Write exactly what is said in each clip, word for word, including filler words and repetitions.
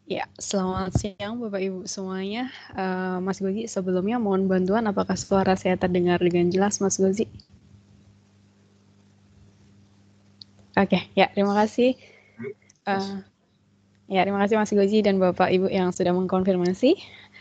Ya, selamat siang Bapak Ibu semuanya. Uh, Mas Gozi, sebelumnya mohon bantuan apakah suara saya terdengar dengan jelas, Mas Gozi? Oke, okay, ya terima kasih. Uh, ya terima kasih Mas Gozi dan Bapak Ibu yang sudah mengkonfirmasi.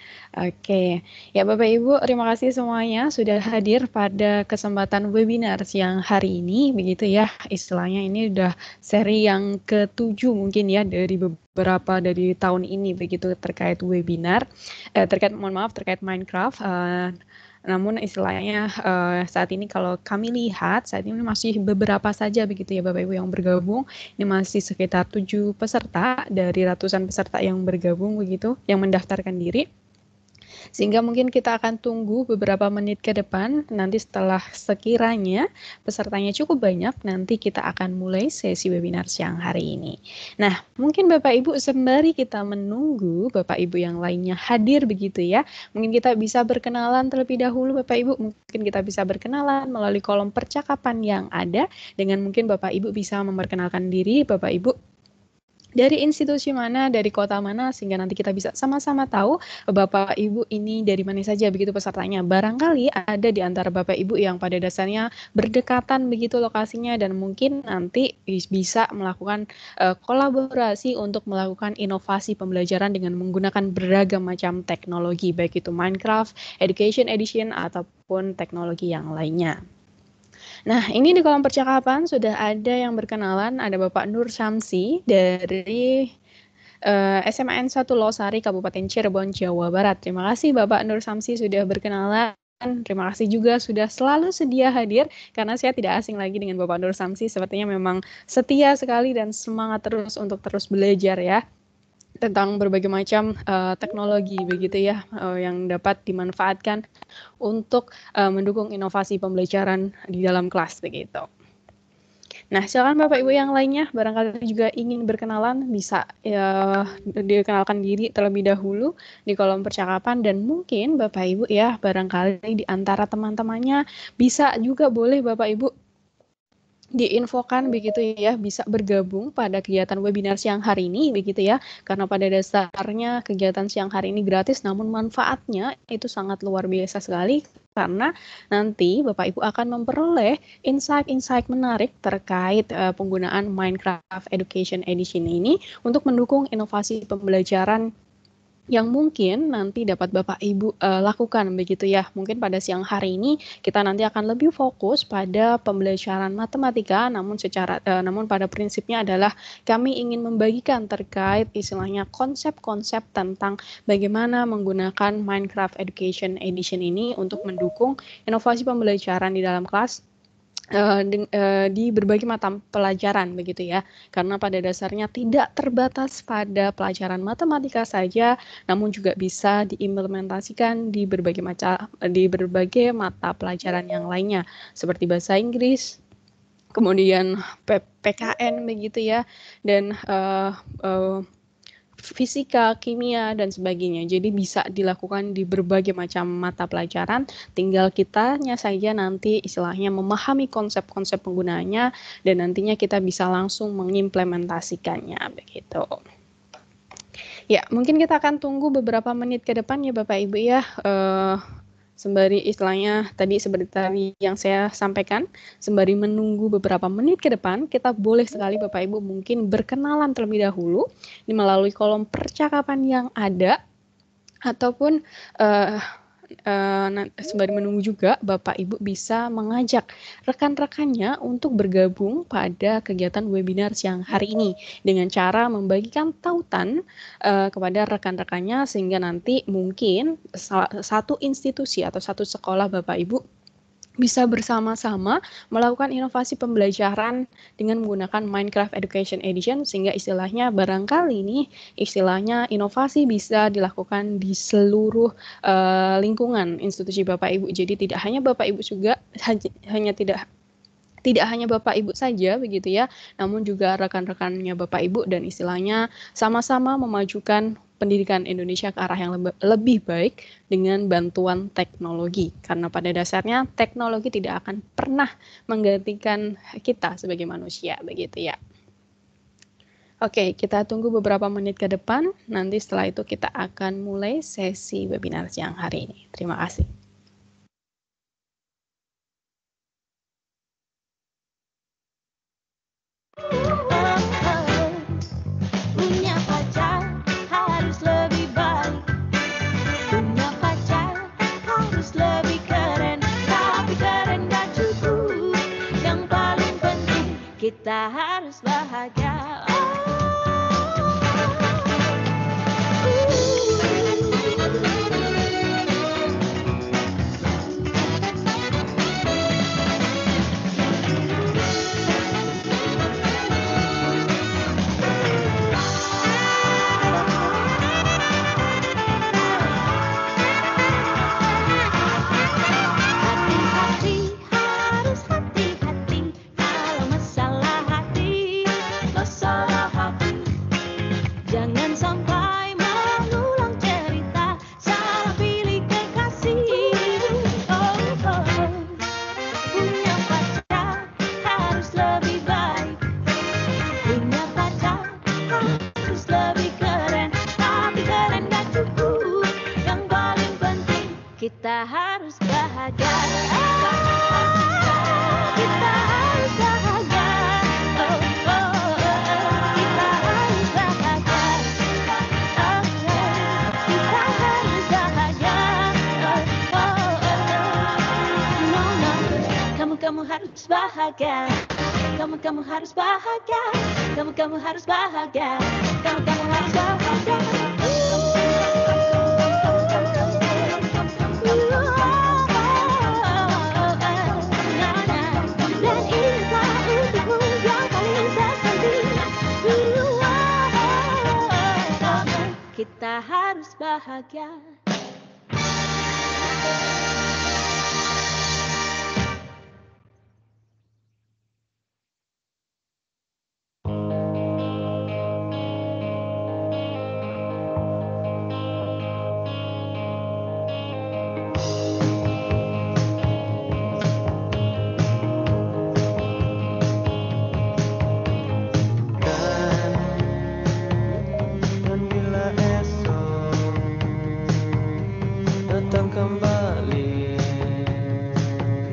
Oke, ya Bapak Ibu, terima kasih semuanya sudah hadir pada kesempatan webinar siang hari ini, begitu ya, istilahnya ini udah seri yang ketujuh mungkin ya dari beberapa dari tahun ini begitu terkait webinar, eh, terkait mohon maaf terkait Minecraft. Uh, namun istilahnya uh, saat ini kalau kami lihat saat ini masih beberapa saja begitu ya Bapak Ibu yang bergabung. Ini masih sekitar tujuh peserta dari ratusan peserta yang bergabung begitu, yang mendaftarkan diri. Sehingga mungkin kita akan tunggu beberapa menit ke depan, nanti setelah sekiranya pesertanya cukup banyak, nanti kita akan mulai sesi webinar siang hari ini. Nah, mungkin Bapak Ibu sembari kita menunggu Bapak Ibu yang lainnya hadir begitu ya, mungkin kita bisa berkenalan terlebih dahulu Bapak Ibu, mungkin kita bisa berkenalan melalui kolom percakapan yang ada, dengan mungkin Bapak Ibu bisa memperkenalkan diri Bapak Ibu dari institusi mana, dari kota mana, sehingga nanti kita bisa sama-sama tahu Bapak Ibu ini dari mana saja begitu pesertanya. Barangkali ada di antara Bapak Ibu yang pada dasarnya berdekatan begitu lokasinya dan mungkin nanti bisa melakukan uh, kolaborasi untuk melakukan inovasi pembelajaran dengan menggunakan beragam macam teknologi, baik itu Minecraft, Education Edition, ataupun teknologi yang lainnya. Nah, ini di kolom percakapan sudah ada yang berkenalan, ada Bapak Nur Syamsi dari uh, S M A N satu Losari, Kabupaten Cirebon, Jawa Barat. Terima kasih Bapak Nur Syamsi sudah berkenalan. Terima kasih juga sudah selalu sedia hadir, karena saya tidak asing lagi dengan Bapak Nur Syamsi, sepertinya memang setia sekali dan semangat terus untuk terus belajar ya, tentang berbagai macam uh, teknologi begitu ya, uh, yang dapat dimanfaatkan untuk uh, mendukung inovasi pembelajaran di dalam kelas begitu. Nah, silakan Bapak Ibu yang lainnya barangkali juga ingin berkenalan, bisa ya, dikenalkan diri terlebih dahulu di kolom percakapan, dan mungkin Bapak Ibu ya barangkali di antara teman-temannya bisa juga boleh Bapak Ibu diinfokan begitu ya, bisa bergabung pada kegiatan webinar siang hari ini begitu ya, karena pada dasarnya kegiatan siang hari ini gratis, namun manfaatnya itu sangat luar biasa sekali, karena nanti Bapak Ibu akan memperoleh insight-insight menarik terkait uh, penggunaan Minecraft Education Edition ini untuk mendukung inovasi pembelajaran yang mungkin nanti dapat Bapak Ibu uh, lakukan begitu ya. Mungkin pada siang hari ini kita nanti akan lebih fokus pada pembelajaran matematika, namun secara uh, namun pada prinsipnya adalah kami ingin membagikan terkait istilahnya konsep-konsep tentang bagaimana menggunakan Minecraft Education Edition ini untuk mendukung inovasi pembelajaran di dalam kelas Uh, di, uh, di berbagai macam pelajaran begitu ya, karena pada dasarnya tidak terbatas pada pelajaran matematika saja, namun juga bisa diimplementasikan di berbagai macam di berbagai mata pelajaran yang lainnya seperti bahasa Inggris, kemudian P K N begitu ya, dan uh, uh, fisika, kimia, dan sebagainya. Jadi bisa dilakukan di berbagai macam mata pelajaran, tinggal kitanya saja nanti istilahnya memahami konsep-konsep penggunaannya, dan nantinya kita bisa langsung mengimplementasikannya begitu. Ya, mungkin kita akan tunggu beberapa menit ke depan ya Bapak Ibu ya, uh, sembari istilahnya tadi seperti tadi yang saya sampaikan, sembari menunggu beberapa menit ke depan, kita boleh sekali Bapak Ibu mungkin berkenalan terlebih dahulu di melalui kolom percakapan yang ada, ataupun uh, uh, sembari menunggu juga Bapak Ibu bisa mengajak rekan-rekannya untuk bergabung pada kegiatan webinar siang hari ini dengan cara membagikan tautan uh, kepada rekan-rekannya, sehingga nanti mungkin satu institusi atau satu sekolah Bapak Ibu bisa bersama-sama melakukan inovasi pembelajaran dengan menggunakan Minecraft Education Edition, sehingga istilahnya barangkali ini istilahnya inovasi bisa dilakukan di seluruh uh, lingkungan institusi Bapak Ibu. Jadi tidak hanya Bapak Ibu juga, hanya tidak tidak hanya Bapak Ibu saja begitu ya, namun juga rekan-rekannya Bapak Ibu, dan istilahnya sama-sama memajukan pendidikan Indonesia ke arah yang lebih, lebih baik dengan bantuan teknologi. Karena pada dasarnya teknologi tidak akan pernah menggantikan kita sebagai manusia begitu ya. Oke, kita tunggu beberapa menit ke depan. Nanti setelah itu kita akan mulai sesi webinar siang hari ini. Terima kasih. Punya pacar harus lebih baik. Punya pacar harus lebih keren. Tapi keren gak cukup. Yang paling penting kita harus bahagia. Hati-hati, harus hati-hati. Kalau masalah hati, masalah hati. Jangan sampai mengulang cerita, salah pilih kekasih. Oh, oh. Punya pacar harus lebih baik. Punya pacar harus lebih keren. Tapi keren gak cukup. Yang paling penting kita harus bahagia. Kita harus bahagia. Oh, oh, oh. Kita harus bahagia. Oh, kita harus bahagia. Oh, oh, oh. No, no. Kamu, kamu harus bahagia. Kamu, kamu harus bahagia. Kamu, kamu harus bahagia. Kamu, kamu harus bahagia. Dan ingatlah untukmu yang paling terpenting. Kita harus bahagia. Dan bila esok datang kembali,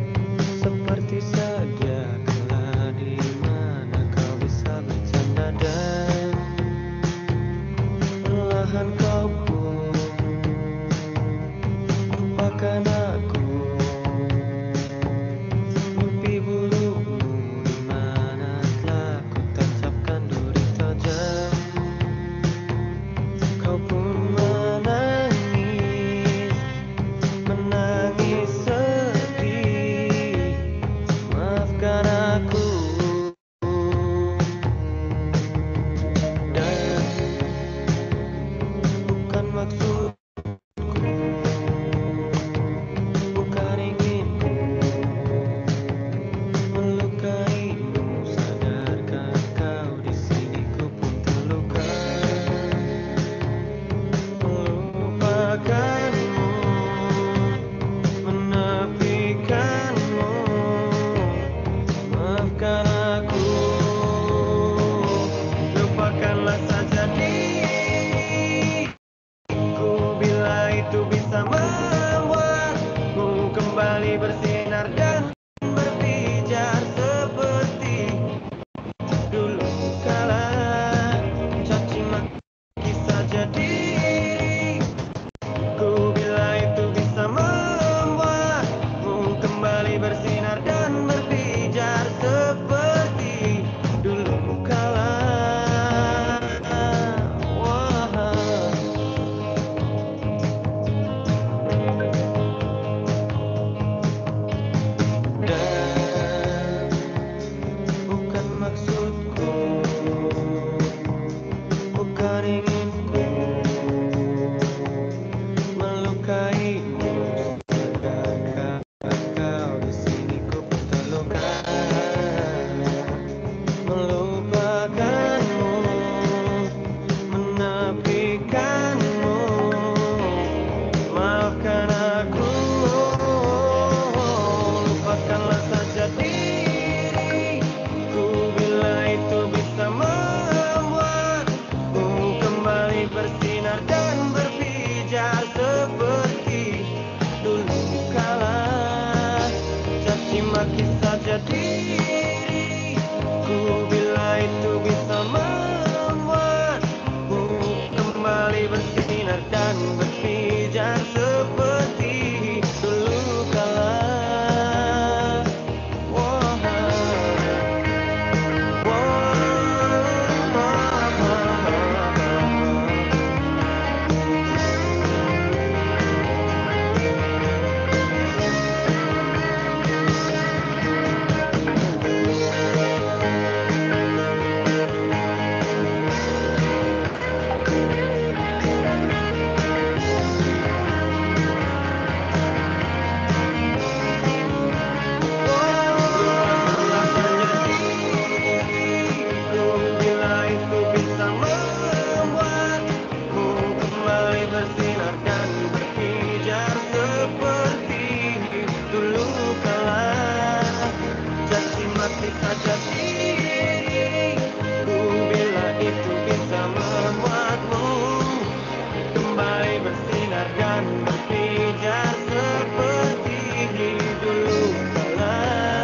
cantik kaca diri. Ku bila itu bisa membuatmu kembali bersinar dan berpijar seperti dulu kala.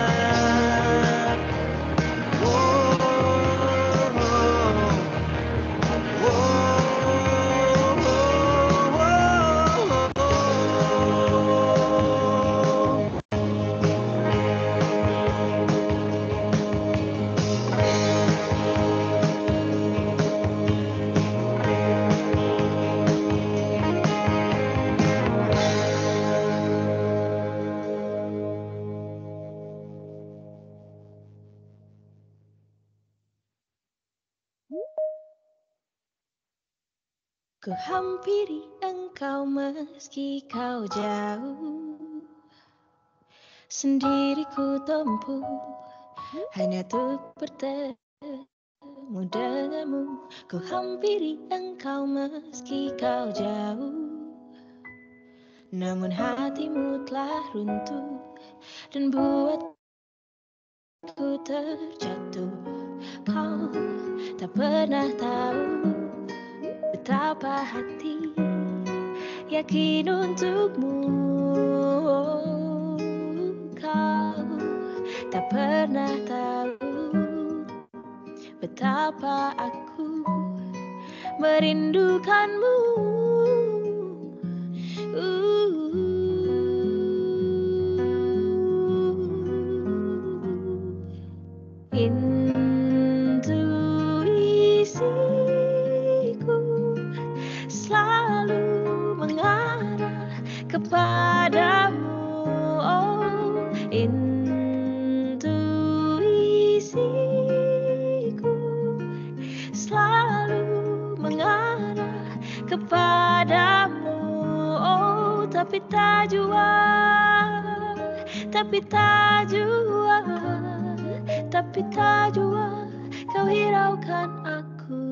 Oh, oh, oh, oh, oh, oh. Ku hampiri engkau meski kau jauh, sendiri ku tempuh hanya untuk bertemu denganmu. Ku hampiri engkau meski kau jauh, namun hatimu telah runtuh dan buatku terjatuh. Kau tak pernah tahu betapa hati yakin untukmu. Kau tak pernah tahu betapa aku merindukanmu. Intuisiku selalu mengarah kepadamu. Oh, intuisiku selalu mengarah kepadamu. Oh, tapi tak jua, tapi tak jua, tapi tak jua kau hiraukan aku.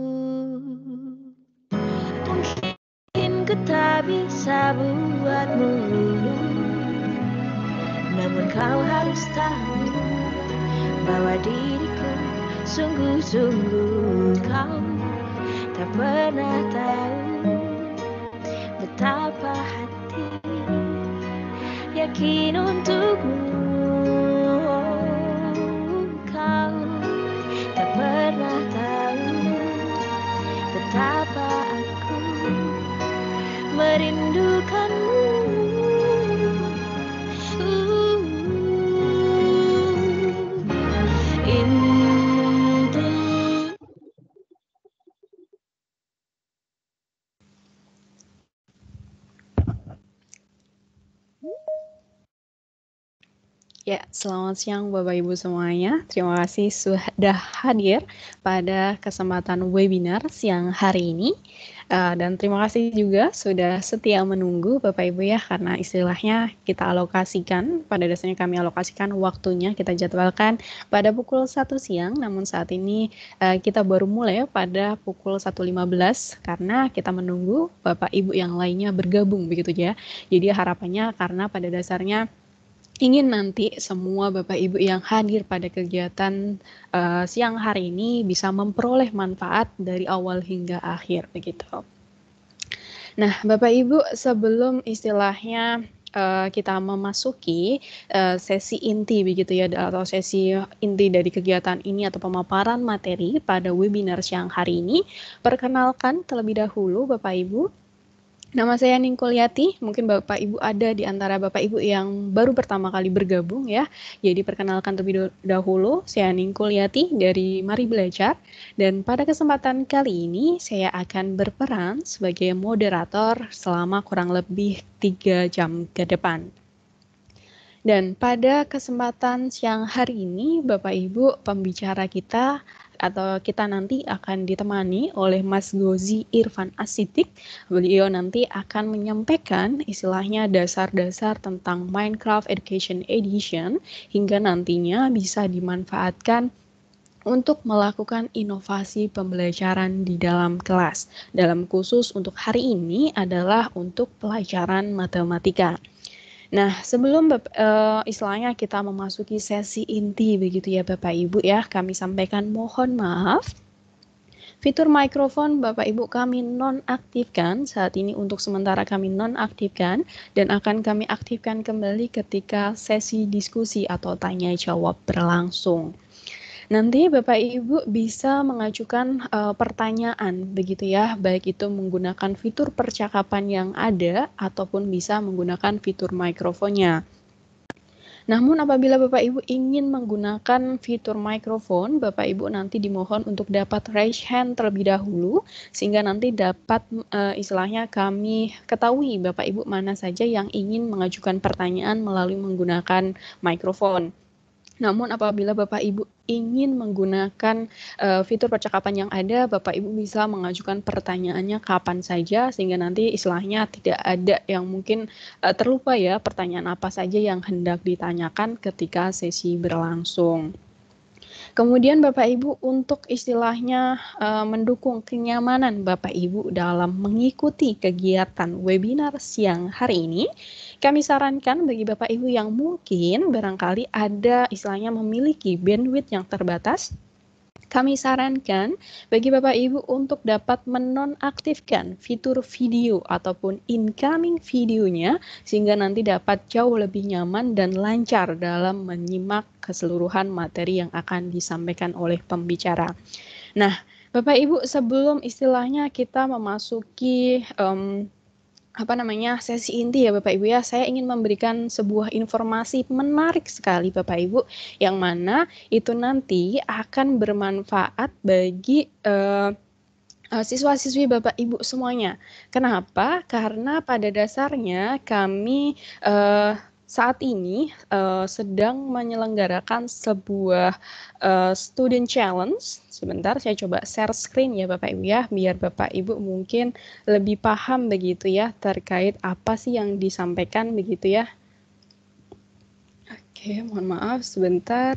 Mungkin ku tak bisa buatmu luluh, namun kau harus tahu bahwa diriku sungguh-sungguh. Kau tak pernah tahu betapa hati yakin untukmu. Kau tak pernah tahu betapa aku merindukanmu. Uh, intu Ya, selamat siang Bapak Ibu semuanya. Terima kasih sudah hadir pada kesempatan webinar siang hari ini. Uh, dan terima kasih juga sudah setia menunggu Bapak Ibu ya, karena istilahnya kita alokasikan, pada dasarnya kami alokasikan waktunya, kita jadwalkan pada pukul satu siang, namun saat ini uh, kita baru mulai pada pukul satu lima belas karena kita menunggu Bapak Ibu yang lainnya bergabung begitu ya. Jadi harapannya karena pada dasarnya ingin nanti semua Bapak Ibu yang hadir pada kegiatan uh, siang hari ini bisa memperoleh manfaat dari awal hingga akhir begitu. Nah, Bapak Ibu, sebelum istilahnya uh, kita memasuki uh, sesi inti begitu ya, atau sesi inti dari kegiatan ini atau pemaparan materi pada webinar siang hari ini, perkenalkan terlebih dahulu Bapak Ibu. Nama saya Ningkuliati, mungkin Bapak Ibu ada di antara Bapak Ibu yang baru pertama kali bergabung ya. Jadi perkenalkan terlebih dahulu, saya Ningkuliati dari Mari Belajar. Dan pada kesempatan kali ini saya akan berperan sebagai moderator selama kurang lebih tiga jam ke depan. Dan pada kesempatan siang hari ini Bapak Ibu, pembicara kita atau kita nanti akan ditemani oleh Mas Gozi Irfan Asidik. Beliau nanti akan menyampaikan istilahnya dasar-dasar tentang Minecraft Education Edition hingga nantinya bisa dimanfaatkan untuk melakukan inovasi pembelajaran di dalam kelas. Dalam khusus untuk hari ini adalah untuk pelajaran matematika. Nah, sebelum Bap- eh, istilahnya kita memasuki sesi inti begitu ya Bapak Ibu ya, kami sampaikan mohon maaf. Fitur mikrofon Bapak Ibu kami nonaktifkan saat ini, untuk sementara kami nonaktifkan, dan akan kami aktifkan kembali ketika sesi diskusi atau tanya jawab berlangsung. Nanti Bapak Ibu bisa mengajukan uh, pertanyaan begitu ya, baik itu menggunakan fitur percakapan yang ada ataupun bisa menggunakan fitur mikrofonnya. Namun apabila Bapak Ibu ingin menggunakan fitur mikrofon, Bapak Ibu nanti dimohon untuk dapat raise hand terlebih dahulu, sehingga nanti dapat uh, istilahnya kami ketahui Bapak Ibu mana saja yang ingin mengajukan pertanyaan melalui menggunakan mikrofon. Namun apabila Bapak Ibu ingin menggunakan uh, fitur percakapan yang ada, Bapak Ibu bisa mengajukan pertanyaannya kapan saja, sehingga nanti istilahnya tidak ada yang mungkin uh, terlupa ya, pertanyaan apa saja yang hendak ditanyakan ketika sesi berlangsung. Kemudian Bapak Ibu untuk istilahnya uh, mendukung kenyamanan Bapak Ibu dalam mengikuti kegiatan webinar siang hari ini, kami sarankan bagi Bapak Ibu yang mungkin barangkali ada istilahnya memiliki bandwidth yang terbatas, kami sarankan bagi Bapak Ibu untuk dapat menonaktifkan fitur video ataupun incoming videonya, sehingga nanti dapat jauh lebih nyaman dan lancar dalam menyimak keseluruhan materi yang akan disampaikan oleh pembicara. Nah, Bapak Ibu, sebelum istilahnya kita memasuki um, apa namanya sesi inti ya Bapak Ibu ya, saya ingin memberikan sebuah informasi menarik sekali Bapak Ibu, yang mana itu nanti akan bermanfaat bagi uh, uh, siswa-siswi Bapak Ibu semuanya. Kenapa? Karena pada dasarnya kami uh, saat ini uh, sedang menyelenggarakan sebuah uh, student challenge. Sebentar, saya coba share screen ya Bapak Ibu ya, biar Bapak Ibu mungkin lebih paham begitu ya terkait apa sih yang disampaikan begitu ya. Oke, mohon maaf sebentar.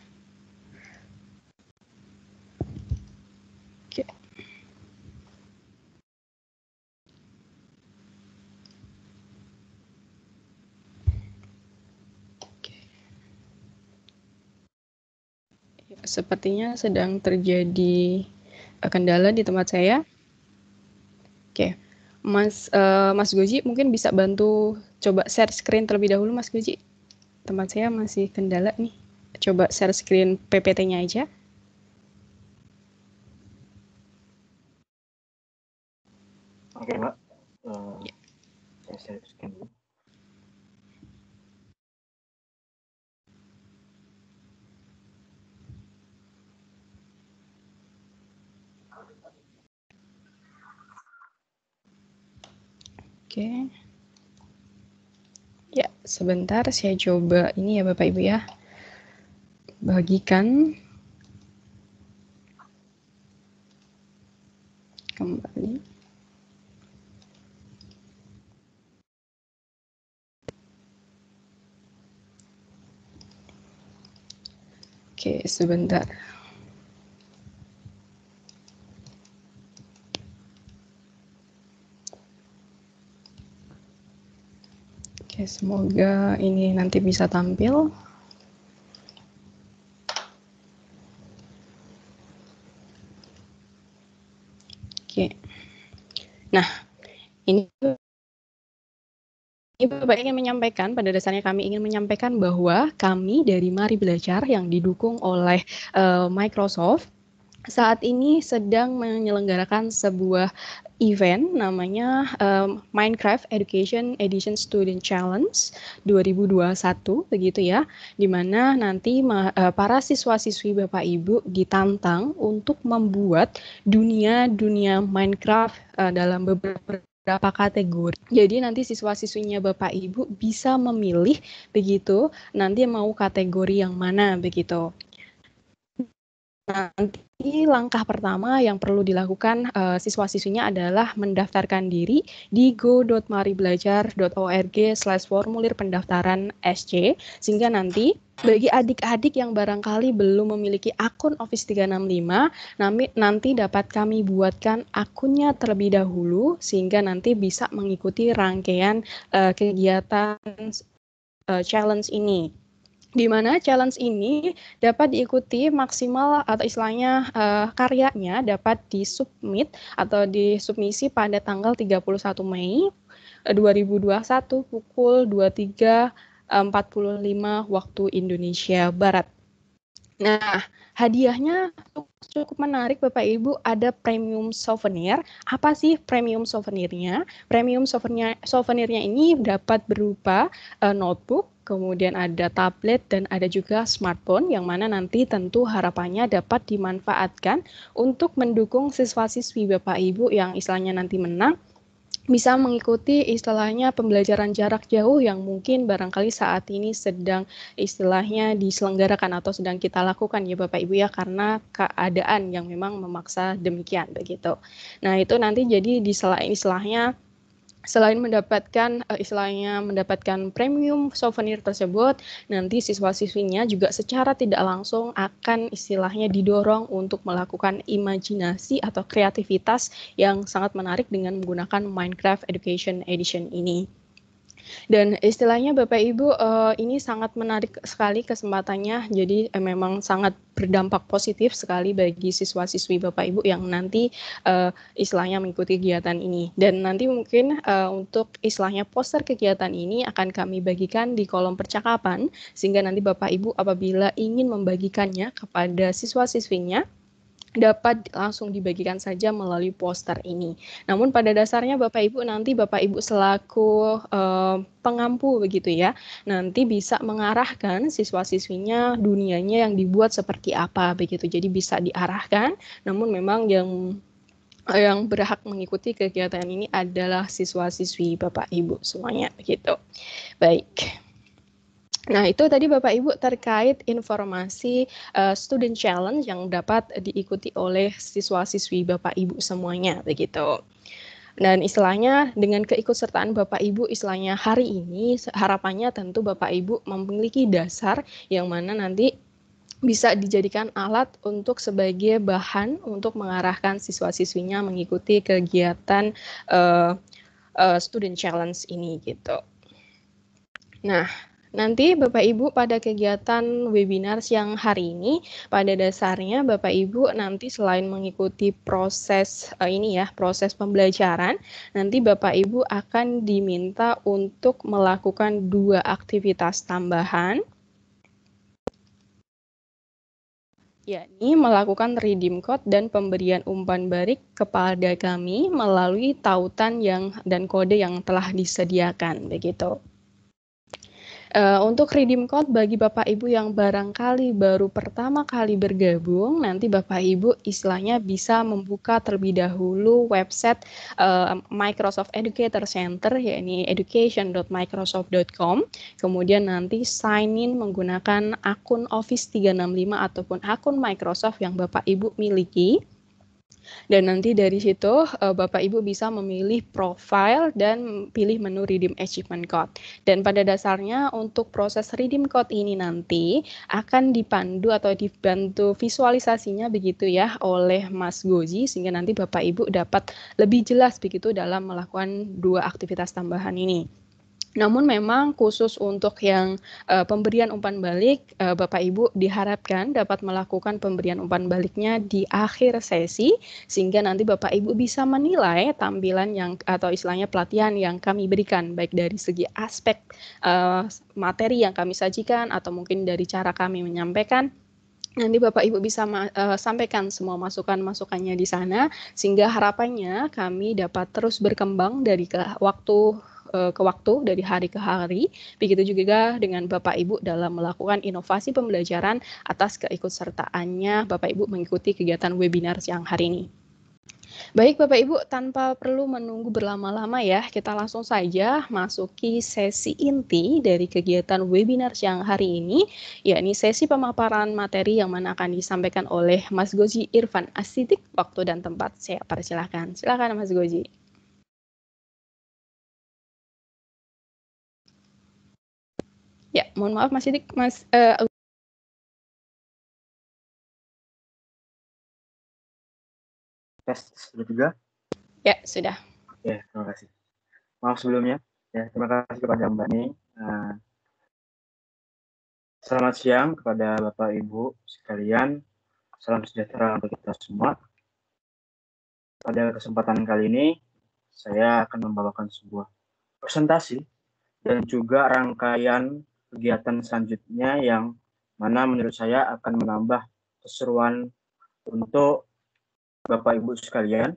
Oke. Sepertinya sedang terjadi kendala di tempat saya. Oke, Mas uh, Mas Goji mungkin bisa bantu coba share screen terlebih dahulu, Mas Goji. Tempat saya masih kendala nih. Coba share screen P P T-nya aja. Oke, Mbak. Uh, ya. Saya share screen dulu. Oke. Ya, sebentar saya coba ini ya Bapak Ibu ya. Bagikan kembali. Oke, sebentar. Oke, semoga ini nanti bisa tampil. Oke. Nah, ini Ini Bapak ingin menyampaikan, pada dasarnya kami ingin menyampaikan bahwa kami dari Mari Belajar yang didukung oleh uh, Microsoft saat ini sedang menyelenggarakan sebuah event namanya um, Minecraft Education Edition Student Challenge dua ribu dua puluh satu begitu ya, di mana nanti uh, para siswa-siswi Bapak Ibu ditantang untuk membuat dunia-dunia Minecraft uh, dalam beberapa beberapa kategori. Jadi nanti siswa-siswinya Bapak Ibu bisa memilih begitu, nanti mau kategori yang mana begitu. Nanti langkah pertama yang perlu dilakukan uh, siswa-siswinya adalah mendaftarkan diri di go dot maribelajar dot org slash formulir pendaftaran S C, sehingga nanti bagi adik-adik yang barangkali belum memiliki akun Office tiga enam lima, nanti dapat kami buatkan akunnya terlebih dahulu, sehingga nanti bisa mengikuti rangkaian uh, kegiatan uh, challenge ini. Di mana challenge ini dapat diikuti maksimal atau istilahnya uh, karyanya dapat disubmit atau disubmisi pada tanggal tiga puluh satu Mei dua ribu dua puluh satu pukul dua puluh tiga empat puluh lima waktu Indonesia Barat. Nah, hadiahnya cukup menarik Bapak Ibu, ada premium souvenir. Apa sih premium souvenirnya? Premium souvenir souvenirnya ini dapat berupa uh, notebook, kemudian ada tablet dan ada juga smartphone yang mana nanti tentu harapannya dapat dimanfaatkan untuk mendukung siswa-siswi Bapak Ibu yang istilahnya nanti menang bisa mengikuti istilahnya pembelajaran jarak jauh yang mungkin barangkali saat ini sedang istilahnya diselenggarakan atau sedang kita lakukan ya Bapak Ibu ya, karena keadaan yang memang memaksa demikian begitu. Nah itu nanti jadi di selain istilahnya selain mendapatkan uh, istilahnya mendapatkan premium souvenir tersebut, nanti siswa-siswinya juga secara tidak langsung akan istilahnya didorong untuk melakukan imajinasi atau kreativitas yang sangat menarik dengan menggunakan Minecraft Education Edition ini. Dan istilahnya Bapak Ibu uh, ini sangat menarik sekali kesempatannya, jadi eh, memang sangat berdampak positif sekali bagi siswa-siswi Bapak Ibu yang nanti uh, istilahnya mengikuti kegiatan ini. Dan nanti mungkin uh, untuk istilahnya poster kegiatan ini akan kami bagikan di kolom percakapan, sehingga nanti Bapak Ibu apabila ingin membagikannya kepada siswa-siswinya, dapat langsung dibagikan saja melalui poster ini. Namun pada dasarnya Bapak Ibu nanti Bapak Ibu selaku eh, pengampu begitu ya, nanti bisa mengarahkan siswa-siswinya dunianya yang dibuat seperti apa begitu. Jadi bisa diarahkan, namun memang yang yang berhak mengikuti kegiatan ini adalah siswa-siswi Bapak Ibu semuanya begitu. Baik. Nah, itu tadi Bapak Ibu terkait informasi uh, student challenge yang dapat diikuti oleh siswa-siswi Bapak Ibu semuanya begitu. Dan istilahnya dengan keikutsertaan Bapak Ibu istilahnya hari ini harapannya tentu Bapak Ibu memiliki dasar yang mana nanti bisa dijadikan alat untuk sebagai bahan untuk mengarahkan siswa-siswinya mengikuti kegiatan uh, uh, student challenge ini gitu. Nah, nanti Bapak Ibu pada kegiatan webinar siang hari ini, pada dasarnya Bapak Ibu nanti selain mengikuti proses uh, ini ya, proses pembelajaran, nanti Bapak Ibu akan diminta untuk melakukan dua aktivitas tambahan, yakni melakukan redeem code dan pemberian umpan balik kepada kami melalui tautan yang dan kode yang telah disediakan begitu. Uh, untuk redeem code bagi Bapak Ibu yang barangkali baru pertama kali bergabung, nanti Bapak Ibu istilahnya bisa membuka terlebih dahulu website uh, Microsoft Educator Center, yakni education dot microsoft dot com. Kemudian nanti sign in menggunakan akun Office tiga enam lima ataupun akun Microsoft yang Bapak Ibu miliki. Dan nanti dari situ Bapak Ibu bisa memilih profile dan pilih menu redeem achievement code. Dan pada dasarnya untuk proses redeem code ini nanti akan dipandu atau dibantu visualisasinya begitu ya oleh Mas Gozi, sehingga nanti Bapak Ibu dapat lebih jelas begitu dalam melakukan dua aktivitas tambahan ini. Namun memang khusus untuk yang uh, pemberian umpan balik, uh, Bapak Ibu diharapkan dapat melakukan pemberian umpan baliknya di akhir sesi, sehingga nanti Bapak Ibu bisa menilai tampilan yang atau istilahnya pelatihan yang kami berikan, baik dari segi aspek uh, materi yang kami sajikan atau mungkin dari cara kami menyampaikan. Nanti Bapak Ibu bisa uh, sampaikan semua masukan-masukannya di sana, sehingga harapannya kami dapat terus berkembang dari ke waktu ke waktu, dari hari ke hari. Begitu juga dengan Bapak Ibu dalam melakukan inovasi pembelajaran atas keikutsertaannya Bapak Ibu mengikuti kegiatan webinar siang hari ini. Baik Bapak Ibu, tanpa perlu menunggu berlama-lama ya, kita langsung saja masuki sesi inti dari kegiatan webinar siang hari ini, yakni sesi pemaparan materi yang mana akan disampaikan oleh Mas Gozi Irfan Asidik. Waktu dan tempat saya persilahkan. Silakan Mas Gozi. Ya, mohon maaf Mas Sidik, Mas. Uh, Tes sudah juga? Ya, sudah. Ya, terima kasih. Maaf sebelumnya. Ya, terima kasih kepada Mbak Ni uh, Selamat siang kepada Bapak Ibu sekalian. Salam sejahtera untuk kita semua. Pada kesempatan kali ini, saya akan membawakan sebuah presentasi dan juga rangkaian kegiatan selanjutnya yang mana menurut saya akan menambah keseruan untuk Bapak Ibu sekalian.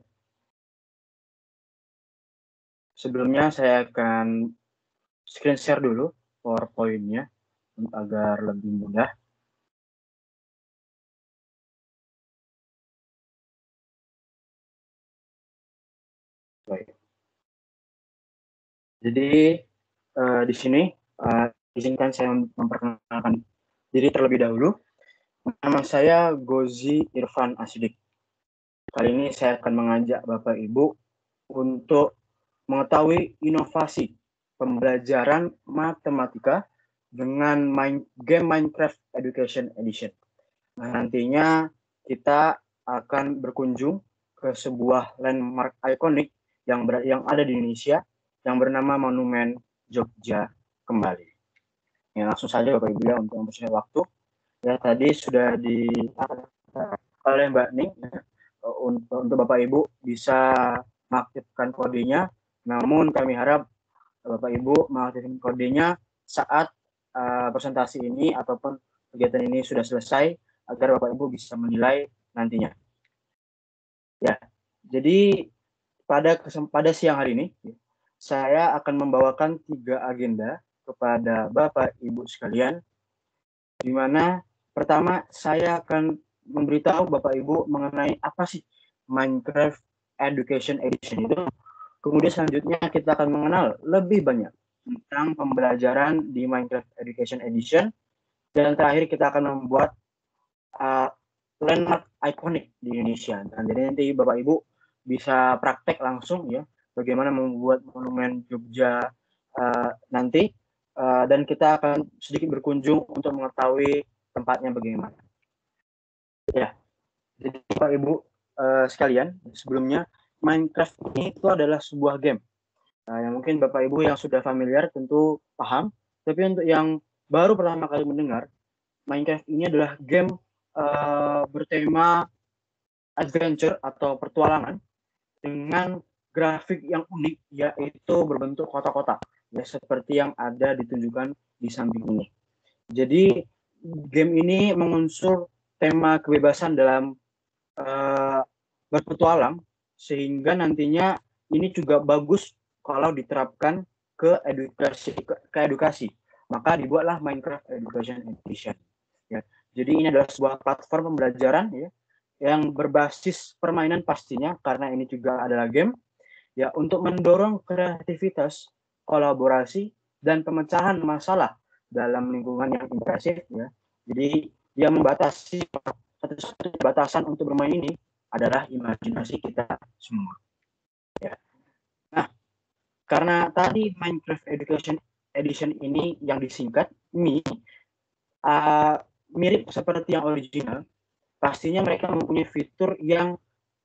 Sebelumnya saya akan screen share dulu PowerPoint-nya agar lebih mudah. Baik. Jadi uh, di sini uh, izinkan saya memperkenalkan diri terlebih dahulu. Nama saya Gozi Irfan Asidik. Kali ini saya akan mengajak Bapak Ibu untuk mengetahui inovasi pembelajaran matematika dengan main, game Minecraft Education Edition. Nah, nantinya kita akan berkunjung ke sebuah landmark ikonik yang ber, yang ada di Indonesia yang bernama Monumen Jogja Kembali. Ya, langsung saja Bapak Ibu ya untuk mempersingkat waktu. Ya, tadi sudah di oleh Mbak Ning ya, untuk, untuk Bapak Ibu bisa mengaktifkan kodenya. Namun kami harap Bapak Ibu mengaktifkan kodenya saat uh, presentasi ini ataupun kegiatan ini sudah selesai agar Bapak Ibu bisa menilai nantinya. Ya, jadi pada pada siang hari ini saya akan membawakan tiga agenda kepada Bapak Ibu sekalian, di mana pertama saya akan memberitahu Bapak Ibu mengenai apa sih Minecraft Education Edition itu. Kemudian selanjutnya kita akan mengenal lebih banyak tentang pembelajaran di Minecraft Education Edition. Dan terakhir kita akan membuat uh, landmark ikonik di Indonesia. Dan jadi nanti Bapak Ibu bisa praktek langsung ya bagaimana membuat monumen Jogja uh, nanti. Uh, dan kita akan sedikit berkunjung untuk mengetahui tempatnya bagaimana. Ya, jadi Bapak Ibu uh, sekalian, sebelumnya Minecraft ini itu adalah sebuah game. Nah, yang mungkin Bapak Ibu yang sudah familiar tentu paham, tapi untuk yang baru pertama kali mendengar, Minecraft ini adalah game uh, bertema adventure atau pertualangan dengan grafik yang unik, yaitu berbentuk kotak-kotak, ya seperti yang ada ditunjukkan di samping ini. Jadi game ini mengunsur tema kebebasan dalam uh, berpetualang, sehingga nantinya ini juga bagus kalau diterapkan ke edukasi ke, ke edukasi. Maka dibuatlah Minecraft Education Edition. Ya. Jadi ini adalah sebuah platform pembelajaran ya yang berbasis permainan pastinya karena ini juga adalah game ya untuk mendorong kreativitas, kolaborasi dan pemecahan masalah dalam lingkungan yang interaktif ya. Jadi yang membatasi satu-satu batasan untuk bermain ini adalah imajinasi kita semua. Ya. Nah, karena tadi Minecraft Education Edition ini yang disingkat M I, uh, mirip seperti yang original, pastinya mereka mempunyai fitur yang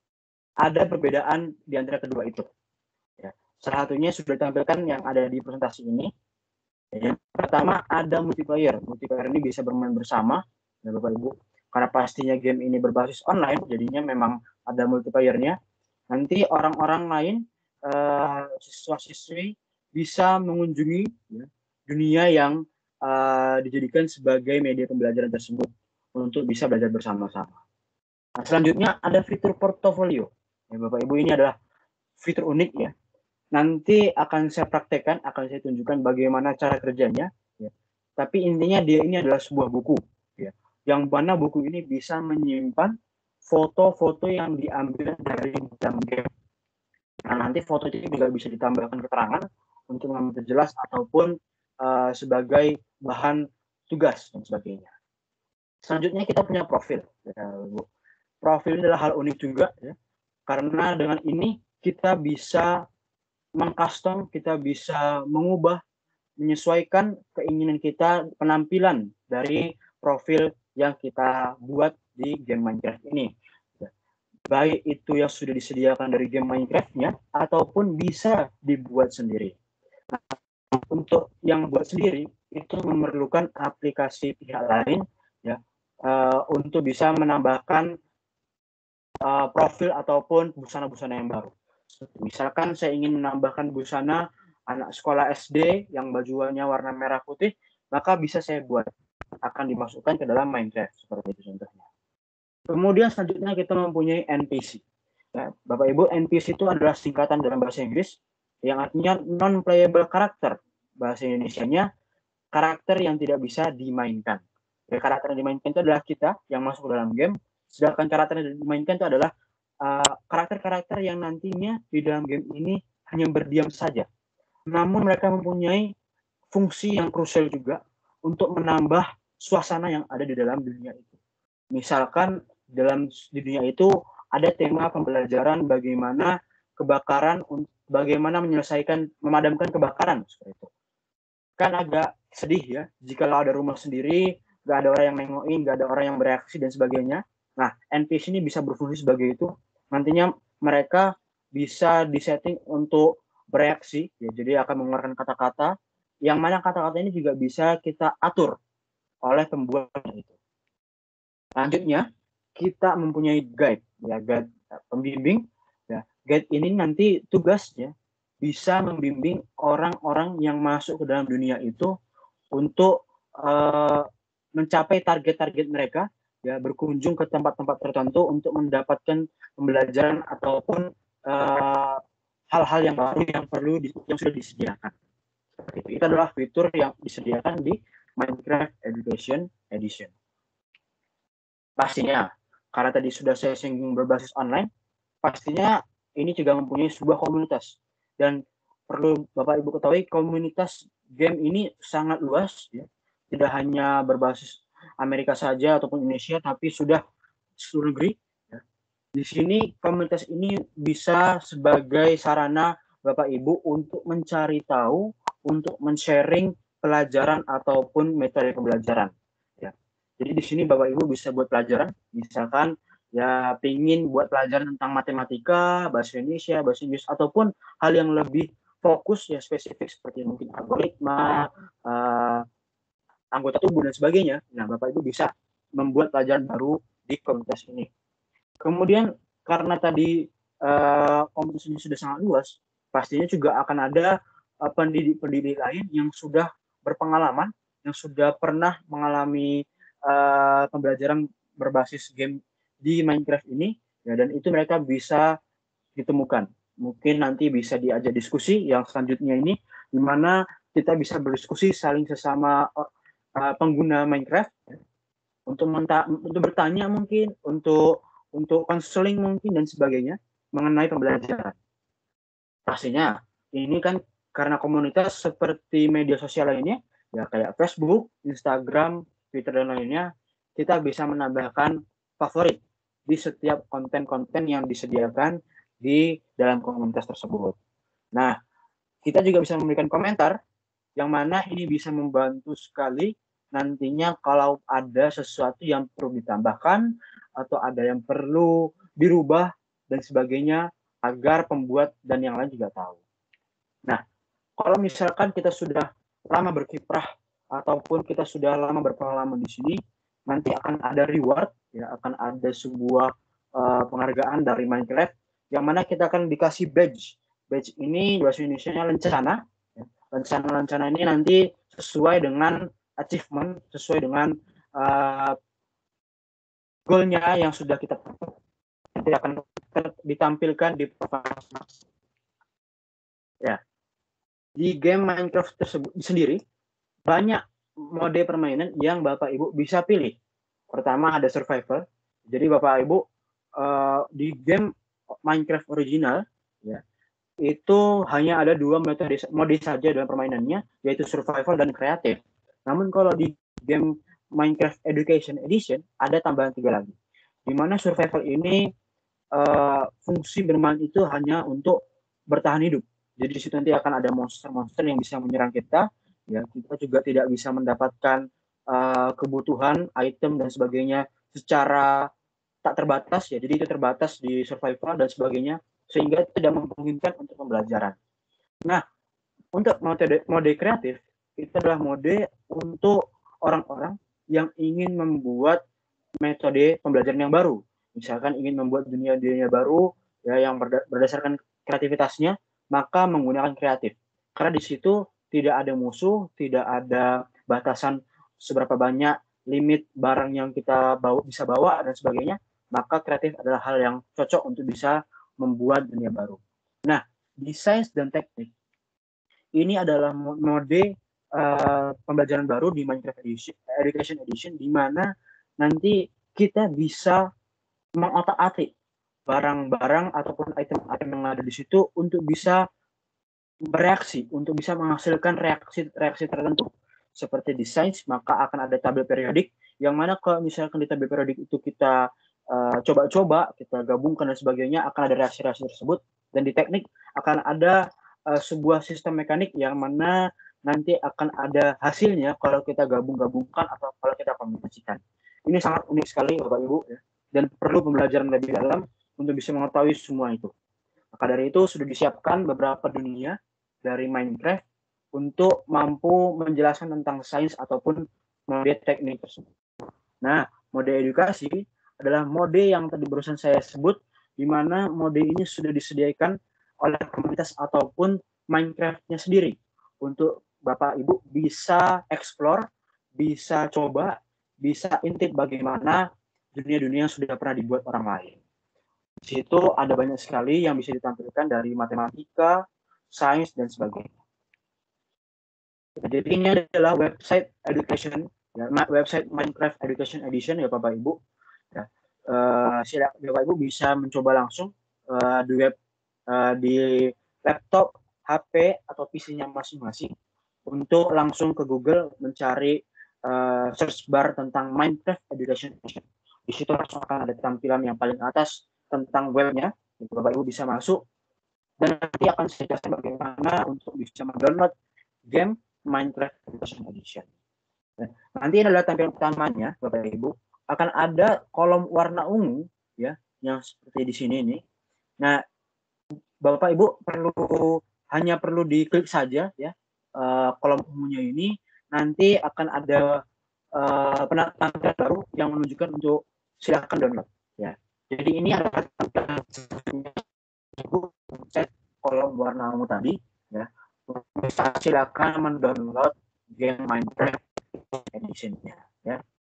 ada perbedaan di antara kedua itu. Ya. Salah satunya sudah ditampilkan yang ada di presentasi ini. Yang pertama ada multiplayer. Multiplayer ini bisa bermain bersama, ya Bapak Ibu. Karena pastinya game ini berbasis online, jadinya memang ada multiplayernya. Nanti orang-orang lain, uh, siswa-siswi bisa mengunjungi ya, dunia yang uh, dijadikan sebagai media pembelajaran tersebut untuk bisa belajar bersama-sama. Nah, selanjutnya ada fitur portofolio. Ya, Bapak Ibu, ini adalah fitur unik ya. Nanti akan saya praktekkan, akan saya tunjukkan bagaimana cara kerjanya. Ya. Tapi intinya dia ini adalah sebuah buku. Ya. Yang mana buku ini bisa menyimpan foto-foto yang diambil dari dalam game. Nah, nanti foto itu juga bisa ditambahkan keterangan untuk memperjelas ataupun uh, sebagai bahan tugas dan sebagainya. Selanjutnya kita punya profil. Ya, Bu. Profil adalah hal unik juga, ya. Karena dengan ini kita bisa mengcustom, kita bisa mengubah, menyesuaikan keinginan kita penampilan dari profil yang kita buat di game Minecraft ini. Baik itu yang sudah disediakan dari game Minecraft-nya ataupun bisa dibuat sendiri. Nah, untuk yang buat sendiri itu memerlukan aplikasi pihak lain ya uh, untuk bisa menambahkan uh, profil ataupun busana-busana yang baru. Misalkan saya ingin menambahkan busana anak sekolah S D yang bajuannya warna merah putih, maka bisa saya buat, akan dimasukkan ke dalam Minecraft seperti itu contohnya. Kemudian selanjutnya kita mempunyai N P C. Ya, Bapak Ibu, N P C itu adalah singkatan dalam bahasa Inggris yang artinya non-playable karakter. Bahasa Indonesianya karakter yang tidak bisa dimainkan. Ya, karakter yang dimainkan itu adalah kita yang masuk ke dalam game, sedangkan karakter yang dimainkan itu adalah uh, karakter-karakter yang nantinya di dalam game ini hanya berdiam saja. Namun mereka mempunyai fungsi yang krusial juga untuk menambah suasana yang ada di dalam dunia itu. Misalkan dalam di dunia itu ada tema pembelajaran bagaimana kebakaran, bagaimana menyelesaikan, memadamkan kebakaran seperti itu. Kan agak sedih ya, jika ada rumah sendiri, nggak ada orang yang nengokin, nggak ada orang yang bereaksi dan sebagainya. Nah, N P C ini bisa berfungsi sebagai itu. Nantinya mereka bisa disetting untuk bereaksi, ya, jadi akan mengeluarkan kata-kata, yang mana kata-kata ini juga bisa kita atur oleh pembuat itu. Selanjutnya, kita mempunyai guide, ya guide pembimbing. Ya, guide ini nanti tugasnya bisa membimbing orang-orang yang masuk ke dalam dunia itu untuk uh, mencapai target-target mereka, ya berkunjung ke tempat-tempat tertentu untuk mendapatkan pembelajaran ataupun uh, hal-hal yang baru yang perlu di, yang sudah disediakan. Itu, itu adalah fitur yang disediakan di Minecraft Education Edition. Pastinya, karena tadi sudah saya singgung berbasis online, pastinya ini juga mempunyai sebuah komunitas. Dan perlu Bapak Ibu ketahui, komunitas game ini sangat luas, ya. Tidak hanya berbasis Amerika saja ataupun Indonesia, tapi sudah seluruh negeri. Ya. Di sini komunitas ini bisa sebagai sarana Bapak Ibu untuk mencari tahu, untuk men-sharing pelajaran ataupun metode pembelajaran. Jadi di sini Bapak Ibu bisa buat pelajaran, misalkan ya pingin buat pelajaran tentang matematika, bahasa Indonesia, bahasa Inggris, ataupun hal yang lebih fokus ya spesifik seperti mungkin algoritma, uh, anggota tubuh dan sebagainya. Nah, Bapak Ibu bisa membuat pelajaran baru di komunitas ini. Kemudian karena tadi uh, komunitas ini sudah sangat luas, pastinya juga akan ada uh, pendidik-pendidik lain yang sudah berpengalaman, yang sudah pernah mengalami Uh, pembelajaran berbasis game di Minecraft ini, ya, dan itu mereka bisa ditemukan. Mungkin nanti bisa diajak diskusi yang selanjutnya ini, di mana kita bisa berdiskusi saling sesama uh, pengguna Minecraft, ya, untuk menta- untuk bertanya mungkin, untuk untuk konseling mungkin dan sebagainya mengenai pembelajaran. Pastinya ini kan karena komunitas seperti media sosial lainnya, ya kayak Facebook, Instagram, Twitter dan lainnya, kita bisa menambahkan favorit di setiap konten-konten yang disediakan di dalam komunitas tersebut. Nah, kita juga bisa memberikan komentar, yang mana ini bisa membantu sekali nantinya kalau ada sesuatu yang perlu ditambahkan, atau ada yang perlu dirubah, dan sebagainya, agar pembuat dan yang lain juga tahu. Nah, kalau misalkan kita sudah lama berkiprah ataupun kita sudah lama berpengalaman di sini, nanti akan ada reward, ya, akan ada sebuah uh, penghargaan dari Minecraft, yang mana kita akan dikasih badge. Badge ini bahasa Indonesia-nya lencana. Ya. Lencana-lencana ini nanti sesuai dengan achievement, sesuai dengan uh, goalnya yang sudah kita nanti akan ditampilkan di profil. Ya. Di game Minecraft tersebut sendiri, banyak mode permainan yang Bapak Ibu bisa pilih. Pertama ada survival. Jadi Bapak Ibu uh, di game Minecraft original, ya, itu hanya ada dua metode mode saja dalam permainannya, yaitu survival dan kreatif. Namun kalau di game Minecraft Education Edition ada tambahan tiga lagi. Di mana survival ini uh, fungsi bermain itu hanya untuk bertahan hidup. Jadi di situ nanti akan ada monster-monster yang bisa menyerang kita. Ya, kita juga tidak bisa mendapatkan uh, kebutuhan, item dan sebagainya secara tak terbatas, ya. Jadi itu terbatas di survival dan sebagainya, sehingga tidak memungkinkan untuk pembelajaran. Nah, untuk mode, mode kreatif itu adalah mode untuk orang-orang yang ingin membuat metode pembelajaran yang baru. Misalkan ingin membuat dunia-dunia baru ya yang berda- berdasarkan kreativitasnya, maka menggunakan kreatif. Karena di situ tidak ada musuh, tidak ada batasan seberapa banyak limit barang yang kita bawa, bisa bawa dan sebagainya, maka kreatif adalah hal yang cocok untuk bisa membuat dunia baru. Nah, di sains dan teknik, ini adalah mode uh, pembelajaran baru di Minecraft Edition, Education Edition, di mana nanti kita bisa mengotak-atik barang-barang ataupun item-item yang ada di situ untuk bisa bereaksi, untuk bisa menghasilkan reaksi-reaksi tertentu. Seperti di sains, maka akan ada tabel periodik, yang mana kalau misalkan di tabel periodik itu kita uh, coba-coba, kita gabungkan dan sebagainya, akan ada reaksi-reaksi tersebut. Dan di teknik akan ada uh, sebuah sistem mekanik yang mana nanti akan ada hasilnya kalau kita gabung-gabungkan atau kalau kita kombinasikan. Ini sangat unik sekali Bapak Ibu, ya, dan perlu pembelajaran lebih dalam untuk bisa mengetahui semua itu. Maka dari itu sudah disiapkan beberapa dunia dari Minecraft untuk mampu menjelaskan tentang sains ataupun mode teknik tersebut. Nah, mode edukasi adalah mode yang tadi barusan saya sebut, di mana mode ini sudah disediakan oleh komunitas ataupun Minecraft-nya sendiri untuk Bapak Ibu bisa explore, bisa coba, bisa intip bagaimana dunia-dunia yang sudah pernah dibuat orang lain. Di situ ada banyak sekali yang bisa ditampilkan dari matematika, sains, dan sebagainya. Jadi ini adalah website education, ya, website Minecraft Education Edition ya Bapak Ibu. Ya, uh, silakan Bapak Ibu bisa mencoba langsung uh, di web, uh, di laptop, H P atau P C-nya masing-masing untuk langsung ke Google mencari uh, search bar tentang Minecraft Education Edition. Di situ langsung akan ada tampilan yang paling atas tentang webnya. Bapak Ibu bisa masuk dan nanti akan saya jelaskan bagaimana untuk bisa mendownload game Minecraft Education Edition. Nah, nanti adalah tampilan utamanya, Bapak Ibu, akan ada kolom warna ungu, ya, yang seperti di sini nih. Nah, Bapak Ibu perlu hanya perlu diklik saja, ya, uh, kolom ungunya ini. Nanti akan ada uh, penampilan baru yang menunjukkan untuk silakan download, ya. Jadi ini adalah tampilan kolom warna ungu tadi, ya. Bisa silakan mendownload game Minecraft Edition-nya, ya.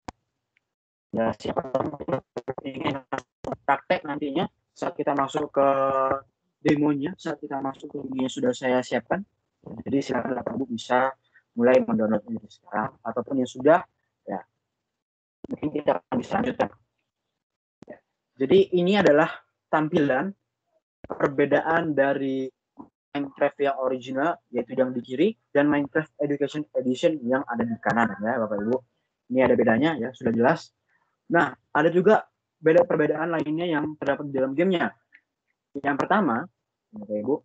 Ya, siapa ingin praktek nantinya saat kita masuk ke demonya, saat kita masuk ke dunia sudah saya siapkan. Jadi silakan Bapak Ibu bisa mulai mendownloadnya sekarang ataupun yang sudah, ya, mungkin kita akan bisa lanjutkan. Ya. Jadi ini adalah tampilan perbedaan dari Minecraft yang original, yaitu yang di kiri, dan Minecraft Education Edition yang ada di kanan, ya Bapak Ibu. Ini ada bedanya, ya, sudah jelas. Nah, ada juga beda perbedaan lainnya yang terdapat di dalam gamenya. Yang pertama, Bapak Ibu,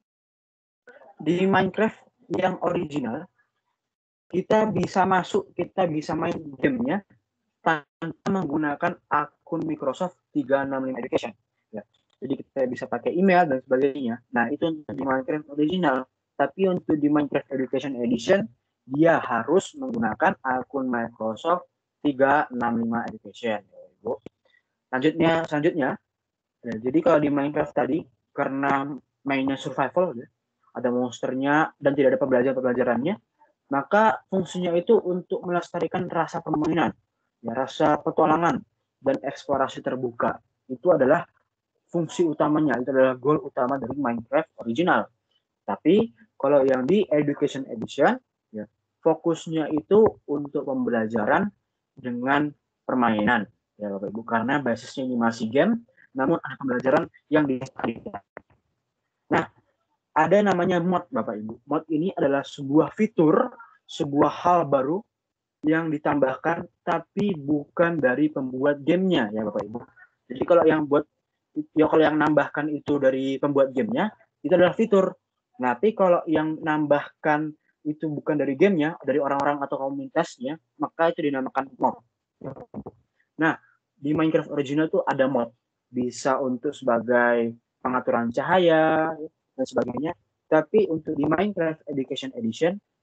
di Minecraft yang original, kita bisa masuk, kita bisa main gamenya tanpa menggunakan akun Microsoft tiga enam lima Education. Ya. Jadi kita bisa pakai email dan sebagainya. Nah, itu untuk di Minecraft original. Tapi untuk di Minecraft Education Edition, dia harus menggunakan akun Microsoft tiga enam lima Education. Lanjutnya, selanjutnya, ya, jadi kalau di Minecraft tadi, karena mainnya survival, ya, ada monsternya dan tidak ada pembelajaran-pembelajarannya, maka fungsinya itu untuk melestarikan rasa permainan, ya, rasa petualangan, dan eksplorasi terbuka. Itu adalah fungsi utamanya, itu adalah goal utama dari Minecraft original. Tapi kalau yang di Education Edition, ya, fokusnya itu untuk pembelajaran dengan permainan, ya Bapak Ibu, karena basisnya ini masih game, namun ada pembelajaran yang dihadirkan. Nah, ada namanya mod Bapak Ibu. Mod ini adalah sebuah fitur, sebuah hal baru yang ditambahkan, tapi bukan dari pembuat gamenya, ya Bapak Ibu. Jadi kalau yang buat ya kalau yang nambahkan itu dari pembuat gamenya, itu adalah fitur. Tapi kalau yang nambahkan itu bukan dari gamenya, dari orang-orang atau komunitasnya, maka itu dinamakan mod. Nah, di Minecraft original itu ada mod. Bisa untuk sebagai pengaturan cahaya dan sebagainya. Tapi untuk di Minecraft Education Edition,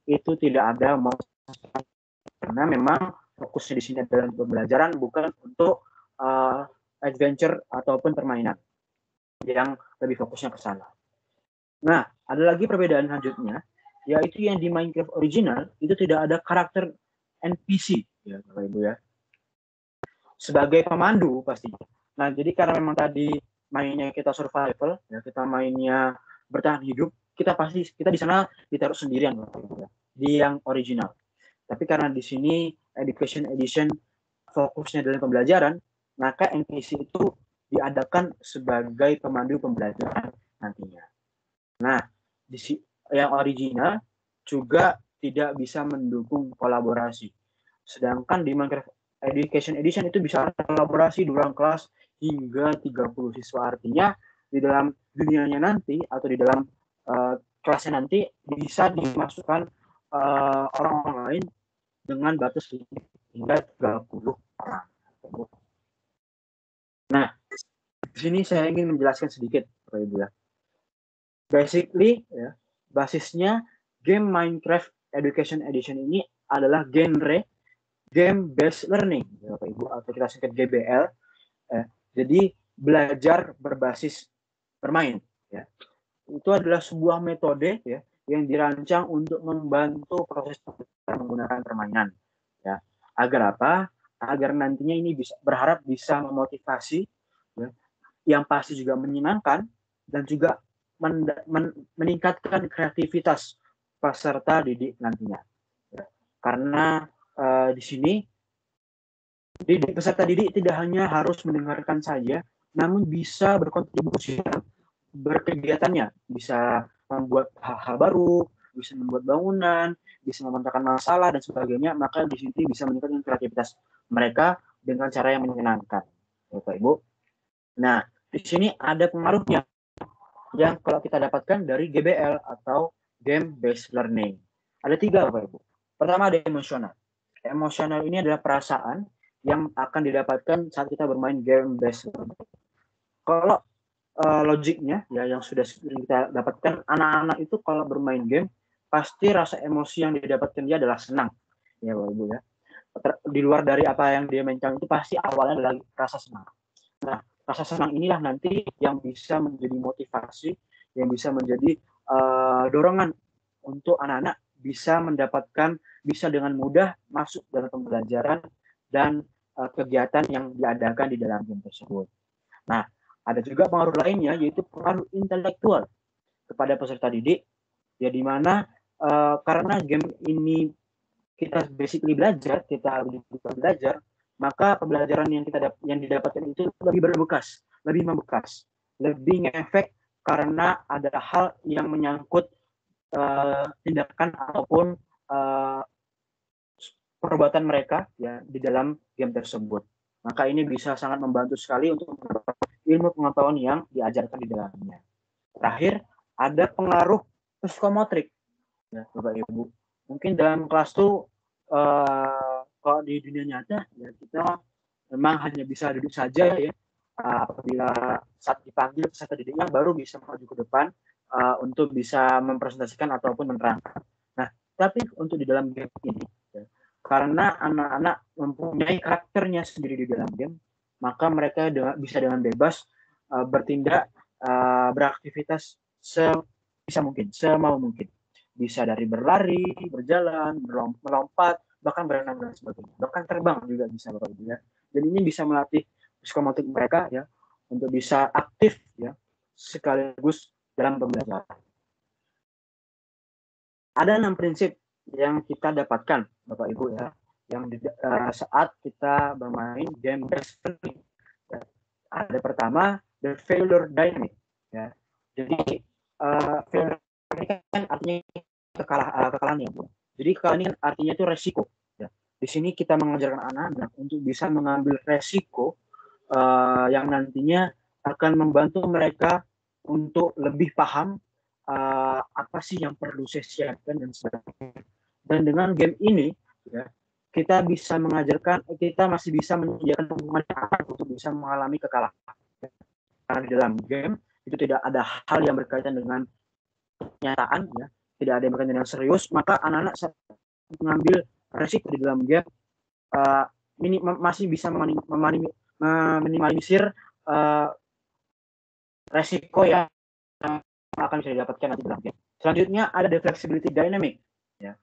itu tidak ada mau, karena memang fokusnya di sini adalah pembelajaran, bukan untuk uh, adventure ataupun permainan yang lebih fokusnya ke sana. Nah, ada lagi perbedaan selanjutnya, yaitu yang di Minecraft original itu tidak ada karakter N P C, ya Bapak Ibu ya, sebagai pemandu pastinya. Nah, jadi karena memang tadi mainnya kita survival, ya kita mainnya bertahan hidup, kita pasti kita di sana ditaruh sendirian, Bapak Ibu ya, di yang original. Tapi karena di sini Education Edition fokusnya dalam pembelajaran, maka N P C itu diadakan sebagai pemandu pembelajaran nantinya. Nah, di yang original juga tidak bisa mendukung kolaborasi. Sedangkan di Minecraft Education Edition itu bisa kolaborasi di dalam kelas hingga tiga puluh siswa. Artinya di dalam dunianya nanti atau di dalam uh, kelasnya nanti bisa dimasukkan uh, orang-orang lain dengan batas hingga tiga puluh orang. Nah, di sini saya ingin menjelaskan sedikit, Bapak Ibu ya. Basically, ya, basisnya game Minecraft Education Edition ini adalah genre game based learning, ya, Bapak Ibu, atau kita singkat G B L. Ya. Jadi belajar berbasis bermain. Ya. Itu adalah sebuah metode ya yang dirancang untuk membantu proses menggunakan permainan. Ya. Agar apa? Agar nantinya ini bisa berharap bisa memotivasi, ya, yang pasti juga menyenangkan dan juga men, men, meningkatkan kreativitas peserta didik nantinya. Ya. Karena uh, di sini didik peserta didik tidak hanya harus mendengarkan saja, namun bisa berkontribusi berkegiatannya, bisa membuat hal-hal baru, bisa membuat bangunan, bisa memecahkan masalah dan sebagainya. Maka di sini bisa meningkatkan kreativitas mereka dengan cara yang menyenangkan, Bapak Ibu. Nah, di sini ada pengaruhnya yang kalau kita dapatkan dari G B L atau game based learning. Ada tiga, Bapak Ibu. Pertama ada emosional. Emosional ini adalah perasaan yang akan didapatkan saat kita bermain game based learning. Kalau uh, logiknya ya yang sudah kita dapatkan, anak-anak itu kalau bermain game pasti rasa emosi yang didapatkan dia adalah senang, ya Bapak Ibu ya. Di luar dari apa yang dia mainkan itu pasti awalnya adalah rasa senang. Nah, rasa senang inilah nanti yang bisa menjadi motivasi, yang bisa menjadi uh, dorongan untuk anak-anak bisa mendapatkan, bisa dengan mudah masuk dalam pembelajaran dan uh, kegiatan yang diadakan di dalam game tersebut. Nah, ada juga pengaruh lainnya, yaitu pengaruh intelektual kepada peserta didik, ya di mana uh, karena game ini kita basically belajar, kita harus belajar, maka pembelajaran yang kita yang didapatkan itu lebih berbekas, lebih membekas, lebih ngefek karena ada hal yang menyangkut uh, tindakan ataupun uh, perbuatan mereka ya di dalam game tersebut. Maka ini bisa sangat membantu sekali untuk ilmu pengetahuan yang diajarkan di dalamnya. Terakhir, ada pengaruh psikomotorik, ya, Bapak Ibu. Mungkin dalam kelas tuh uh, kalau di dunia nyata ya kita memang hanya bisa duduk saja ya. Uh, apabila saat dipanggil peserta didiknya baru bisa maju ke depan uh, untuk bisa mempresentasikan ataupun menerangkan. Nah, tapi untuk di dalam game ini, ya, karena anak-anak mempunyai karakternya sendiri di dalam game, maka mereka dengan, bisa dengan bebas uh, bertindak, uh, beraktivitas sebisa mungkin, semau mungkin. Bisa dari berlari, berjalan, melompat, bahkan berenang dan sebagainya. Bahkan terbang juga bisa, Bapak Ibu ya. Dan ini bisa melatih psikomotorik mereka ya untuk bisa aktif ya sekaligus dalam pembelajaran. Ada enam prinsip yang kita dapatkan, Bapak Ibu ya, yang di, uh, saat kita bermain game based learning. Ya. Ada pertama the failure dynamic ya. Jadi uh, failure ini kan artinya kekalah, uh, kekalahan ya, Bu. Jadi kekalahan ini kan artinya itu resiko. Ya. Di sini kita mengajarkan anak-anak untuk bisa mengambil resiko uh, yang nantinya akan membantu mereka untuk lebih paham uh, apa sih yang perlu saya siapkan dan sebagainya. Dan dengan game ini, ya, kita bisa mengajarkan, kita masih bisa menyediakan pengumuman untuk bisa mengalami kekalahan. Karena di dalam game itu tidak ada hal yang berkaitan dengan kenyataan, ya, tidak ada yang berkaitan dengan serius, maka anak-anak saat mengambil resiko di dalam game uh, mini, masih bisa meminimalisir uh, resiko yang akan bisa didapatkan nanti dalam game. Selanjutnya ada the flexibility dynamic. Ya.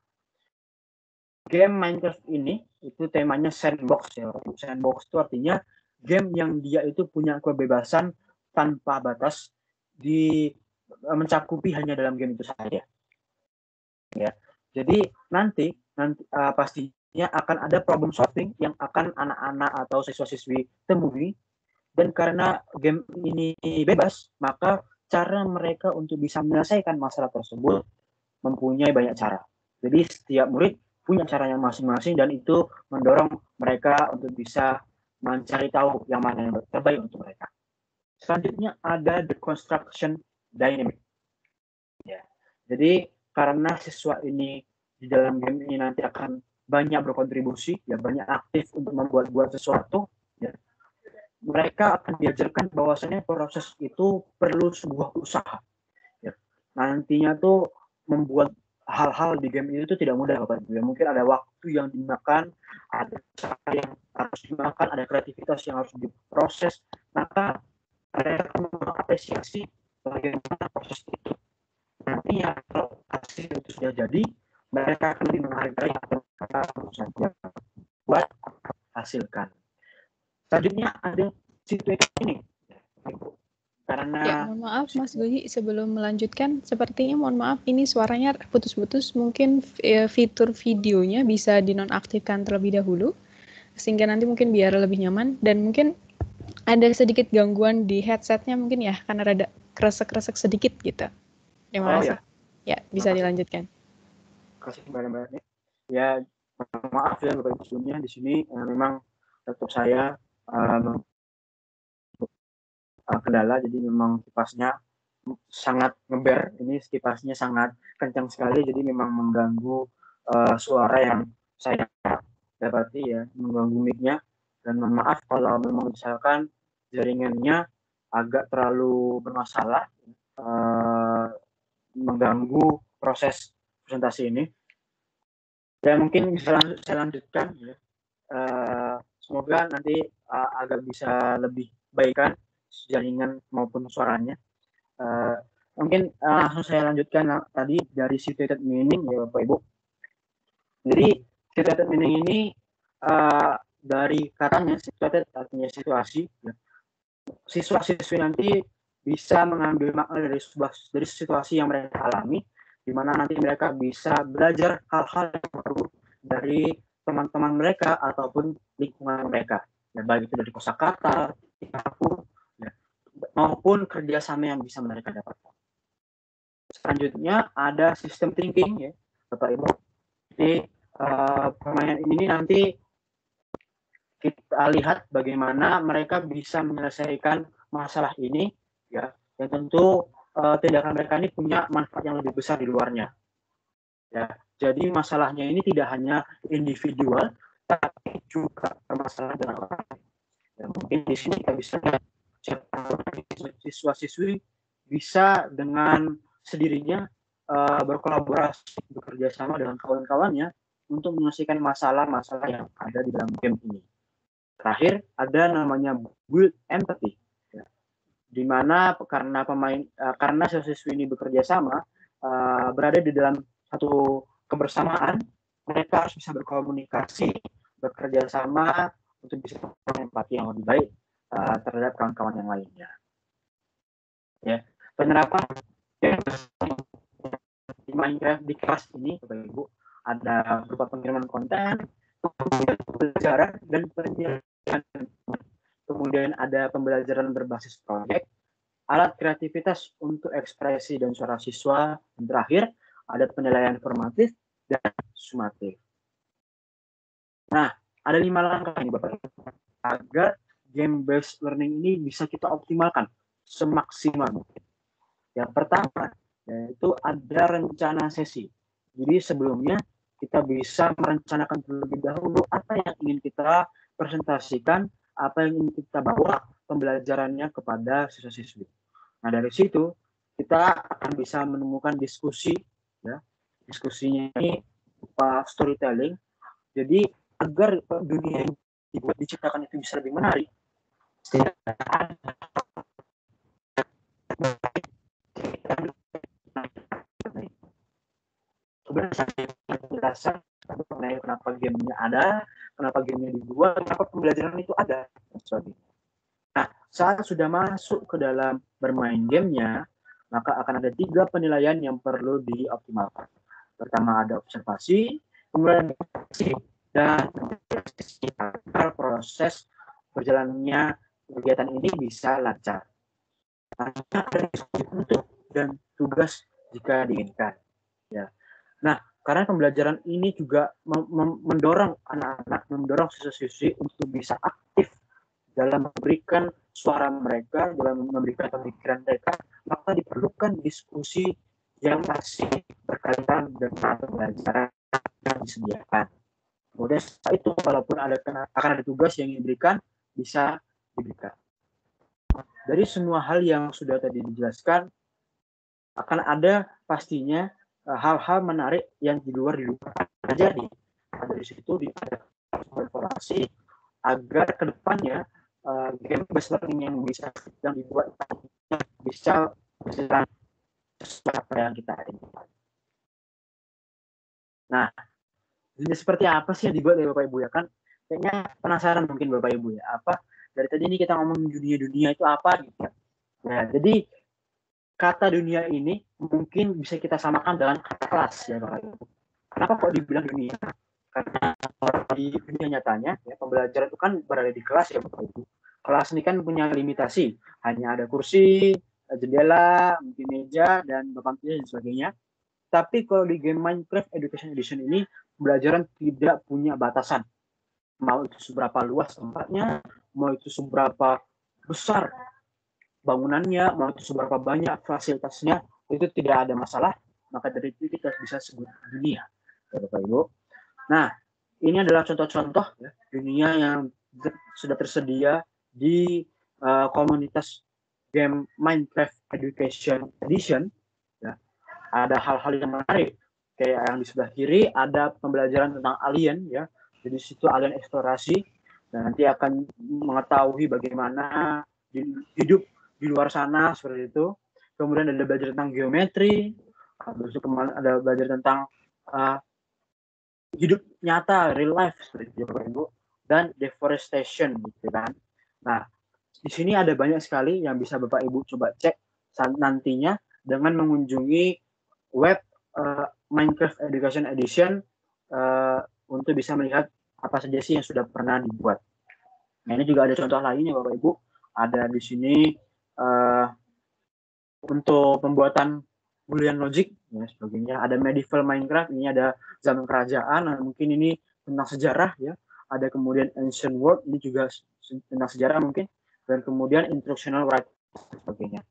Game Minecraft ini itu temanya sandbox ya. Sandbox itu artinya game yang dia itu punya kebebasan tanpa batas di mencakupi hanya dalam game itu saja. Ya. Jadi nanti nanti uh, pastinya akan ada problem solving yang akan anak-anak atau siswa-siswi temui, dan karena game ini bebas, maka cara mereka untuk bisa menyelesaikan masalah tersebut mempunyai banyak cara. Jadi setiap murid punya caranya masing-masing, dan itu mendorong mereka untuk bisa mencari tahu yang mana yang terbaik untuk mereka. Selanjutnya ada the construction dynamic. Ya. Jadi karena siswa ini di dalam game ini nanti akan banyak berkontribusi, ya banyak aktif untuk membuat-buat sesuatu, ya. Mereka akan diajarkan bahwasanya proses itu perlu sebuah usaha. Ya. Nantinya tuh membuat hal-hal di game ini tuh tidak mudah, Bapak Ibu. Ya, mungkin ada waktu yang dimakan, ada cara yang harus dimakan, ada kreativitas yang harus diproses. Maka mereka akan mengapresiasi bagaimana proses itu. Nantinya kalau hasil itu sudah jadi, mereka akan lebih menghargai apa yang buat hasilkan. Selanjutnya ada situasi ini, karena Ya, mohon maaf Mas Goji, sebelum melanjutkan, sepertinya mohon maaf ini suaranya putus-putus, mungkin eh, fitur videonya bisa dinonaktifkan terlebih dahulu, sehingga nanti mungkin biar lebih nyaman, dan mungkin ada sedikit gangguan di headsetnya mungkin ya, karena ada kresek-kresek sedikit gitu. Terima oh kasih. ya, Ya, bisa Makasih. dilanjutkan. kasih kepada ya, maaf ya Bapak Ibu sebelumnya, di sini uh, memang laptop saya uh, kendala, jadi memang kipasnya sangat ngeber, ini kipasnya sangat kencang sekali, jadi memang mengganggu uh, suara yang saya dapati ya, mengganggu mic-nya, dan maaf kalau memang misalkan jaringannya agak terlalu bermasalah, uh, mengganggu proses presentasi ini. Ya mungkin bisa saya lanjutkan ya. Uh, semoga nanti uh, agak bisa lebih baikkan jaringan maupun suaranya. Uh, mungkin uh, langsung saya lanjutkan uh, tadi dari situated meaning ya Bapak Ibu. Jadi situated meaning ini uh, dari katanya situated artinya situasi. Ya. Siswa-siswi nanti bisa mengambil makna dari sebuah dari situasi yang mereka alami, di mana nanti mereka bisa belajar hal-hal yang baru dari teman-teman mereka ataupun lingkungan mereka, ya, baik itu dari kosakata, ya, maupun kerjasama yang bisa mereka dapatkan. Selanjutnya ada system thinking ya Bapak Ibu. Jadi uh, permainan ini nanti kita lihat bagaimana mereka bisa menyelesaikan masalah ini, ya, dan tentu uh, tindakan mereka ini punya manfaat yang lebih besar di luarnya. Ya, jadi masalahnya ini tidak hanya individual, tapi juga permasalahan dengan orang. Ya, mungkin di sini kita bisa siswa-siswi bisa dengan sendirinya uh, berkolaborasi, bekerja sama dengan kawan-kawannya untuk menyelesaikan masalah-masalah yang ada di dalam game ini. Terakhir ada namanya build empathy, ya, di mana karena pemain uh, karena siswa-siswi ini bekerja sama, uh, berada di dalam satu kebersamaan, mereka harus bisa berkomunikasi, bekerja sama untuk bisa empati yang lebih baik uh, terhadap kawan-kawan yang lainnya. Ya, penerapan di Minecraft di kelas ini, Bapak Ibu, ada berupa pengiriman konten, pembelajaran dan penjelasan. Kemudian ada pembelajaran berbasis proyek, alat kreativitas untuk ekspresi dan suara siswa, dan terakhir ada penilaian formatif dan sumatif. Nah, ada lima langkah ini Bapak Ibu, agar game based learning ini bisa kita optimalkan semaksimal mungkin. Yang pertama yaitu ada rencana sesi. Jadi sebelumnya kita bisa merencanakan terlebih dahulu apa yang ingin kita presentasikan, apa yang ingin kita bawa pembelajarannya kepada siswa-siswi. Nah dari situ kita akan bisa menemukan diskusi, ya, diskusinya ini berupa storytelling. Jadi agar dunia yang dibuat diciptakan itu bisa lebih menarik, penjelasan mengenai kenapa gamenya ada, kenapa gamenya dibuat, kenapa pembelajaran itu ada. Nah, saat sudah masuk ke dalam bermain gamenya, maka akan ada tiga penilaian yang perlu dioptimalkan. Pertama ada observasi, kemudian refleksi, dan agar proses berjalannya kegiatan ini bisa lancar. Hanya ada bentuk dan tugas jika diinginkan. Ya. Nah, karena pembelajaran ini juga mendorong anak-anak, mendorong siswa-siswi untuk bisa aktif dalam memberikan suara mereka, dalam memberikan pemikiran mereka, maka diperlukan diskusi yang masih berkaitan dengan pembelajaran yang disediakan. Kemudian setelah itu, walaupun ada akan ada tugas yang diberikan, bisa diberikan. Dari semua hal yang sudah tadi dijelaskan, akan ada pastinya hal-hal menarik yang di luar dilupakan terjadi. Dari situ ada evaluasi agar kedepannya uh, game based learning yang bisa yang dibuat bisa berjalan sesuai apa yang kita inginkan. Nah, ini seperti apa sih yang dibuat oleh Bapak Ibu ya kan? Kayaknya penasaran mungkin Bapak Ibu ya. Apa dari tadi ini kita ngomong dunia-dunia itu apa gitu ya. Nah, jadi kata dunia ini mungkin bisa kita samakan dengan kata kelas ya Bapak Ibu. Kenapa kok dibilang dunia? Karena di dunia nyatanya ya pembelajaran itu kan berada di kelas ya Bapak Ibu. Kelas ini kan punya limitasi, hanya ada kursi, jendela, mungkin meja dan papan tulis dan sebagainya. Tapi kalau di game Minecraft Education Edition ini pembelajaran tidak punya batasan. Mau itu seberapa luas tempatnya, mau itu seberapa besar bangunannya, mau itu seberapa banyak fasilitasnya, itu tidak ada masalah. Maka dari itu kita bisa sebut dunia, ya Bapak Ibu. Nah, ini adalah contoh-contoh ya, dunia yang sudah tersedia di uh, komunitas game Minecraft Education Edition. Ya. Ada hal-hal yang menarik, kayak yang di sebelah kiri ada pembelajaran tentang alien, ya. Jadi situ alien eksplorasi, dan nanti akan mengetahui bagaimana hidup di luar sana seperti itu. Kemudian ada belajar tentang geometri, ada belajar tentang uh, hidup nyata, real life seperti itu, Bapak Ibu, dan deforestation gitu kan. Nah, di sini ada banyak sekali yang bisa Bapak Ibu coba cek nantinya dengan mengunjungi web uh, Minecraft Education Edition uh, untuk bisa melihat apa saja sih yang sudah pernah dibuat. Nah, ini juga ada contoh lainnya Bapak Ibu. Ada di sini uh, untuk pembuatan Boolean logic ya sebagainya. Ada medieval Minecraft, ini ada zaman kerajaan, nah, mungkin ini tentang sejarah ya. Ada kemudian ancient world, ini juga tentang sejarah mungkin, dan kemudian instructional writing sebagainya.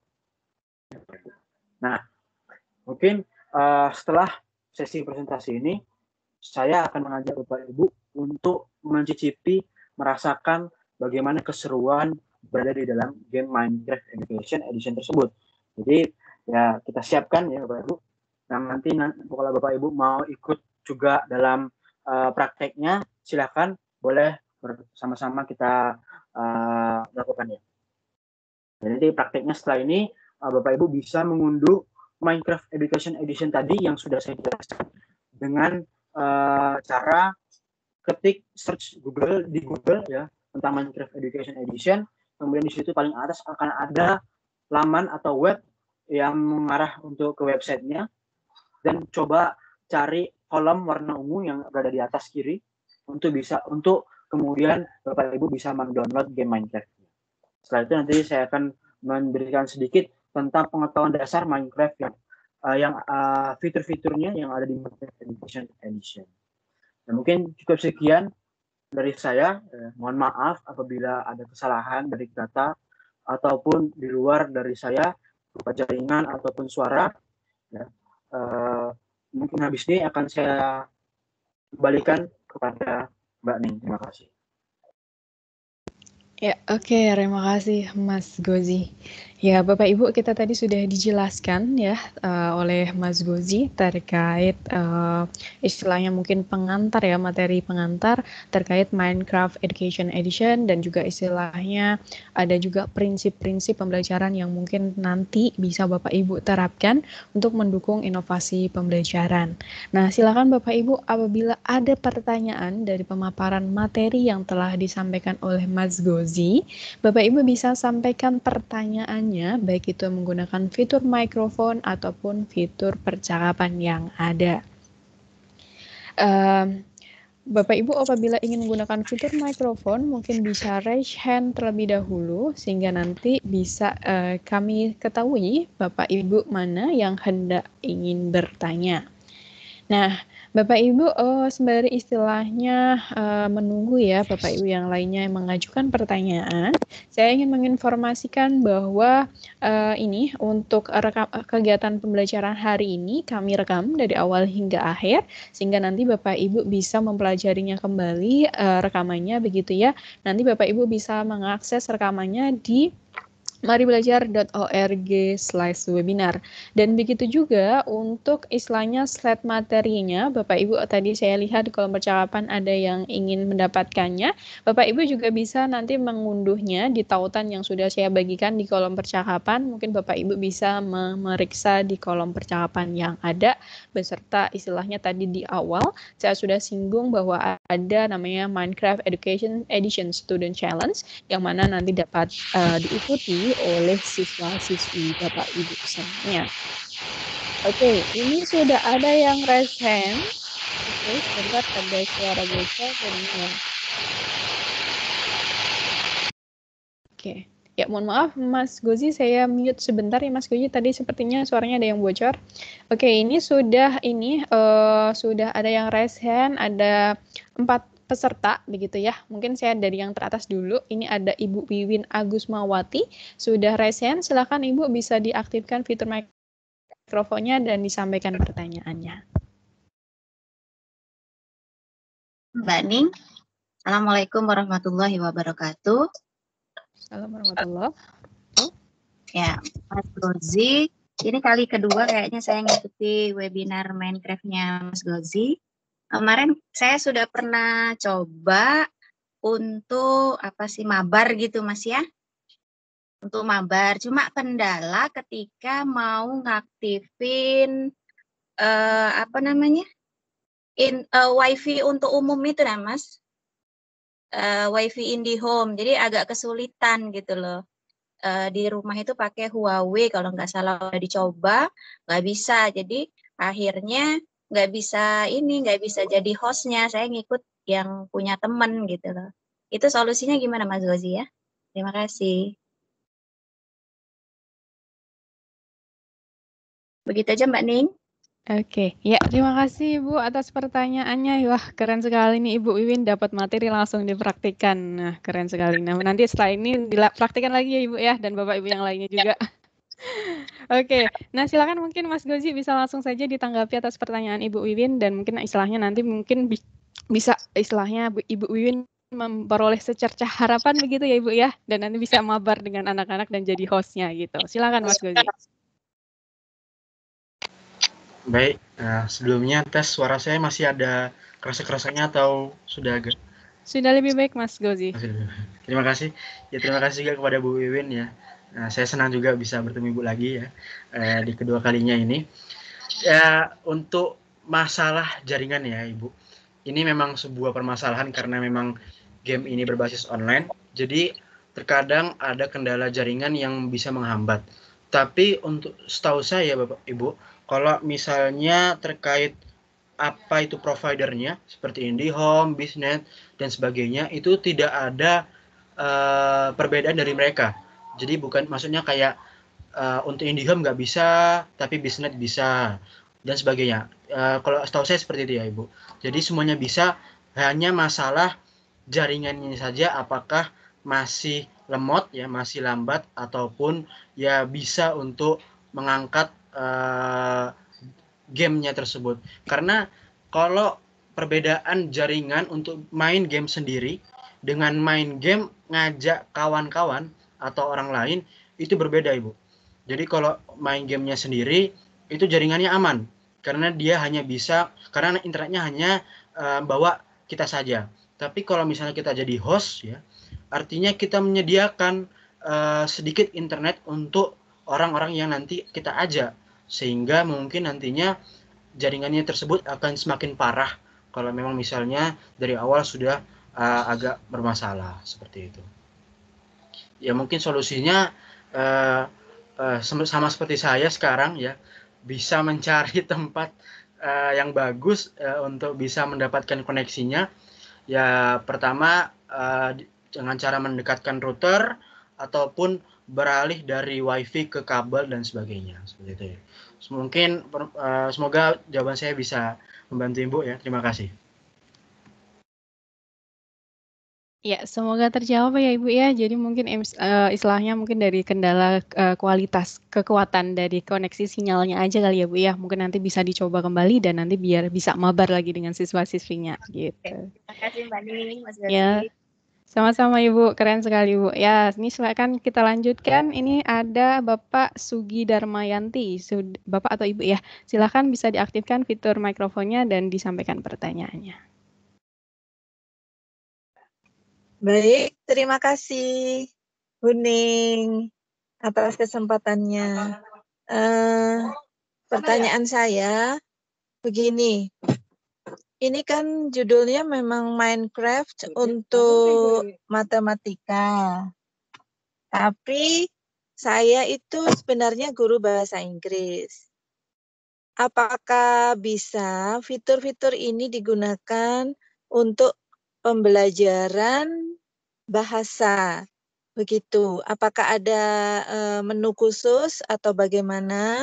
Nah, mungkin uh, setelah sesi presentasi ini saya akan mengajak Bapak Ibu untuk mencicipi, merasakan bagaimana keseruan berada di dalam game Minecraft Education Edition tersebut. Jadi ya kita siapkan ya Bapak Ibu. Nah, nanti kalau Bapak Ibu mau ikut juga dalam uh, prakteknya, silakan boleh bersama-sama kita uh, lakukan ya. Jadi prakteknya setelah ini uh, Bapak Ibu bisa mengunduh Minecraft Education Edition tadi yang sudah saya jelaskan dengan uh, cara ketik search Google di Google ya tentang Minecraft Education Edition. Kemudian di situ paling atas akan ada laman atau web yang mengarah untuk ke websitenya, dan coba cari kolom warna ungu yang berada di atas kiri untuk bisa untuk kemudian Bapak Ibu bisa mendownload game Minecraft. Setelah itu nanti saya akan memberikan sedikit tentang pengetahuan dasar Minecraft yang uh, yang uh, fitur-fiturnya yang ada di Minecraft Education Edition. Nah, mungkin cukup sekian dari saya. Eh, mohon maaf apabila ada kesalahan dari kata ataupun di luar dari saya berupa jaringan ataupun suara. Ya. Uh, mungkin habis ini akan saya kembalikan kepada Mbak Ning. Terima kasih. Ya, oke. Okay. Terima kasih Mas Gozi. Ya, Bapak Ibu, kita tadi sudah dijelaskan ya uh, oleh Mas Gozi terkait uh, istilahnya mungkin pengantar ya, materi pengantar terkait Minecraft Education Edition, dan juga istilahnya ada juga prinsip-prinsip pembelajaran yang mungkin nanti bisa Bapak Ibu terapkan untuk mendukung inovasi pembelajaran. Nah, silakan Bapak Ibu, apabila ada pertanyaan dari pemaparan materi yang telah disampaikan oleh Mas Gozi, Bapak Ibu bisa sampaikan pertanyaannya, baik itu menggunakan fitur mikrofon ataupun fitur percakapan yang ada. Um, Bapak Ibu apabila ingin menggunakan fitur mikrofon, mungkin bisa raise hand terlebih dahulu, sehingga nanti bisa uh, kami ketahui Bapak Ibu mana yang hendak ingin bertanya. Nah, Bapak Ibu, oh, sembari istilahnya uh, menunggu ya Bapak Ibu yang lainnya yang mengajukan pertanyaan, saya ingin menginformasikan bahwa uh, ini untuk rekam, kegiatan pembelajaran hari ini kami rekam dari awal hingga akhir, sehingga nanti Bapak Ibu bisa mempelajarinya kembali uh, rekamannya begitu ya. Nanti Bapak Ibu bisa mengakses rekamannya di maribelajar dot org slash webinar. Dan begitu juga untuk istilahnya slide materinya, Bapak Ibu tadi saya lihat di kolom percakapan ada yang ingin mendapatkannya. Bapak Ibu juga bisa nanti mengunduhnya di tautan yang sudah saya bagikan di kolom percakapan. Mungkin Bapak Ibu bisa memeriksa di kolom percakapan yang ada, beserta istilahnya tadi di awal saya sudah singgung bahwa ada namanya Minecraft Education Edition Student Challenge, yang mana nanti dapat uh, diikuti oleh siswa-siswi Bapak Ibu semuanya. Oke, ini sudah ada yang raise hand. Oke, sebentar ada suara bocor jadinya. Oke, ya mohon maaf Mas Gozi, saya mute sebentar ya Mas Gozi, tadi sepertinya suaranya ada yang bocor. Oke, ini sudah ini uh, sudah ada yang raise hand, ada empat peserta begitu ya. Mungkin saya dari yang teratas dulu. Ini ada Ibu Wiwin Agusmawati sudah raise hand. Silakan Ibu bisa diaktifkan fitur mikrofonnya dan disampaikan pertanyaannya. Mbak Ning, Assalamualaikum warahmatullahi wabarakatuh. Assalamualaikum warahmatullahi wabarakatuh. Ya, Mas Gozi, ini kali kedua kayaknya saya ngikuti webinar Minecraft-nya Mas Gozi. Kemarin saya sudah pernah coba untuk apa sih mabar gitu Mas ya, untuk mabar. Cuma kendala ketika mau ngaktifin uh, apa namanya in uh, wifi untuk umum itu nah Mas, uh, wifi IndiHome. Jadi agak kesulitan gitu loh. Uh, di rumah itu pakai Huawei kalau nggak salah, udah dicoba nggak bisa. Jadi akhirnya nggak bisa ini, nggak bisa jadi hostnya, saya ngikut yang punya temen gitu loh. Itu solusinya gimana Mas Gozi ya? Terima kasih. Begitu aja Mbak Ning. Oke, ya terima kasih Ibu atas pertanyaannya. Wah keren sekali nih Ibu Wiwin, dapat materi langsung dipraktikkan. Nah keren sekali. Nah nanti setelah ini dipraktikkan lagi ya Ibu ya, dan Bapak Ibu yang lainnya juga. Oke, nah silakan mungkin Mas Gozi bisa langsung saja ditanggapi atas pertanyaan Ibu Wiwin, dan mungkin istilahnya nanti mungkin bi bisa istilahnya Ibu Wiwin memperoleh secercah harapan begitu ya Ibu ya, dan nanti bisa mabar dengan anak-anak dan jadi hostnya gitu. Silakan Mas Gozi. Baik, nah, sebelumnya tes suara saya masih ada kerasa-kerasanya atau sudah agak? Sudah lebih baik Mas Gozi. Terima kasih. Ya terima kasih juga kepada Bu Wiwin ya. Nah, saya senang juga bisa bertemu Ibu lagi ya eh, di kedua kalinya ini. Ya, untuk masalah jaringan ya Ibu, ini memang sebuah permasalahan karena memang game ini berbasis online. Jadi terkadang ada kendala jaringan yang bisa menghambat. Tapi untuk setahu saya Bapak Ibu, kalau misalnya terkait apa itu providernya seperti IndiHome, Biznet dan sebagainya, itu tidak ada uh, perbedaan dari mereka. Jadi bukan maksudnya kayak uh, untuk IndiHome nggak bisa, tapi Biznet bisa dan sebagainya. Uh, kalau setahu saya seperti itu ya Ibu. Jadi semuanya bisa, hanya masalah jaringannya saja apakah masih lemot ya, masih lambat ataupun ya bisa untuk mengangkat uh, gamenya tersebut. Karena kalau perbedaan jaringan untuk main game sendiri dengan main game ngajak kawan-kawan atau orang lain, itu berbeda, Ibu. Jadi kalau main gamenya sendiri itu jaringannya aman karena dia hanya bisa karena internetnya hanya uh, bawa kita saja. Tapi kalau misalnya kita jadi host ya, artinya kita menyediakan uh, sedikit internet untuk orang-orang yang nanti kita ajak sehingga mungkin nantinya jaringannya tersebut akan semakin parah kalau memang misalnya dari awal sudah uh, agak bermasalah seperti itu. Ya mungkin solusinya uh, uh, sama seperti saya sekarang ya, bisa mencari tempat uh, yang bagus uh, untuk bisa mendapatkan koneksinya. Ya pertama uh, dengan cara mendekatkan router ataupun beralih dari wifi ke kabel dan sebagainya seperti itu ya. Mungkin uh, semoga jawaban saya bisa membantu Ibu ya. Terima kasih. Ya, semoga terjawab ya Ibu ya. Jadi mungkin uh, istilahnya mungkin dari kendala uh, kualitas kekuatan dari koneksi sinyalnya aja kali ya Bu ya. Mungkin nanti bisa dicoba kembali dan nanti biar bisa mabar lagi dengan siswa-siswinya gitu. Terima kasih Mbak Ning, Mas Gozi. Ya. Sama-sama Ibu, keren sekali Ibu. Ya, ini silakan kita lanjutkan. Ini ada Bapak Sugi Darmayanti. Bapak atau Ibu ya, silakan bisa diaktifkan fitur mikrofonnya dan disampaikan pertanyaannya. Baik, terima kasih Bu Ning atas kesempatannya. Uh, pertanyaan saya begini. Ini kan judulnya memang Minecraft untuk matematika. Tapi saya itu sebenarnya guru bahasa Inggris. Apakah bisa fitur-fitur ini digunakan untuk pembelajaran bahasa? Begitu. Apakah ada uh, menu khusus atau bagaimana?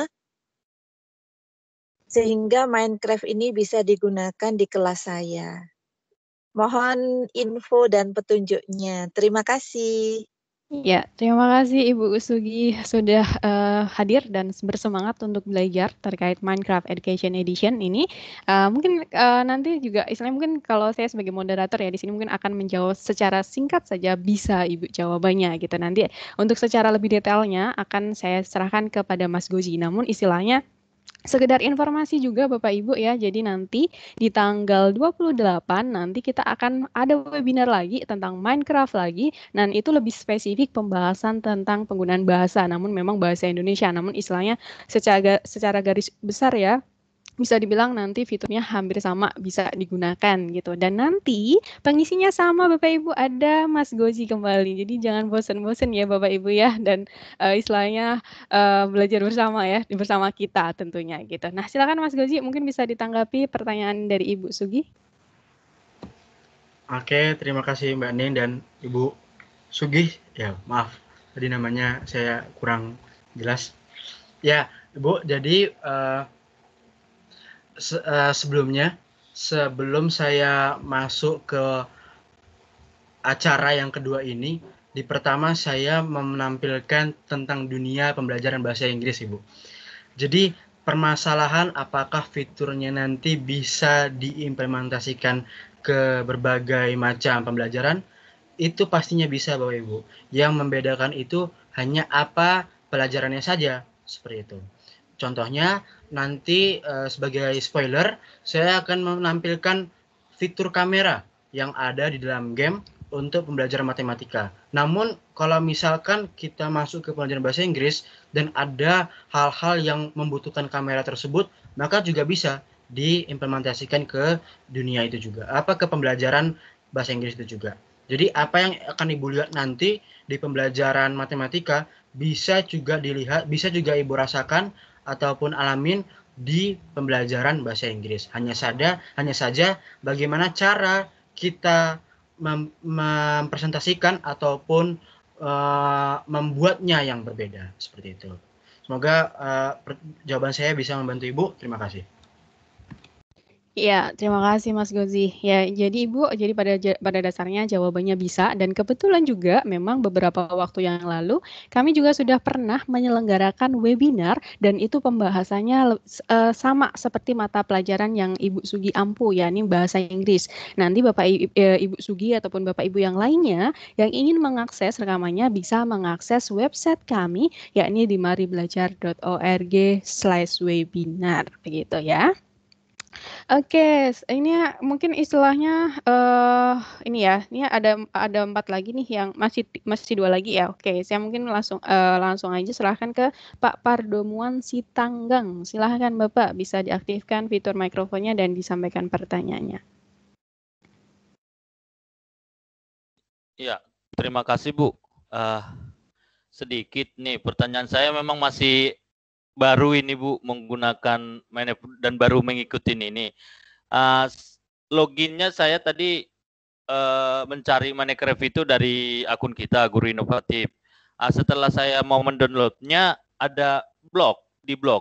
Sehingga Minecraft ini bisa digunakan di kelas saya. Mohon info dan petunjuknya. Terima kasih. Ya, terima kasih Ibu Usugi sudah uh, hadir dan bersemangat untuk belajar terkait Minecraft Education Edition ini. Uh, mungkin uh, nanti juga, istilahnya mungkin kalau saya sebagai moderator ya di sini mungkin akan menjawab secara singkat saja bisa Ibu jawabannya gitu. Nanti untuk secara lebih detailnya akan saya serahkan kepada Mas Gozi. Namun istilahnya sekedar informasi juga Bapak Ibu ya, jadi nanti di tanggal dua puluh delapan nanti kita akan ada webinar lagi tentang Minecraft lagi, dan itu lebih spesifik pembahasan tentang penggunaan bahasa, namun memang bahasa Indonesia, namun istilahnya secara, secara garis besar ya, bisa dibilang nanti fiturnya hampir sama bisa digunakan gitu. Dan nanti pengisinya sama Bapak Ibu, ada Mas Gozi kembali. Jadi jangan bosan-bosan ya Bapak Ibu ya, dan uh, istilahnya uh, belajar bersama ya, bersama kita tentunya gitu. Nah, silakan Mas Gozi, mungkin bisa ditanggapi pertanyaan dari Ibu Sugi. Oke, terima kasih Mbak Ning dan Ibu Sugi. Ya, maaf tadi namanya saya kurang jelas. Ya, Ibu, jadi uh, Se uh, sebelumnya, sebelum saya masuk ke acara yang kedua ini, di pertama saya menampilkan tentang dunia pembelajaran bahasa Inggris, Ibu. Jadi permasalahan apakah fiturnya nanti bisa diimplementasikan ke berbagai macam pembelajaran, itu pastinya bisa Bapak Ibu. Yang membedakan itu hanya apa pelajarannya saja, seperti itu. Contohnya, nanti uh, sebagai spoiler, saya akan menampilkan fitur kamera yang ada di dalam game untuk pembelajaran matematika. Namun, kalau misalkan kita masuk ke pelajaran bahasa Inggris dan ada hal-hal yang membutuhkan kamera tersebut, maka juga bisa diimplementasikan ke dunia itu juga. Apa ke pembelajaran bahasa Inggris itu juga. Jadi, apa yang akan Ibu lihat nanti di pembelajaran matematika bisa juga dilihat, bisa juga Ibu rasakan ataupun alamin di pembelajaran bahasa Inggris. Hanya saja, hanya saja bagaimana cara kita mem mempresentasikan ataupun uh, membuatnya yang berbeda seperti itu. Semoga uh, jawaban saya bisa membantu Ibu. Terima kasih. Ya, terima kasih Mas Gozi. Ya, jadi Ibu, jadi pada ja- pada dasarnya jawabannya bisa dan kebetulan juga memang beberapa waktu yang lalu kami juga sudah pernah menyelenggarakan webinar dan itu pembahasannya le- s- eh, sama seperti mata pelajaran yang Ibu Sugi ampu ya, ini bahasa Inggris. Nanti Bapak I- eh, Ibu Sugi ataupun Bapak Ibu yang lainnya yang ingin mengakses rekamannya bisa mengakses website kami yakni di maribelajar dot org slash webinar begitu ya. Oke, s- ini ya, mungkin istilahnya eh ini ya, ini ada ada empat lagi nih yang masih masih dua lagi ya. Oke, saya mungkin langsung eh, langsung aja serahkan ke Pak Pardomuan Sitanggang. Silahkan Bapak bisa diaktifkan fitur mikrofonnya dan disampaikan pertanyaannya. Ya, terima kasih Bu. Eh, sedikit nih pertanyaan saya memang masih baru ini Bu menggunakan Minecraft dan baru mengikuti ini. Eh, s- loginnya saya tadi eh, mencari Minecraft itu dari akun kita Guru Inovatif. Ah, setelah saya mau mendownloadnya ada blog di blog.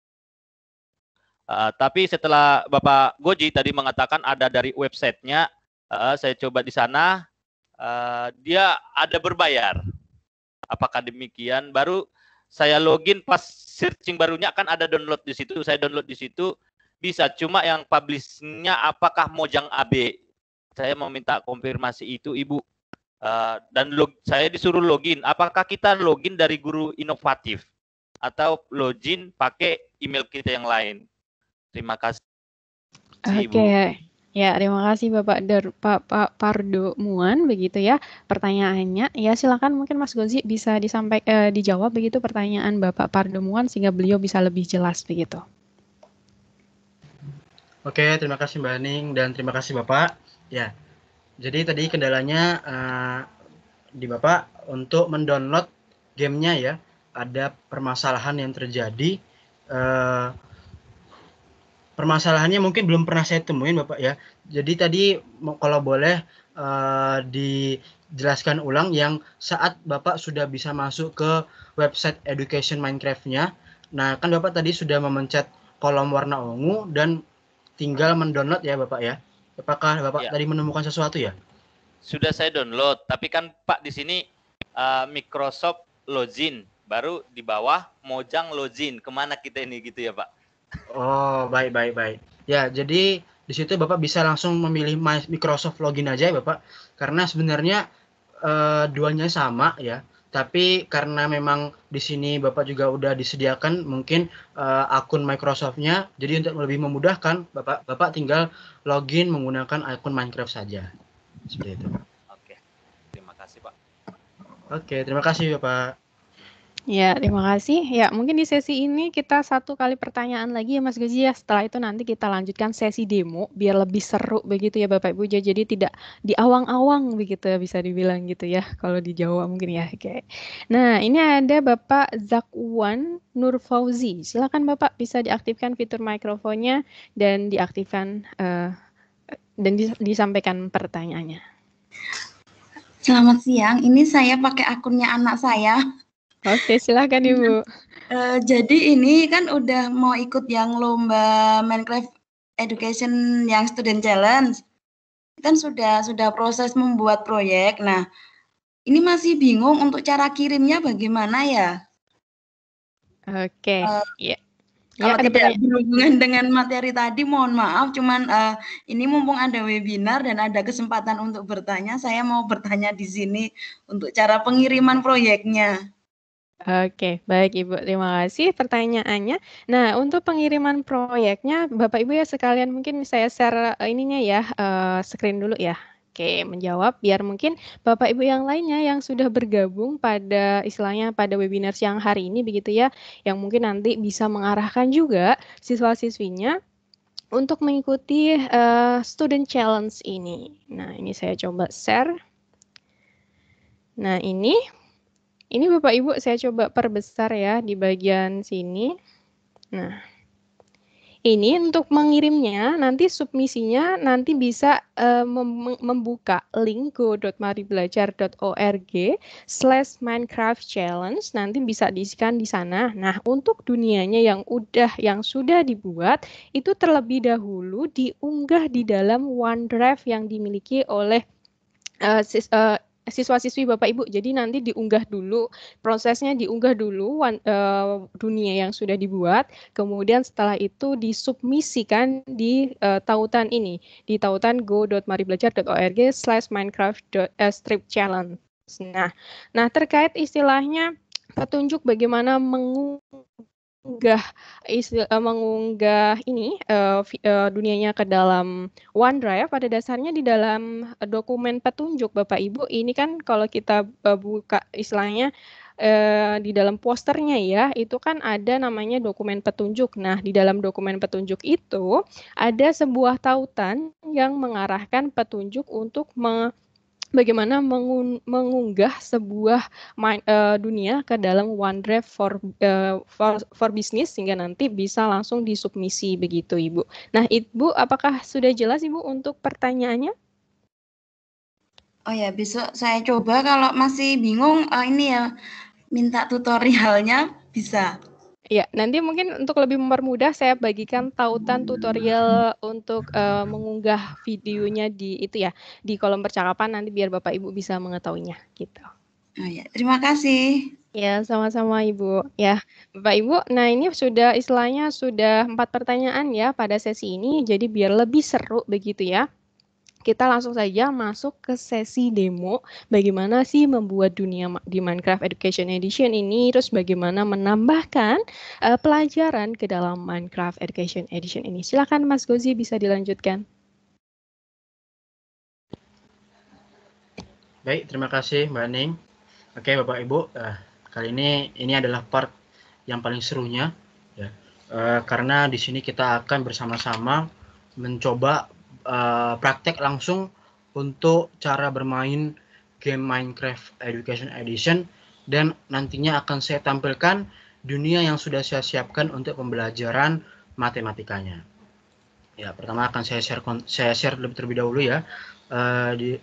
Ah, tapi setelah Bapak Goji tadi mengatakan ada dari websitenya, ah, saya coba di sana, ah, dia ada berbayar. Apakah demikian? Baru saya login pas searching barunya kan ada download di situ. Saya download di situ bisa. Cuma yang publishingnya apakah Mojang A B? Saya mau minta konfirmasi itu Ibu. Uh, dan log, saya disuruh login. Apakah kita login dari Guru Inovatif atau login pakai email kita yang lain? Terima kasih Ibu. Oke. Ya, terima kasih Bapak Dar, Pak, Pak Pardo Muan begitu ya pertanyaannya. Ya, silakan mungkin Mas Gozi bisa disampaikan eh, dijawab begitu pertanyaan Bapak Pardo Muan sehingga beliau bisa lebih jelas begitu. Oke, terima kasih Mbak Ning dan terima kasih Bapak. Ya, jadi tadi kendalanya eh, di Bapak untuk mendownload gamenya ya, ada permasalahan yang terjadi. Eh, permasalahannya mungkin belum pernah saya temuin Bapak ya. Jadi tadi mo- kalau boleh eh, dijelaskan ulang yang saat Bapak sudah bisa masuk ke website Education Minecraft-nya. Nah, kan Bapak tadi sudah memencet kolom warna ungu dan tinggal mendownload ya Bapak ya. Apakah Bapak Ya, tadi menemukan sesuatu ya? sudah saya download. Tapi kan Pak di sini uh, Microsoft login, baru di bawah Mojang login. Kemana kita ini gitu ya Pak? Oh, baik, baik, baik. Ya, jadi di situ Bapak bisa langsung memilih My- Microsoft login aja ya Bapak. Karena sebenarnya eh, duanya sama ya. Tapi karena memang di sini Bapak juga udah disediakan mungkin eh, akun Microsoft-nya. Jadi untuk lebih memudahkan, Bapak Bapak tinggal login menggunakan akun Minecraft saja. Seperti itu. Oke, terima kasih Pak. Oke, terima kasih Bapak. Ya, terima kasih. Ya, mungkin di sesi ini kita satu kali pertanyaan lagi ya Mas Gaji ya. Setelah itu nanti kita lanjutkan sesi demo biar lebih seru begitu ya Bapak Ibu. Jadi tidak di awang-awang begitu ya bisa dibilang gitu ya. Kalau di Jawa mungkin ya. Oke. Nah, ini ada Bapak Zakwan Nur Fauzi. Silakan Bapak bisa diaktifkan fitur mikrofonnya dan diaktifkan eh, dan dis- disampaikan pertanyaannya. Selamat siang, ini saya pakai akunnya anak saya. Oke, silakan Ibu. Eh, jadi ini kan udah mau ikut yang lomba Minecraft Education yang Student Challenge. Kan sudah sudah proses membuat proyek. Nah, ini masih bingung untuk cara kirimnya bagaimana ya? Oke. Eh, Ya. Ya, Kalau ada tidak pertanyaan. berhubungan dengan materi tadi, mohon maaf. Cuman eh, ini mumpung ada webinar dan ada kesempatan untuk bertanya, saya mau bertanya di sini untuk cara pengiriman proyeknya. Oke, baik Ibu. Terima kasih pertanyaannya. Nah, untuk pengiriman proyeknya, Bapak Ibu ya sekalian mungkin saya share eh, ininya ya, eh, screen dulu ya. Oke, menjawab biar mungkin Bapak Ibu yang lainnya yang sudah bergabung pada istilahnya pada webinar siang hari ini begitu ya, yang mungkin nanti bisa mengarahkan juga siswa-siswinya untuk mengikuti eh, student challenge ini. Nah, ini saya coba share. Nah, ini Ini Bapak Ibu saya coba perbesar ya di bagian sini. Nah, Ini untuk mengirimnya, nanti submisinya nanti bisa eh, mem- membuka link go.maribelajar.org slash Minecraft Challenge. Nanti bisa diisikan di sana. Nah, untuk dunianya yang udah yang sudah dibuat itu terlebih dahulu diunggah di dalam OneDrive yang dimiliki oleh eh, sis- eh, siswa-siswi Bapak Ibu. Jadi nanti diunggah dulu, prosesnya diunggah dulu wan- eh, dunia yang sudah dibuat, kemudian setelah itu disubmisikan di eh, tautan ini, di tautan go.maribelajar.org slash Minecraft strip challenge. Nah, nah terkait istilahnya petunjuk bagaimana mengunggah isti- eh, mengunggah ini eh, vi- eh, dunianya ke dalam OneDrive, pada dasarnya di dalam eh, dokumen petunjuk Bapak Ibu ini kan kalau kita eh, buka istilahnya eh, di dalam posternya ya itu kan ada namanya dokumen petunjuk. Nah, di dalam dokumen petunjuk itu ada sebuah tautan yang mengarahkan petunjuk untuk me- bagaimana mengun- mengunggah sebuah main- eh, dunia ke dalam OneDrive for, eh, for for business sehingga nanti bisa langsung disubmisi begitu Ibu. Nah, Ibu apakah sudah jelas Ibu untuk pertanyaannya? Oh ya, besok saya coba. Kalau masih bingung, eh, ini ya minta tutorialnya bisa. Ya, nanti mungkin untuk lebih mempermudah saya bagikan tautan tutorial untuk eh, mengunggah videonya di itu ya, di kolom percakapan nanti biar Bapak Ibu bisa mengetahuinya gitu. Oh ya, terima kasih. Ya, sama-sama Ibu. Ya, Bapak Ibu, nah ini sudah istilahnya sudah empat pertanyaan ya pada sesi ini, jadi biar lebih seru begitu ya. Kita langsung saja masuk ke sesi demo, bagaimana sih membuat dunia ma- di Minecraft Education Edition ini, terus bagaimana menambahkan eh, pelajaran ke dalam Minecraft Education Edition ini. Silakan Mas Gozi bisa dilanjutkan. Baik, terima kasih Mbak Ning. Oke Bapak Ibu, eh, kali ini ini adalah part yang paling serunya ya. Eh, karena di sini kita akan bersama-sama mencoba eh, praktek langsung untuk cara bermain game Minecraft Education Edition, dan nantinya akan saya tampilkan dunia yang sudah saya siapkan untuk pembelajaran matematikanya. Ya, pertama akan saya share saya share lebih terlebih dahulu ya. Eh, di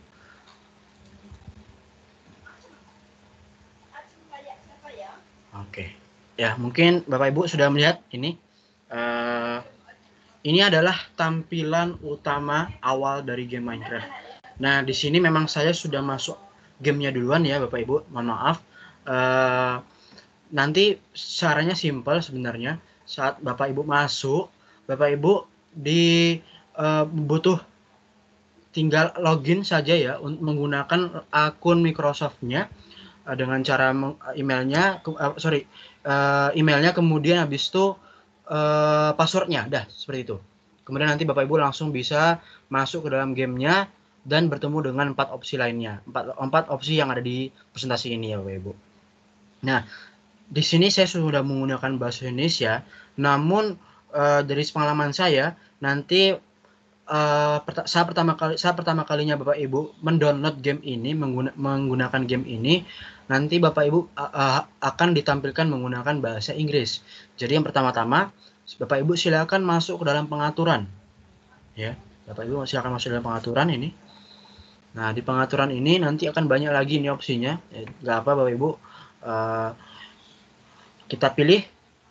Oke, ya mungkin Bapak Ibu sudah melihat ini. Uh, ini adalah tampilan utama awal dari game Minecraft. Nah, di sini memang saya sudah masuk gamenya duluan ya Bapak Ibu. Mohon maaf. Uh, nanti caranya simpel sebenarnya. Saat Bapak Ibu masuk, Bapak Ibu di uh, butuh tinggal login saja ya menggunakan akun Microsoft-nya dengan cara emailnya, uh, sorry, uh, emailnya kemudian habis itu uh, passwordnya, dah seperti itu. Kemudian nanti Bapak Ibu langsung bisa masuk ke dalam gamenya dan bertemu dengan empat opsi lainnya, empat, empat opsi yang ada di presentasi ini ya Bapak Ibu. Nah, di sini saya sudah menggunakan bahasa Indonesia, namun uh, dari pengalaman saya nanti uh, saya pertama kali saya pertama kalinya Bapak Ibu mendownload game ini mengguna, menggunakan game ini, nanti Bapak Ibu uh, uh, akan ditampilkan menggunakan bahasa Inggris. Jadi yang pertama-tama Bapak Ibu silakan masuk ke dalam pengaturan. Ya, Bapak Ibu silakan masuk dalam pengaturan ini. Nah, di pengaturan ini nanti akan banyak lagi ini opsinya. Ya, nggak apa Bapak Ibu, uh, kita pilih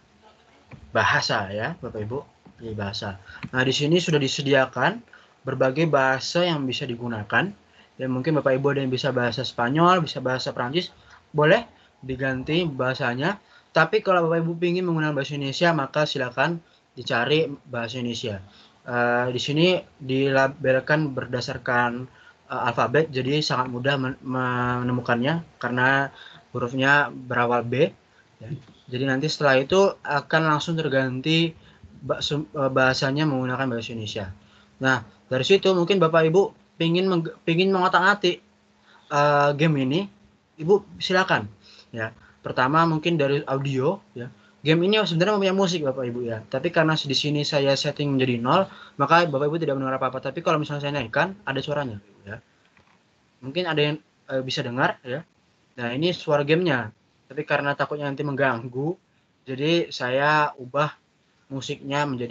bahasa ya Bapak Ibu, pilih bahasa. Nah, di sini sudah disediakan berbagai bahasa yang bisa digunakan. Dan mungkin Bapak Ibu ada yang bisa bahasa Spanyol, bisa bahasa Prancis, boleh diganti bahasanya. Tapi kalau Bapak Ibu ingin menggunakan bahasa Indonesia, maka silakan dicari bahasa Indonesia. Uh, di sini dilabelkan berdasarkan uh, alfabet, jadi sangat mudah menemukannya karena hurufnya berawal B. Ya. Jadi nanti setelah itu akan langsung terganti bahasanya menggunakan bahasa Indonesia. Nah, dari situ mungkin Bapak Ibu pingin pingin mengotak-atik uh, game ini, Ibu silakan. Ya, pertama mungkin dari audio. Ya, game ini sebenarnya mempunyai musik Bapak Ibu ya. Tapi karena di sini saya setting menjadi nol, maka Bapak Ibu tidak mendengar apa-apa. Tapi kalau misalnya saya naikkan, ada suaranya. Ya, mungkin ada yang uh, bisa dengar. Ya, nah ini suara gamenya. Tapi karena takutnya nanti mengganggu, jadi saya ubah musiknya menjadi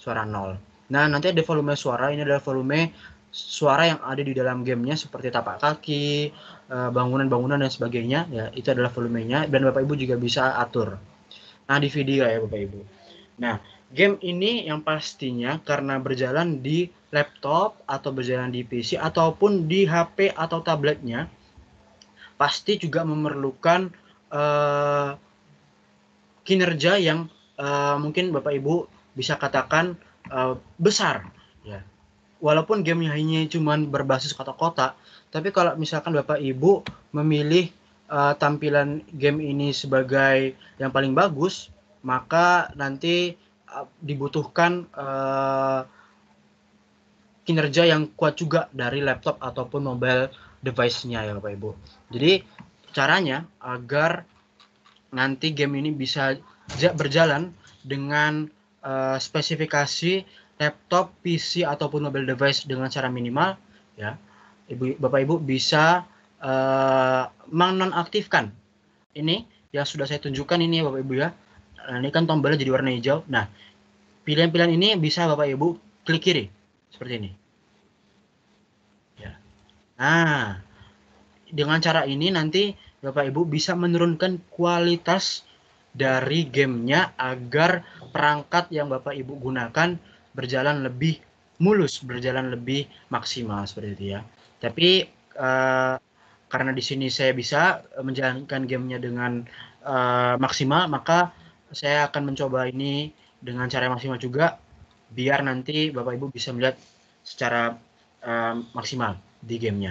suara nol. Nah, nanti ada volume suara, ini adalah volume suara yang ada di dalam gamenya seperti tapak kaki, eh, bangunan-bangunan dan sebagainya, ya itu adalah volumenya dan Bapak Ibu juga bisa atur. Nah, di video ya Bapak Ibu. Nah, game ini yang pastinya karena berjalan di laptop atau berjalan di P C ataupun di H P atau tabletnya, pasti juga memerlukan eh, kinerja yang uh, mungkin Bapak Ibu bisa katakan uh, besar ya. Walaupun gamenya hanya cuma berbasis kota-kota, tapi kalau misalkan Bapak Ibu memilih uh, tampilan game ini sebagai yang paling bagus, maka nanti uh, dibutuhkan uh, kinerja yang kuat juga dari laptop ataupun mobile device-nya ya Bapak Ibu. Jadi caranya agar nanti game ini bisa berjalan dengan uh, spesifikasi laptop, P C ataupun mobile device dengan cara minimal, ya, Ibu, Bapak Ibu bisa uh, menonaktifkan ini yang sudah saya tunjukkan ini ya Bapak Ibu ya. Nah, ini kan tombolnya jadi warna hijau. Nah, pilihan-pilihan ini bisa Bapak Ibu klik kiri seperti ini. Ya. Nah, dengan cara ini nanti Bapak Ibu bisa menurunkan kualitas dari gamenya agar perangkat yang Bapak Ibu gunakan berjalan lebih mulus, berjalan lebih maksimal seperti itu ya. Tapi uh, karena di sini saya bisa menjalankan gamenya dengan uh, maksimal, maka saya akan mencoba ini dengan cara maksimal juga, biar nanti Bapak Ibu bisa melihat secara uh, maksimal di gamenya.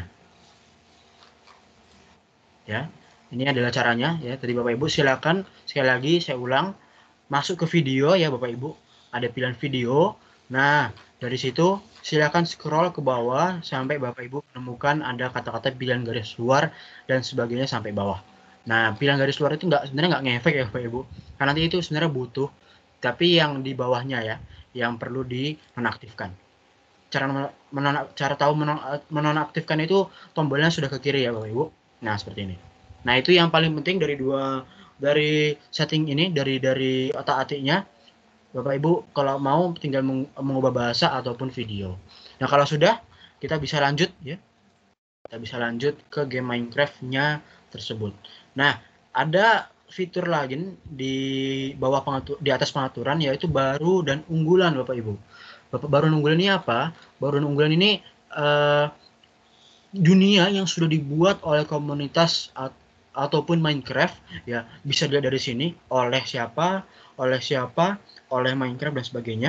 Ya. Ini adalah caranya ya. Tadi Bapak Ibu silakan sekali lagi saya ulang, masuk ke video ya Bapak Ibu. Ada pilihan video. Nah, dari situ silakan scroll ke bawah sampai Bapak Ibu menemukan ada kata-kata pilihan garis luar dan sebagainya sampai bawah. Nah, pilihan garis luar itu enggak sebenarnya enggak ngefek ya Bapak Ibu. Karena nanti itu sebenarnya butuh, tapi yang di bawahnya ya yang perlu dinonaktifkan. Cara menon, cara tahu menon, menonaktifkan itu tombolnya sudah ke kiri ya Bapak Ibu. Nah, seperti ini. Nah, itu yang paling penting dari dua dari setting ini, dari dari otak-atiknya. Bapak Ibu kalau mau tinggal mengubah bahasa ataupun video. Nah, kalau sudah kita bisa lanjut ya. Kita bisa lanjut ke game Minecraft-nya tersebut. Nah, ada fitur lagi di bawah pengatur, di atas pengaturan, yaitu baru dan unggulan Bapak Ibu. Bapak baru dan unggulan ini apa? Baru dan unggulan ini uh, dunia yang sudah dibuat oleh komunitas ataupun Minecraft ya, bisa dilihat dari sini oleh siapa, oleh siapa, oleh Minecraft dan sebagainya.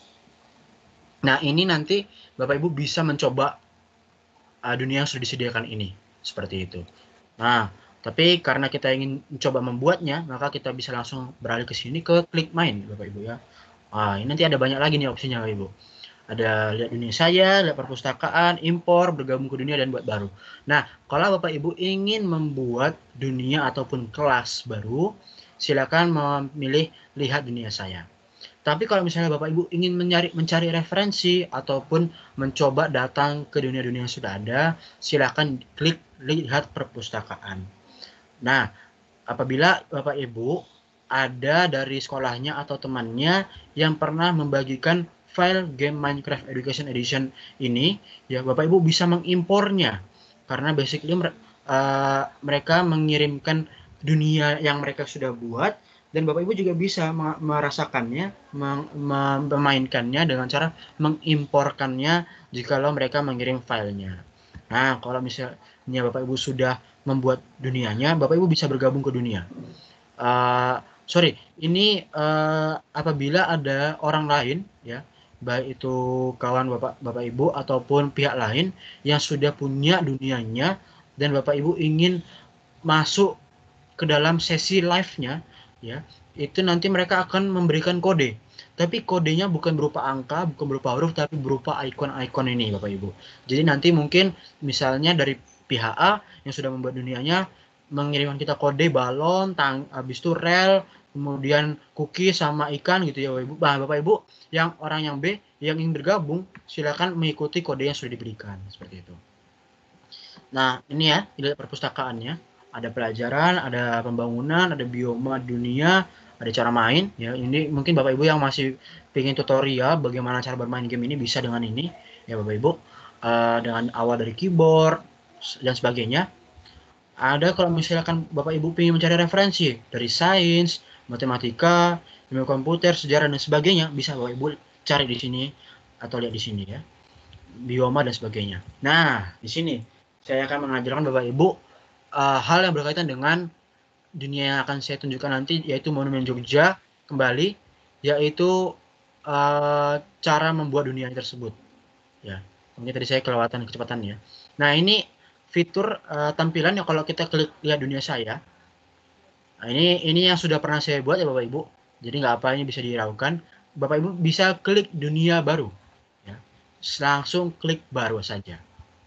Nah, ini nanti Bapak Ibu bisa mencoba uh, dunia yang sudah disediakan ini seperti itu. Nah, tapi karena kita ingin mencoba membuatnya, maka kita bisa langsung beralih ke sini ke klik main Bapak Ibu ya. Ah, ini nanti ada banyak lagi nih opsinya Bapak Ibu. Ada lihat dunia saya, lihat perpustakaan, impor, bergabung ke dunia, dan buat baru. Nah, kalau Bapak Ibu ingin membuat dunia ataupun kelas baru, silakan memilih lihat dunia saya. Tapi kalau misalnya Bapak Ibu ingin mencari, mencari referensi ataupun mencoba datang ke dunia-dunia yang sudah ada, silakan klik lihat perpustakaan. Nah, apabila Bapak Ibu ada dari sekolahnya atau temannya yang pernah membagikan file game Minecraft Education Edition ini, ya Bapak Ibu bisa mengimpornya, karena basically uh, mereka mengirimkan dunia yang mereka sudah buat, dan Bapak Ibu juga bisa merasakannya, memainkannya dengan cara mengimporkannya jikalau mereka mengirim filenya. Nah, kalau misalnya Bapak Ibu sudah membuat dunianya, Bapak Ibu bisa bergabung ke dunia. Uh, sorry, ini uh, apabila ada orang lain, ya, baik itu kawan Bapak, Bapak Ibu ataupun pihak lain yang sudah punya dunianya dan Bapak Ibu ingin masuk ke dalam sesi live-nya, ya, itu nanti mereka akan memberikan kode. Tapi kodenya bukan berupa angka, bukan berupa huruf, tapi berupa ikon-ikon ini Bapak Ibu. Jadi nanti mungkin misalnya dari pihak A yang sudah membuat dunianya mengirimkan kita kode balon, tang, habis itu rel, kemudian cookie sama ikan gitu ya Bapak Ibu. Nah, Bapak Ibu yang orang yang B yang ingin bergabung, silakan mengikuti kode yang sudah diberikan seperti itu. Nah, ini ya, lihat perpustakaannya. Ada pelajaran, ada pembangunan, ada bioma dunia, ada cara main ya. Ini mungkin Bapak Ibu yang masih pengen tutorial bagaimana cara bermain game ini bisa dengan ini ya Bapak Ibu. Uh, dengan awal dari keyboard dan sebagainya. Ada kalau misalkan Bapak Ibu ingin mencari referensi dari sains, matematika, ilmu komputer, sejarah dan sebagainya, bisa Bapak Ibu cari di sini atau lihat di sini ya. Bioma dan sebagainya. Nah, di sini saya akan mengajarkan Bapak Ibu uh, hal yang berkaitan dengan dunia yang akan saya tunjukkan nanti, yaitu Monumen Jogja kembali, yaitu uh, cara membuat dunia tersebut. Ya, mungkin tadi saya kelewatan kecepatan ya. Nah, ini fitur uh, tampilan yang kalau kita klik lihat dunia saya. Nah, ini ini yang sudah pernah saya buat ya Bapak Ibu. Jadi nggak apa ini bisa diraukan. Bapak Ibu bisa klik dunia baru. Ya. Langsung klik baru saja.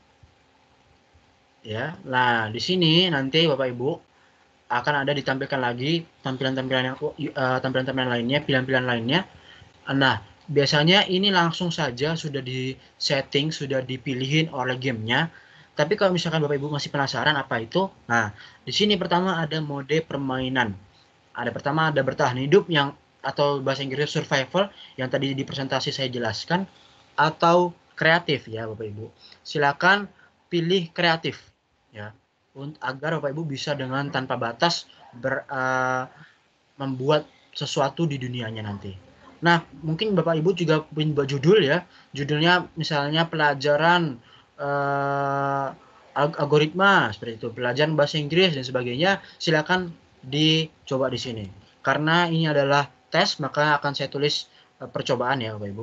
Ya, nah di sini nanti Bapak Ibu akan ada ditampilkan lagi tampilan-tampilan yang uh, tampilan-tampilan lainnya, pilihan-pilihan lainnya. Nah, biasanya ini langsung saja sudah di setting, sudah dipilihin oleh gamenya. Tapi kalau misalkan Bapak Ibu masih penasaran apa itu, nah di sini pertama ada mode permainan. Ada pertama ada bertahan hidup yang atau bahasa Inggris survival yang tadi di presentasi saya jelaskan, atau kreatif ya Bapak Ibu. Silakan pilih kreatif ya, agar Bapak Ibu bisa dengan tanpa batas ber, uh, membuat sesuatu di dunianya nanti. Nah, mungkin Bapak Ibu juga punya buat judul ya. Judulnya misalnya pelajaran uh, algoritma seperti itu, pelajaran bahasa Inggris dan sebagainya. Silakan dicoba di sini. Karena ini adalah tes, maka akan saya tulis uh, percobaan ya Bapak Ibu.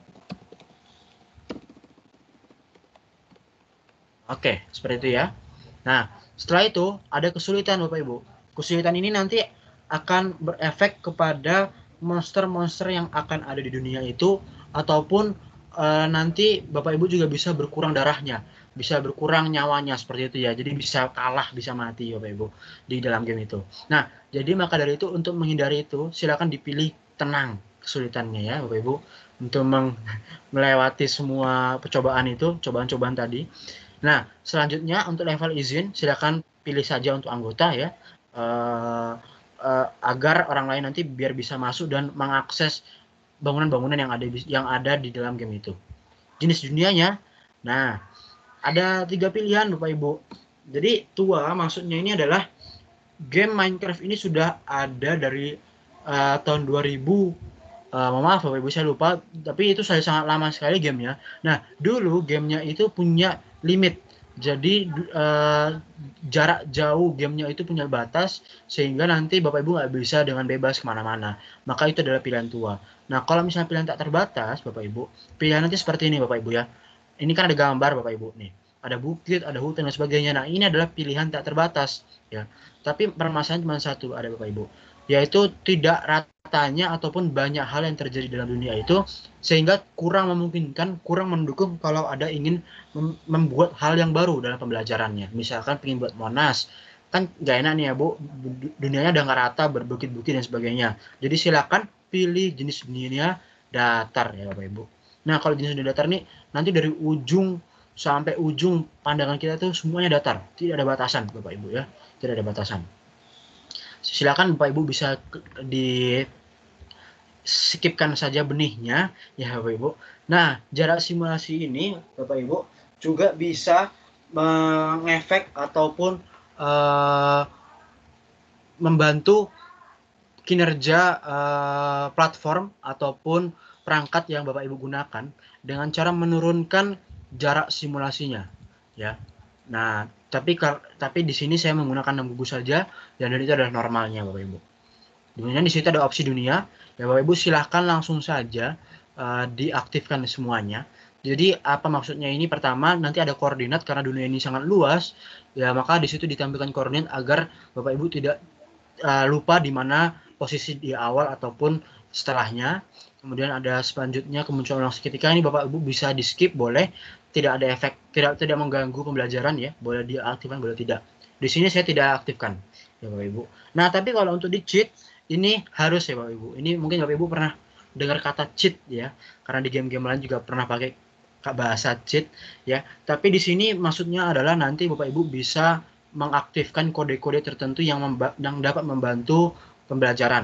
Oke, seperti itu ya. Nah, setelah itu ada kesulitan Bapak Ibu. Kesulitan ini nanti akan berefek kepada monster-monster yang akan ada di dunia itu, ataupun e, nanti Bapak Ibu juga bisa berkurang darahnya, bisa berkurang nyawanya seperti itu ya. Jadi bisa kalah, bisa mati Bapak Ibu di dalam game itu. Nah, jadi maka dari itu untuk menghindari itu silakan dipilih tenang kesulitannya ya Bapak Ibu, untuk melewati semua percobaan itu, cobaan-cobaan tadi. Nah, selanjutnya untuk level izin silakan pilih saja untuk anggota ya. E, Uh, agar orang lain nanti biar bisa masuk dan mengakses bangunan-bangunan yang ada yang ada di dalam game itu. Jenis dunianya, nah ada tiga pilihan Bapak Ibu. Jadi tua maksudnya ini adalah game Minecraft ini sudah ada dari uh, tahun dua ribu. Uh, maaf Bapak Ibu saya lupa, tapi itu sudah sangat lama sekali gamenya. Nah dulu gamenya itu punya limit. Jadi uh, jarak jauh gamenya itu punya batas, sehingga nanti Bapak Ibu nggak bisa dengan bebas kemana-mana. Maka itu adalah pilihan tua. Nah kalau misalnya pilihan tak terbatas Bapak Ibu, pilihan nanti seperti ini Bapak Ibu ya. Ini kan ada gambar Bapak Ibu nih, ada bukit, ada hutan dan sebagainya. Nah ini adalah pilihan tak terbatas ya. Tapi permasalahan cuma satu ada Bapak Ibu, yaitu tidak ratanya ataupun banyak hal yang terjadi dalam dunia itu, sehingga kurang memungkinkan, kurang mendukung kalau ada ingin mem membuat hal yang baru dalam pembelajarannya. Misalkan ingin buat Monas, kan gak enak nih ya Bu, dunianya udah nggak rata, berbukit-bukit dan sebagainya. Jadi silakan pilih jenis dunia datar ya Bapak Ibu. Nah kalau jenis dunia datar nih, nanti dari ujung sampai ujung pandangan kita tuh semuanya datar, tidak ada batasan Bapak Ibu ya, tidak ada batasan. Silakan Bapak Ibu bisa di skipkan saja benihnya ya Bapak Ibu. Nah, jarak simulasi ini Bapak Ibu juga bisa mengefek ataupun uh, membantu kinerja uh, platform ataupun perangkat yang Bapak Ibu gunakan dengan cara menurunkan jarak simulasinya ya. Nah, tapi tapi di sini saya menggunakan enam gugus saja, dan itu adalah normalnya Bapak Ibu. Kemudian di situ ada opsi dunia. Ya Bapak Ibu silahkan langsung saja uh, diaktifkan semuanya. Jadi apa maksudnya ini? Pertama, nanti ada koordinat karena dunia ini sangat luas. Ya maka di situ ditampilkan koordinat agar Bapak Ibu tidak uh, lupa di mana posisi di awal ataupun setelahnya. Kemudian ada selanjutnya kemunculan ulang seketika, ini Bapak Ibu bisa di skip boleh, tidak ada efek, tidak tidak mengganggu pembelajaran ya, boleh diaktifkan boleh tidak. Di sini saya tidak aktifkan ya Bapak Ibu. Nah tapi kalau untuk di cheat ini harus ya Bapak Ibu. Ini mungkin Bapak Ibu pernah dengar kata cheat ya, karena di game-game lain juga pernah pakai bahasa cheat ya. Tapi di sini maksudnya adalah nanti Bapak Ibu bisa mengaktifkan kode-kode tertentu yang, yang dapat membantu pembelajaran.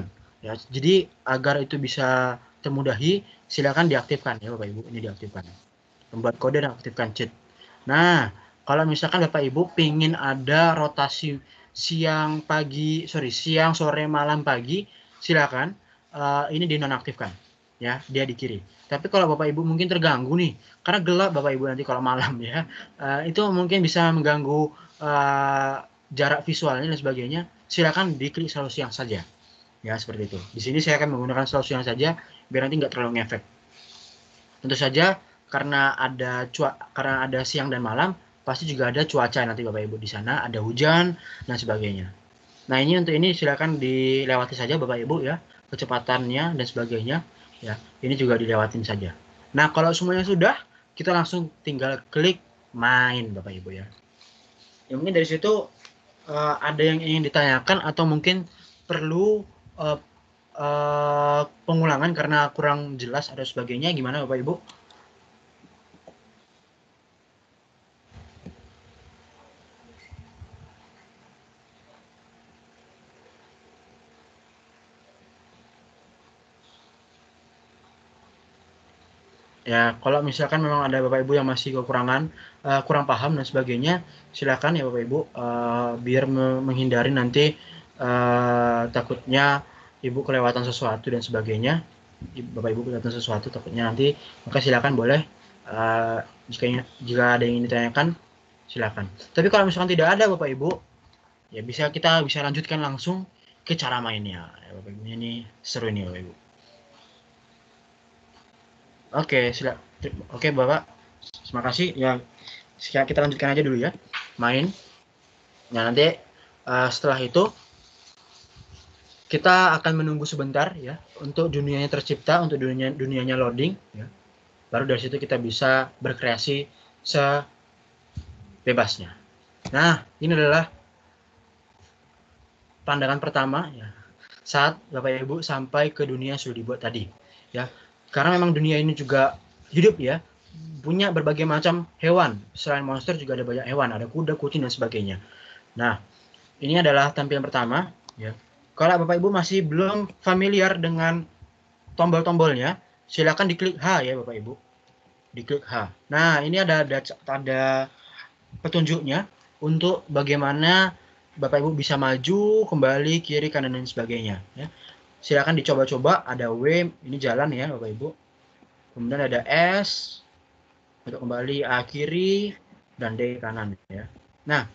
Ya, jadi agar itu bisa termudahi, silakan diaktifkan ya Bapak Ibu, ini diaktifkan. Membuat kode dan aktifkan chat. Nah, kalau misalkan Bapak Ibu pingin ada rotasi siang pagi, sorry siang sore malam pagi, silakan uh, ini dinonaktifkan ya, dia di kiri. Tapi kalau Bapak Ibu mungkin terganggu nih, karena gelap Bapak Ibu nanti kalau malam ya, uh, itu mungkin bisa mengganggu uh, jarak visualnya dan sebagainya. Silakan diklik selalu siang saja. Ya, seperti itu. Di sini saya akan menggunakan selalu siang saja biar nanti nggak terlalu ngefek. Tentu saja karena ada cua karena ada siang dan malam, pasti juga ada cuaca nanti Bapak Ibu di sana, ada hujan dan sebagainya. Nah, ini untuk ini silakan dilewati saja Bapak Ibu ya, kecepatannya dan sebagainya ya. Ini juga dilewatin saja. Nah, kalau semuanya sudah, kita langsung tinggal klik main Bapak Ibu ya. Ya mungkin dari situ uh, ada yang ingin ditanyakan atau mungkin perlu uh, uh, pengulangan karena kurang jelas atau sebagainya, gimana Bapak Ibu? Ya, kalau misalkan memang ada Bapak Ibu yang masih kekurangan, uh, kurang paham dan sebagainya, silakan ya Bapak Ibu, uh, biar me menghindari nanti uh, takutnya Ibu kelewatan sesuatu dan sebagainya. Bapak Ibu kelewatan sesuatu takutnya nanti, maka silakan boleh uh, jika jika ada yang ingin ditanyakan, silakan. Tapi kalau misalkan tidak ada Bapak Ibu, ya bisa kita bisa lanjutkan langsung ke cara mainnya. Ya, Bapak Ibu, ini seru ini Bapak Ibu. Oke, silakan. Oke, Bapak. Terima kasih. Ya, kita lanjutkan aja dulu ya. Main. Nah, nanti uh, setelah itu kita akan menunggu sebentar ya untuk dunianya tercipta, untuk dunia dunianya loading ya. Baru dari situ kita bisa berkreasi sebebasnya. Nah, ini adalah pandangan pertama ya. Saat Bapak Ibu sampai ke dunia yang sudah dibuat tadi ya. Karena memang dunia ini juga hidup ya, punya berbagai macam hewan. Selain monster juga ada banyak hewan, ada kuda, kucing dan sebagainya. Nah, ini adalah tampilan pertama ya. Kalau Bapak Ibu masih belum familiar dengan tombol-tombolnya, silakan diklik H ya Bapak Ibu. Diklik H. Nah, ini ada ada, ada petunjuknya untuk bagaimana Bapak Ibu bisa maju, kembali, kiri, kanan dan sebagainya ya. Silakan dicoba-coba, ada W, ini jalan ya Bapak Ibu. Kemudian ada S untuk kembali, A kiri, dan D kanan ya. Nah,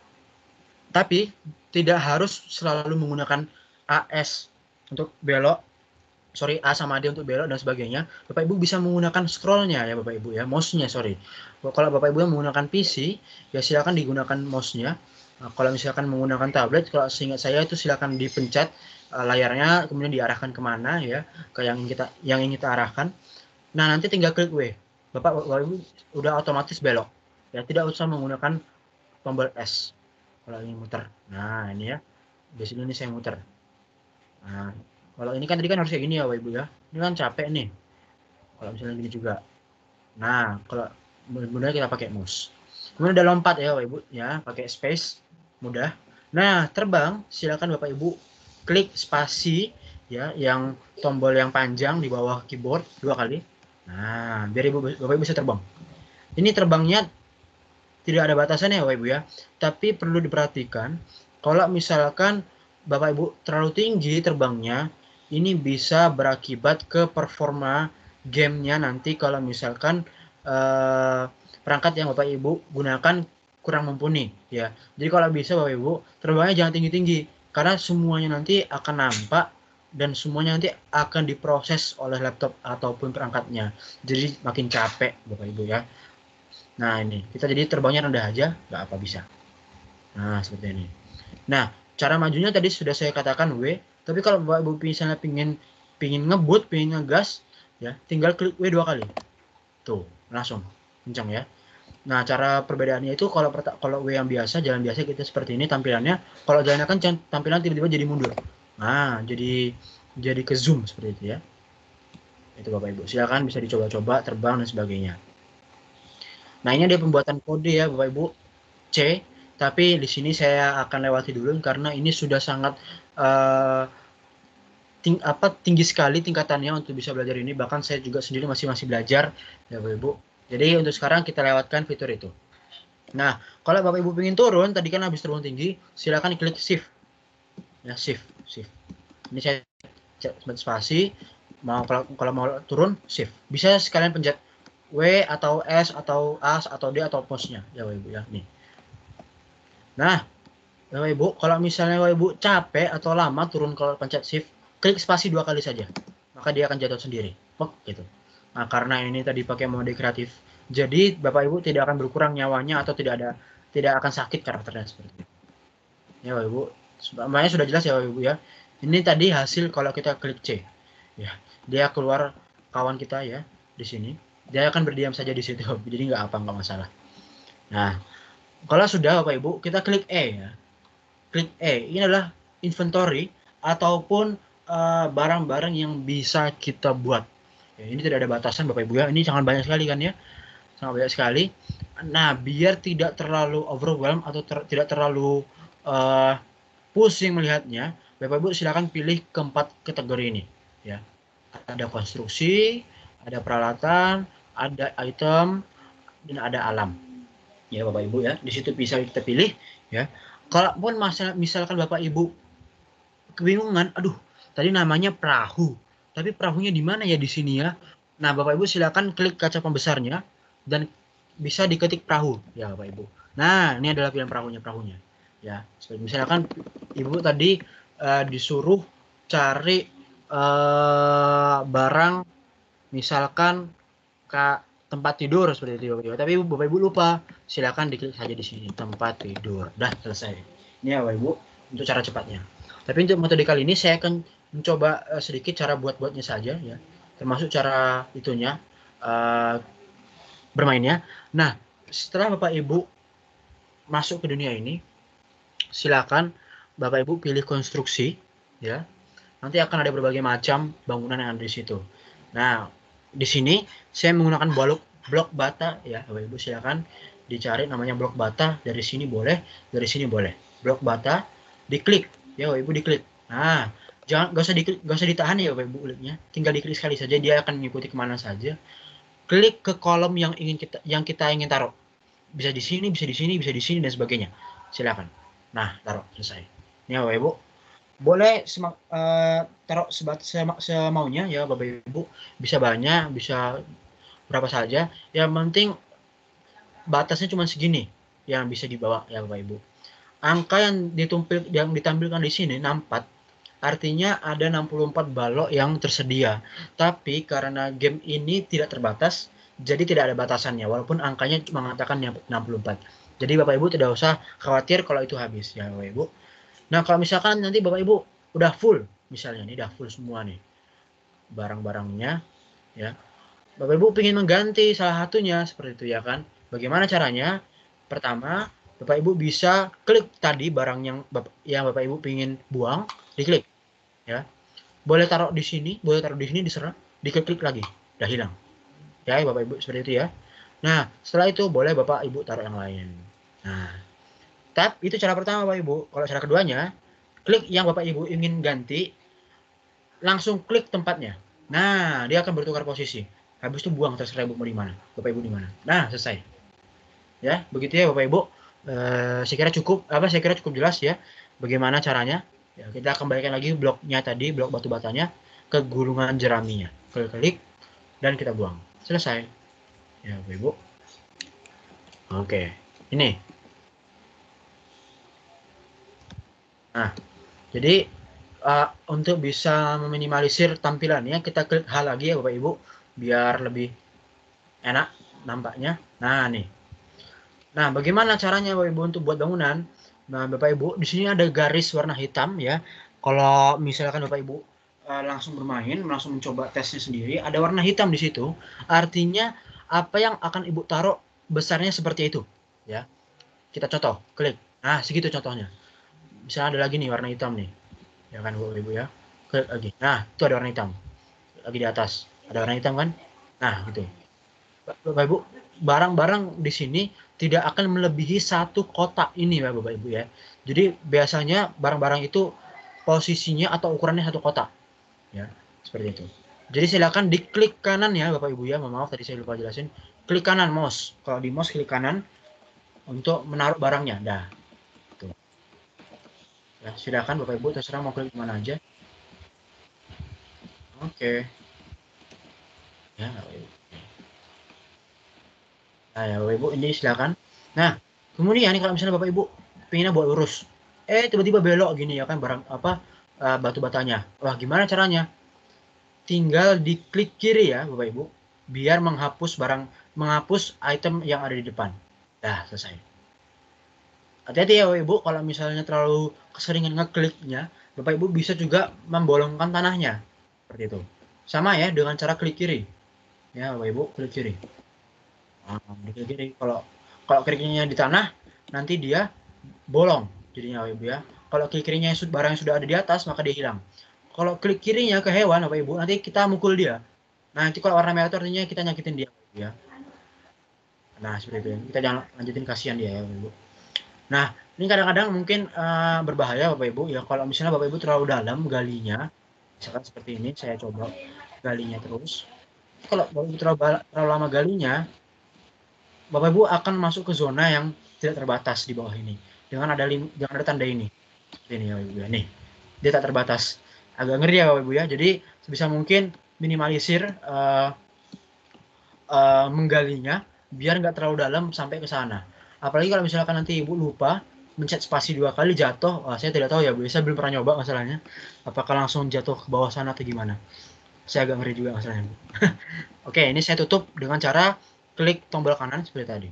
tapi tidak harus selalu menggunakan A S untuk belok, sorry A sama D untuk belok dan sebagainya. Bapak Ibu bisa menggunakan scrollnya ya Bapak Ibu ya, mouse-nya sorry. Kalau Bapak Ibu yang menggunakan P C, ya silakan digunakan mouse-nya. Nah, kalau misalkan menggunakan tablet, kalau seingat saya itu silakan dipencet uh, layarnya, kemudian diarahkan kemana ya, ke yang kita yang ingin kita arahkan. Nah, nanti tinggal klik W. Bapak, Bapak Ibu udah otomatis belok. Ya, tidak usah menggunakan tombol S. Kalau ini muter. Nah, ini ya. Di sini ini saya muter. Nah, kalau ini kan tadi kan harus kayak gini ya Bapak Ibu ya. Ini kan capek nih. Kalau misalnya gini juga. Nah, kalau benar-benar kita pakai mouse. Kemudian ada lompat ya Bapak Ibu ya, pakai space. Mudah. Nah, terbang silakan Bapak Ibu klik spasi ya, yang tombol yang panjang di bawah keyboard dua kali. Nah, biar Ibu Bapak Ibu bisa terbang. Ini terbangnya tidak ada batasannya Bapak Ibu ya. Tapi perlu diperhatikan kalau misalkan Bapak Ibu terlalu tinggi terbangnya, ini bisa berakibat ke performa gamenya nanti kalau misalkan eh, perangkat yang Bapak Ibu gunakan kurang mumpuni ya. Jadi kalau bisa Bapak Ibu terbangnya jangan tinggi-tinggi karena semuanya nanti akan nampak dan semuanya nanti akan diproses oleh laptop ataupun perangkatnya. Jadi makin capek Bapak Ibu ya. Nah, ini kita jadi terbangnya rendah aja, nggak apa bisa. Nah, seperti ini. Nah, cara majunya tadi sudah saya katakan W, tapi kalau Bapak Ibu misalnya pingin pingin ngebut, pingin ngegas ya, tinggal klik W dua kali. Tuh, langsung kencang ya. Nah, cara perbedaannya itu kalau kalau W yang biasa, jalan biasa kita seperti ini tampilannya. Kalau jalannya kencang, tampilan tiba-tiba jadi mundur. Nah, jadi jadi ke zoom seperti itu ya. Itu Bapak Ibu. Silakan bisa dicoba-coba terbang dan sebagainya. Nah, ini ada pembuatan kode ya Bapak Ibu. C, tapi di sini saya akan lewati dulu karena ini sudah sangat uh, ting, apa tinggi sekali tingkatannya untuk bisa belajar ini, bahkan saya juga sendiri masih masih belajar ya Bapak Ibu. Jadi untuk sekarang kita lewatkan fitur itu. Nah, kalau Bapak Ibu ingin turun, tadi kan habis turun tinggi, silakan klik shift. Ya, shift, shift. Ini saya pencet spasi, mau kalau, kalau mau turun shift. Bisa sekalian pencet W atau S atau A atau D atau pause-nya ya Bapak Ibu ya. Nih. Nah, Bapak Ibu, kalau misalnya Bapak Ibu capek atau lama turun kalau pencet shift, klik spasi dua kali saja. Maka dia akan jatuh sendiri. Oh, gitu. Nah, karena ini tadi pakai mode kreatif, jadi Bapak Ibu tidak akan berkurang nyawanya atau tidak ada tidak akan sakit karakternya seperti itu. Ya Bapak Ibu, semuanya sudah jelas ya Bapak Ibu ya. Ini tadi hasil kalau kita klik C. Ya, dia keluar kawan kita ya di sini. Dia akan berdiam saja di situ. Jadi nggak apa nggak masalah. Nah, kalau sudah Bapak Ibu, kita klik E ya. Klik E. Ini adalah inventory ataupun barang-barang uh, yang bisa kita buat. Ya, ini tidak ada batasan Bapak Ibu ya. Ini sangat banyak sekali kan ya. Sangat banyak sekali. Nah, biar tidak terlalu overwhelmed atau ter tidak terlalu uh, pusing melihatnya, Bapak Ibu silakan pilih keempat kategori ini ya. Ada konstruksi, ada peralatan, ada item, dan ada alam. Ya Bapak Ibu ya. Di situ bisa kita pilih ya. Kalaupun masalah misalkan Bapak Ibu kebingungan, aduh, tadi namanya perahu. Tapi perahunya di mana ya di sini ya? Nah, Bapak Ibu silakan klik kaca pembesarnya dan bisa diketik perahu ya Bapak Ibu. Nah, ini adalah pilihan perahunya perahunya. Ya, misalkan Ibu tadi uh, disuruh cari uh, barang misalkan ke tempat tidur seperti itu Bapak Ibu. Tapi Bapak Ibu lupa, silakan diklik saja di sini tempat tidur. Dah selesai. Ini ya Bapak Ibu untuk cara cepatnya. Tapi untuk metode kali ini saya akan mencoba uh, sedikit cara buat-buatnya saja ya, termasuk cara itunya uh, bermainnya. Nah, setelah Bapak Ibu masuk ke dunia ini, silakan Bapak Ibu pilih konstruksi ya. Nanti akan ada berbagai macam bangunan yang ada di situ. Nah, di sini saya menggunakan blok blok bata ya, Bapak Ibu silakan dicari namanya blok bata. Dari sini boleh, dari sini boleh. Blok bata, diklik ya Bapak Ibu, diklik. Nah, jangan gak usah diklik, gak usah ditahan ya Bapak Ibu kliknya. Tinggal diklik sekali saja, dia akan mengikuti kemana saja. Klik ke kolom yang ingin kita yang kita ingin taruh. Bisa di sini, bisa di sini, bisa di sini dan sebagainya. Silakan. Nah, taruh selesai. Ini ya Bapak Ibu. Boleh semak, uh, taruh sebat semak, semaunya ya Bapak Ibu. Bisa banyak, bisa berapa saja. Yang penting batasnya cuma segini yang bisa dibawa ya Bapak Ibu. Angka yang ditumpil yang ditampilkan di sini enam puluh empat. Artinya ada enam puluh empat balok yang tersedia. Tapi karena game ini tidak terbatas, jadi tidak ada batasannya. Walaupun angkanya mengatakan enam puluh empat. Jadi Bapak Ibu tidak usah khawatir kalau itu habis ya Bapak Ibu. Nah, kalau misalkan nanti Bapak Ibu udah full, misalnya ini udah full semua nih barang-barangnya ya. Bapak Ibu ingin mengganti salah satunya seperti itu ya kan. Bagaimana caranya? Pertama, Bapak Ibu bisa klik tadi barang yang Bapak, yang Bapak Ibu ingin buang, diklik ya. Boleh taruh di sini, boleh taruh di sini, diserah, diklik lagi, udah hilang. Ya Bapak Ibu seperti itu ya. Nah, setelah itu boleh Bapak Ibu taruh yang lain. Nah, tab itu cara pertama Bapak Ibu. Kalau cara keduanya, klik yang Bapak Ibu ingin ganti, langsung klik tempatnya. Nah, dia akan bertukar posisi. Habis itu buang, terserah Ibu mau di mana. Bapak Ibu di mana. Nah, selesai. Ya, begitu ya Bapak Ibu. Uh, saya kira cukup apa saya kira cukup jelas ya bagaimana caranya ya. Kita akan kembalikan lagi bloknya tadi, blok batu batanya ke gulungan jeraminya, klik-klik dan kita buang, selesai ya Bapak Ibu. Oke, ini nah jadi uh, untuk bisa meminimalisir tampilannya kita klik H lagi ya Bapak Ibu biar lebih enak nampaknya. Nah nih. Nah, bagaimana caranya Bapak Ibu untuk buat bangunan? Nah, Bapak Ibu, di sini ada garis warna hitam ya. Kalau misalkan Bapak Ibu uh, langsung bermain, langsung mencoba tesnya sendiri, ada warna hitam di situ. Artinya apa yang akan Ibu taruh besarnya seperti itu, ya. Kita contoh, klik. Nah, segitu contohnya. Misalnya ada lagi nih warna hitam nih. Ya kan Bapak Ibu ya. Klik lagi. Nah, itu ada warna hitam. Lagi di atas. Ada warna hitam kan? Nah, gitu. Bapak Ibu, barang-barang di sini tidak akan melebihi satu kotak ini ya Bapak Ibu ya. Jadi biasanya barang-barang itu posisinya atau ukurannya satu kotak. ya, seperti itu. Jadi silakan diklik kanan ya Bapak Ibu ya, mohon maaf tadi saya lupa jelasin. Klik kanan mouse. Kalau di mouse klik kanan untuk menaruh barangnya. Dah. Tuh. Ya, silakan Bapak Ibu terserah mau klik mana aja. Oke. Ya, Bapak Ibu. Nah, ya Bapak Ibu ini silakan. Nah, kemudian kalau misalnya Bapak Ibu pengennya buat lurus, eh tiba-tiba belok gini ya kan barang apa uh, batu batanya. Wah, gimana caranya? Tinggal diklik kiri ya Bapak Ibu, biar menghapus barang, menghapus item yang ada di depan. Dah, selesai. Hati-hati ya Bapak Ibu, kalau misalnya terlalu keseringan ngekliknya, Bapak Ibu bisa juga membolongkan tanahnya. Seperti itu. Sama ya dengan cara klik kiri. Ya Bapak Ibu, klik kiri. Nah, klik kiri. Kalau kalau kliknya di tanah, nanti dia bolong jadinya Bapak Ibu ya. Kalau klik kirinya barang yang sudah ada di atas, maka dia hilang. Kalau klik kirinya ke hewan Bapak Ibu, nanti kita mukul dia. Nah, nanti kalau warna merah itu artinya kita nyakitin dia ya. Nah, seperti itu ya. Kita jangan lanjutin, kasihan dia ya Bapak Ibu. Nah, ini kadang-kadang mungkin uh, berbahaya Bapak Ibu ya, kalau misalnya Bapak Ibu terlalu dalam galinya. Misalkan seperti ini, saya coba galinya terus. Kalau Bapak Ibu terlalu, terlalu lama galinya, Bapak Ibu akan masuk ke zona yang tidak terbatas di bawah ini. Dengan ada lim, dengan ada tanda ini. Ini ya Bapak Ibu ya. Nih, dia tak terbatas. Agak ngeri ya Bapak Ibu ya. Jadi sebisa mungkin minimalisir uh, uh, menggalinya biar nggak terlalu dalam sampai ke sana. Apalagi kalau misalkan nanti Ibu lupa mencet spasi dua kali jatuh, wah, saya tidak tahu ya Bu. Saya belum pernah nyoba masalahnya. Apakah langsung jatuh ke bawah sana atau gimana? Saya agak ngeri juga masalahnya Bu. Oke, ini saya tutup dengan cara klik tombol kanan seperti tadi.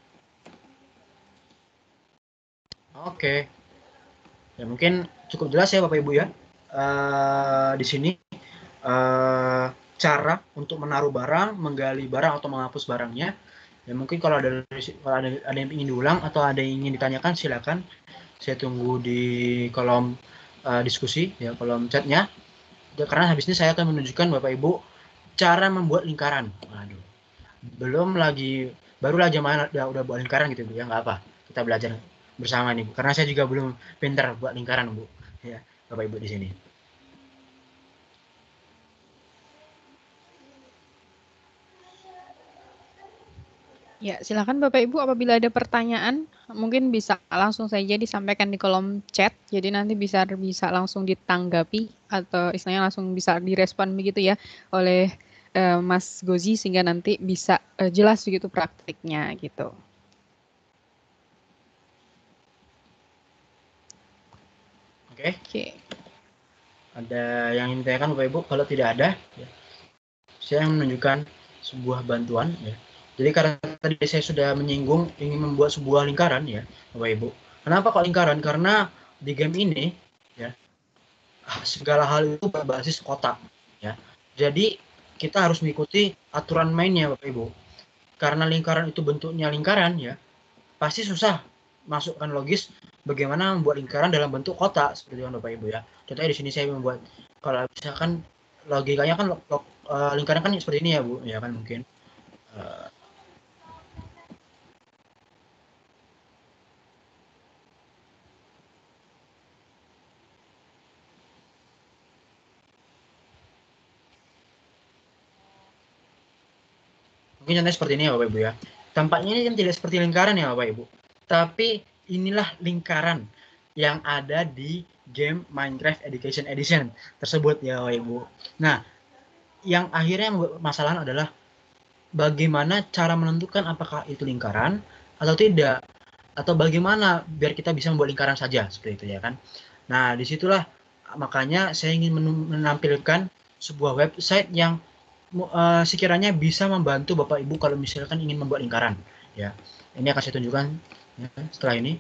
Oke. Ya mungkin cukup jelas ya Bapak Ibu ya. Uh, di sini uh, cara untuk menaruh barang, menggali barang atau menghapus barangnya. Ya mungkin kalau ada kalau ada, ada yang ingin diulang atau ada yang ingin ditanyakan silakan. Saya tunggu di kolom uh, diskusi ya, kolom chatnya. Ya, karena habis ini saya akan menunjukkan Bapak Ibu cara membuat lingkaran. Waduh. Belum lagi baru aja main udah, udah buat lingkaran gitu Bu ya, nggak apa. Kita belajar bersama nih Bu. Karena saya juga belum pintar buat lingkaran Bu. Ya, Bapak Ibu di sini. Ya, silakan Bapak Ibu apabila ada pertanyaan mungkin bisa langsung saja disampaikan di kolom chat. Jadi nanti bisa bisa langsung ditanggapi atau istilahnya langsung bisa direspon begitu ya oleh uh, Mas Gozi sehingga nanti bisa uh, jelas begitu praktiknya gitu. Oke. Oke. Ada yang ingin ditanyakan Bapak Ibu? Kalau tidak ada, ya, saya menunjukkan sebuah bantuan ya. Jadi karena tadi saya sudah menyinggung ingin membuat sebuah lingkaran ya Bapak Ibu. Kenapa kok lingkaran? Karena di game ini ya segala hal itu berbasis kotak ya. Jadi kita harus mengikuti aturan mainnya Bapak Ibu. Karena lingkaran itu bentuknya lingkaran ya, pasti susah masukkan logis bagaimana membuat lingkaran dalam bentuk kotak seperti itu Bapak Ibu ya. Contohnya di sini saya membuat, kalau misalkan logikanya kan log, uh, lingkaran kan seperti ini ya Bu, ya kan mungkin. Uh, Mungkin contohnya seperti ini ya Bapak Ibu ya. Tampaknya ini kan tidak seperti lingkaran ya Bapak Ibu. Tapi inilah lingkaran yang ada di game Minecraft Education Edition tersebut ya Bapak Ibu. Nah, yang akhirnya masalah adalah bagaimana cara menentukan apakah itu lingkaran atau tidak. Atau bagaimana biar kita bisa membuat lingkaran saja seperti itu ya kan. Nah, disitulah makanya saya ingin menampilkan sebuah website yang Uh, sekiranya bisa membantu Bapak Ibu kalau misalkan ingin membuat lingkaran ya. Ini akan saya tunjukkan ya, setelah ini.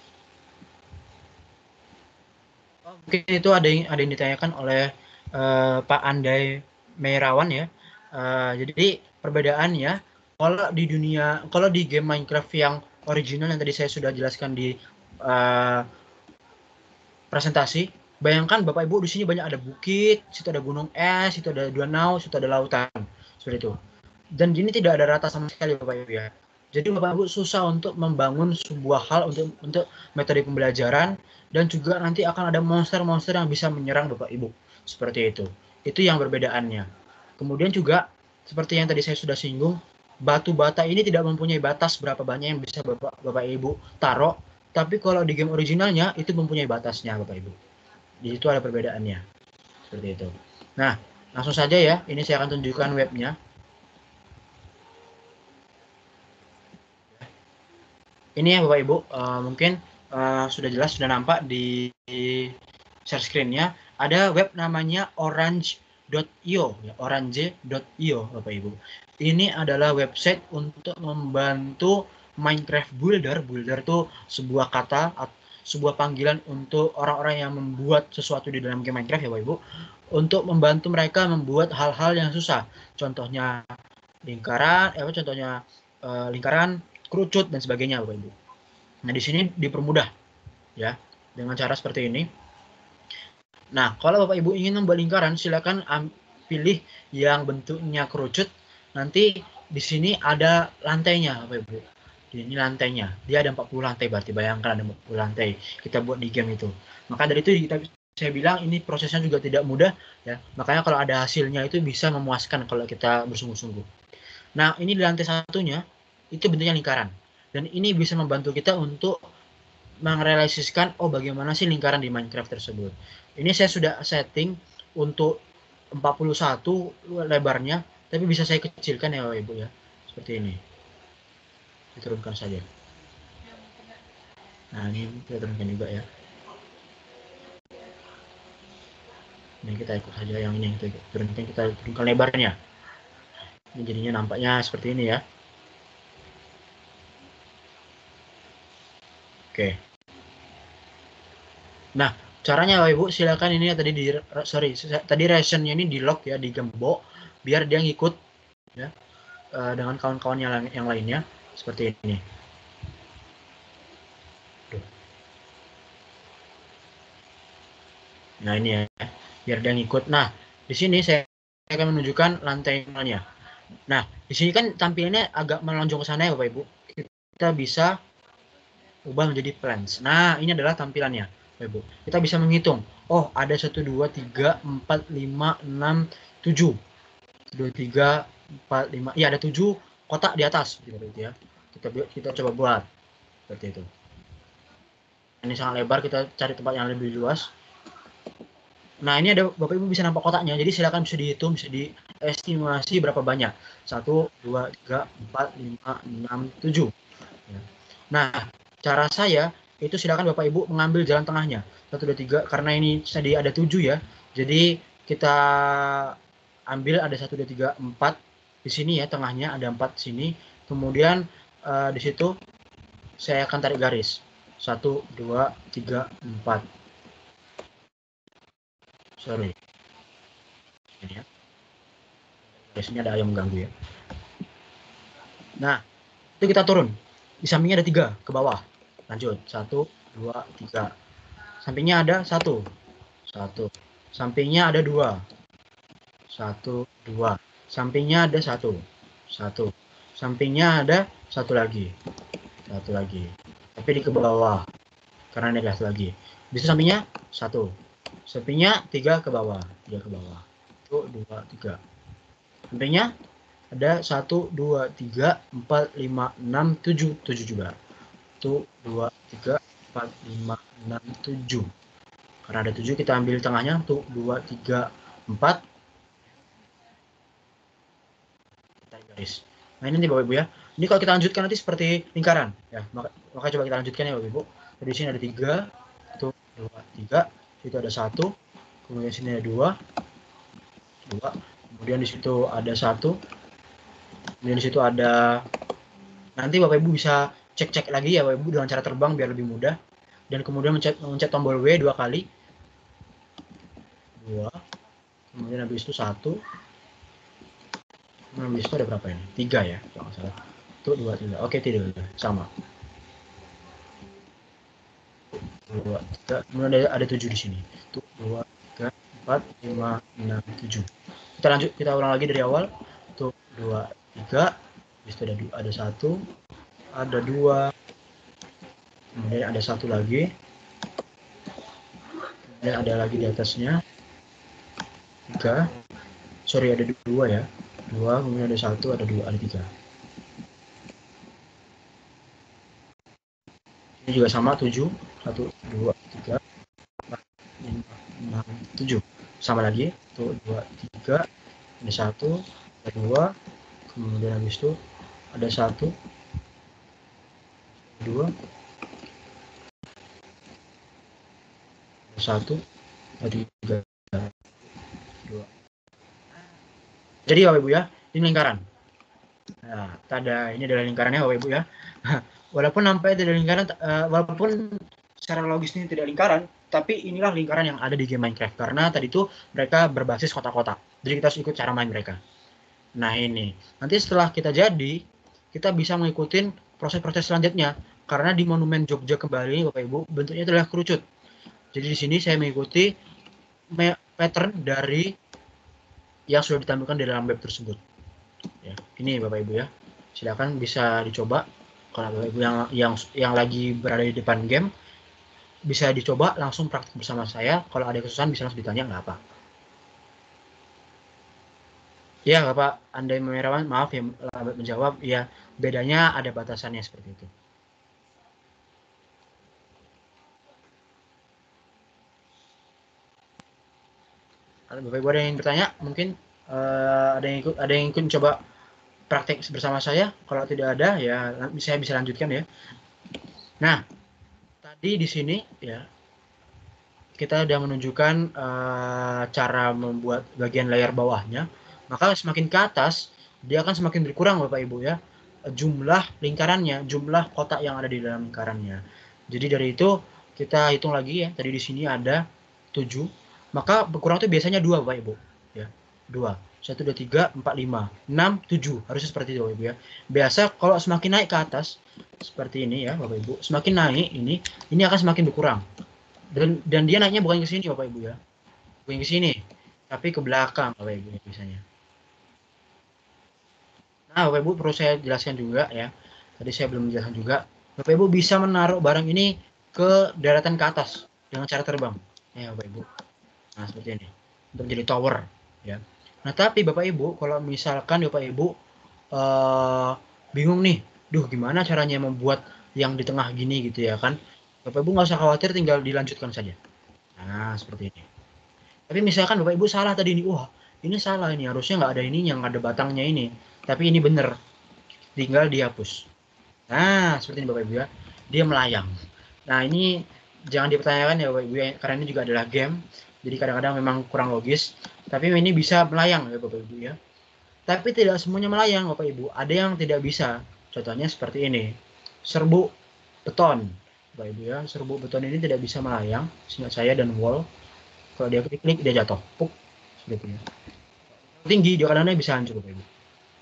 Oh, mungkin itu ada yang ada yang ditanyakan oleh uh, Pak Andai Merawan ya. Uh, jadi perbedaannya kalau di dunia kalau di game Minecraft yang original yang tadi saya sudah jelaskan di uh, presentasi, bayangkan Bapak Ibu di sini banyak ada bukit, situ ada gunung es, situ ada danau, situ ada lautan, seperti itu. Dan ini tidak ada rata sama sekali Bapak Ibu ya. Jadi Bapak Ibu susah untuk membangun sebuah hal untuk untuk metode pembelajaran dan juga nanti akan ada monster-monster yang bisa menyerang Bapak Ibu. Seperti itu. Itu yang perbedaannya. Kemudian juga seperti yang tadi saya sudah singgung, batu bata ini tidak mempunyai batas berapa banyak yang bisa Bapak, Bapak Ibu taruh, tapi kalau di game originalnya itu mempunyai batasnya Bapak Ibu. Di situ ada perbedaannya. Seperti itu. Nah, langsung saja ya, ini saya akan tunjukkan webnya. Ini ya Bapak Ibu, uh, mungkin uh, sudah jelas, sudah nampak di, di share screen-nya. Ada web namanya orange dot i o, ya, orange dot i o Bapak Ibu. Ini adalah website untuk membantu Minecraft Builder. Builder itu sebuah kata, sebuah panggilan untuk orang-orang yang membuat sesuatu di dalam game Minecraft ya Bapak Ibu. Untuk membantu mereka membuat hal-hal yang susah. Contohnya lingkaran, eh, contohnya uh, lingkaran, kerucut dan sebagainya Bapak Ibu. Nah, di sini dipermudah ya dengan cara seperti ini. Nah, kalau Bapak Ibu ingin membuat lingkaran, silakan pilih yang bentuknya kerucut. Nanti di sini ada lantainya Bapak Ibu. Ini lantainya. Dia ada empat puluh lantai, berarti bayangkan ada empat puluh lantai kita buat di game itu. Maka dari itu kita saya bilang ini prosesnya juga tidak mudah ya. Makanya kalau ada hasilnya itu bisa memuaskan kalau kita bersungguh-sungguh. Nah, ini di lantai satunya itu bentuknya lingkaran. Dan ini bisa membantu kita untuk merealisasikan, oh bagaimana sih lingkaran di Minecraft tersebut. Ini saya sudah setting untuk empat puluh satu lebarnya, tapi bisa saya kecilkan ya Bapak Ibu ya. Seperti ini. Diturunkan saja. Nah, ini kita turunkan juga ya. Ini kita ikut saja yang ini, kita turunkan, kita turunkan lebarnya. Ini jadinya nampaknya seperti ini ya. Oke. Nah, caranya Bapak Ibu silakan ini ya, tadi di sorry tadi reaction-nya ini di lock ya, di gembok biar dia ngikut ya uh, dengan kawan-kawan yang, yang lainnya seperti ini. Tuh. Nah, ini ya, biar dia ngikut. Nah, di sini saya akan menunjukkan lantainya. Nah, di sini kan tampilannya agak melonjong ke sana ya Bapak Ibu. Kita bisa ubah menjadi plants. Nah, ini adalah tampilannya, Bapak Ibu. Kita bisa menghitung. Oh, ada satu, dua, tiga, empat, lima, enam, tujuh. dua, tiga, empat, lima. Iya, ada tujuh kotak di atas. Gitu ya. Kita, kita coba buat. Seperti itu. Ini sangat lebar, kita cari tempat yang lebih luas. Nah, ini ada Bapak Ibu bisa nampak kotaknya. Jadi silakan bisa dihitung, bisa diestimasi berapa banyak. satu, dua, tiga, empat, lima, enam, tujuh. Nah, cara saya itu silakan Bapak Ibu mengambil jalan tengahnya. satu, dua, tiga, karena ini tadi ada tujuh ya. Jadi kita ambil ada satu, dua, tiga, empat. Di sini ya, tengahnya ada empat di sini. Kemudian uh, di situ saya akan tarik garis. satu, dua, tiga, empat. Sorry. Ini ya. Garisnya ada yang mengganggu ya. Nah, itu kita turun. Di sampingnya ada tiga ke bawah. Lanjut. Satu, dua, tiga. Sampingnya ada satu. Satu. Sampingnya ada dua. Satu, dua. Sampingnya ada satu. Satu. Sampingnya ada satu lagi. Satu lagi. Tapi di ke bawah. Karena ini ada lagi. Bisa sampingnya satu. Sampingnya tiga ke bawah. Tiga ke bawah. Satu, dua, tiga. Sampingnya ada satu, dua, tiga, empat, lima, enam, tujuh. tujuh juga. satu, dua, tiga, empat, lima, enam, tujuh. Karena ada tujuh, kita ambil tengahnya. satu, dua, tiga, empat. Kita garis. Nah, ini nanti Bapak Ibu ya. Ini kalau kita lanjutkan nanti seperti lingkaran. Ya, maka, maka coba kita lanjutkan ya Bapak Ibu. Di sini ada tiga. satu, dua, tiga. Situ ada satu. Kemudian sini ada dua. dua. Kemudian di situ ada satu. Kemudian di situ ada, nanti Bapak Ibu bisa cek-cek lagi ya Bapak Ibu dengan cara terbang biar lebih mudah. Dan kemudian mencet, mencet tombol W dua kali. Dua. Kemudian habis itu satu. Kemudian habis itu ada berapa ini? Tiga ya, kalau nggak salah. Itu dua, tiga. Oke, tidak, sama. Dua, tiga. Kemudian ada, ada tujuh di sini. Itu dua, tiga, empat, lima, enam, tujuh. Kita lanjut, kita ulang lagi dari awal. Itu dua, tiga, habis itu ada dua, ada satu, ada dua, kemudian ada satu lagi, kemudian ada lagi di atasnya, tiga, tiga, sorry ada dua ya, dua, kemudian ada satu, ada dua, ada tiga. Ini juga sama tujuh, satu, dua, tiga, empat, lima, enam, tujuh. Sama lagi, tuh dua, tiga, ada satu, ada dua, kemudian habis itu ada satu, dua, ada satu, ada tiga, dua. Jadi Bapak Ibu ya, ini lingkaran. Nah, tada ini adalah lingkarannya Bapak Ibu ya. Walaupun nampak tidak lingkaran, uh, walaupun secara logis ini tidak lingkaran, tapi inilah lingkaran yang ada di game Minecraft karena tadi itu mereka berbasis kotak-kotak. Jadi kita harus ikut cara main mereka. Nah ini, nanti setelah kita jadi, kita bisa mengikuti proses-proses selanjutnya karena di Monumen Jogja kembali Bapak Ibu bentuknya adalah kerucut. Jadi di sini saya mengikuti pattern dari yang sudah ditampilkan di dalam web tersebut. Ya, ini Bapak Ibu ya. Silakan bisa dicoba. Kalau Bapak Ibu yang yang yang lagi berada di depan game bisa dicoba langsung praktik bersama saya. Kalau ada kesusahan bisa langsung ditanya, nggak apa. Ya Bapak Andai Merawan, maaf ya lambat menjawab. Ya bedanya ada batasannya seperti itu. Bapak Ibu ada yang bertanya, mungkin uh, ada yang ikut, ada yang ikut coba praktek bersama saya. Kalau tidak ada, ya saya bisa lanjutkan ya. Nah, tadi di sini ya kita sudah menunjukkan uh, cara membuat bagian layar bawahnya. Maka semakin ke atas dia akan semakin berkurang Bapak Ibu ya jumlah lingkarannya, jumlah kotak yang ada di dalam lingkarannya. Jadi dari itu kita hitung lagi ya. Tadi di sini ada tujuh. Maka berkurang itu biasanya dua Bapak Ibu ya, dua, satu, dua, tiga, empat, lima, enam, tujuh, harusnya seperti itu Bapak Ibu ya. Biasa kalau semakin naik ke atas seperti ini ya Bapak Ibu, semakin naik ini ini akan semakin berkurang dan dan dia naiknya bukan ke sini Bapak Ibu ya, bukan ke sini tapi ke belakang Bapak Ibu biasanya. Nah Bapak Ibu perlu saya jelaskan juga ya, tadi saya belum menjelaskan juga, Bapak Ibu bisa menaruh barang ini ke daratan ke atas dengan cara terbang ya Bapak Ibu. Nah seperti ini untuk jadi tower ya. Nah tapi Bapak Ibu kalau misalkan Bapak Ibu uh, bingung nih, duh gimana caranya membuat yang di tengah gini gitu ya kan, Bapak Ibu nggak usah khawatir, tinggal dilanjutkan saja. Nah seperti ini. Tapi misalkan Bapak Ibu salah tadi ini, wah ini salah ini, harusnya nggak ada ininya, nggak ada batangnya ini, tapi ini bener, tinggal dihapus. Nah seperti ini Bapak Ibu ya, dia melayang. Nah ini jangan dipertanyakan ya Bapak Ibu ya, karena ini juga adalah game. Jadi kadang-kadang memang kurang logis, tapi ini bisa melayang ya Bapak Ibu ya. Tapi tidak semuanya melayang Bapak Ibu, ada yang tidak bisa. Contohnya seperti ini, serbuk beton Bapak Ibu ya, serbuk beton ini tidak bisa melayang, seingat saya, dan wall. Kalau dia klik-klik dia jatuh, puk, seperti itu. Tinggi dia kadang-kadang bisa hancur Bapak Ibu.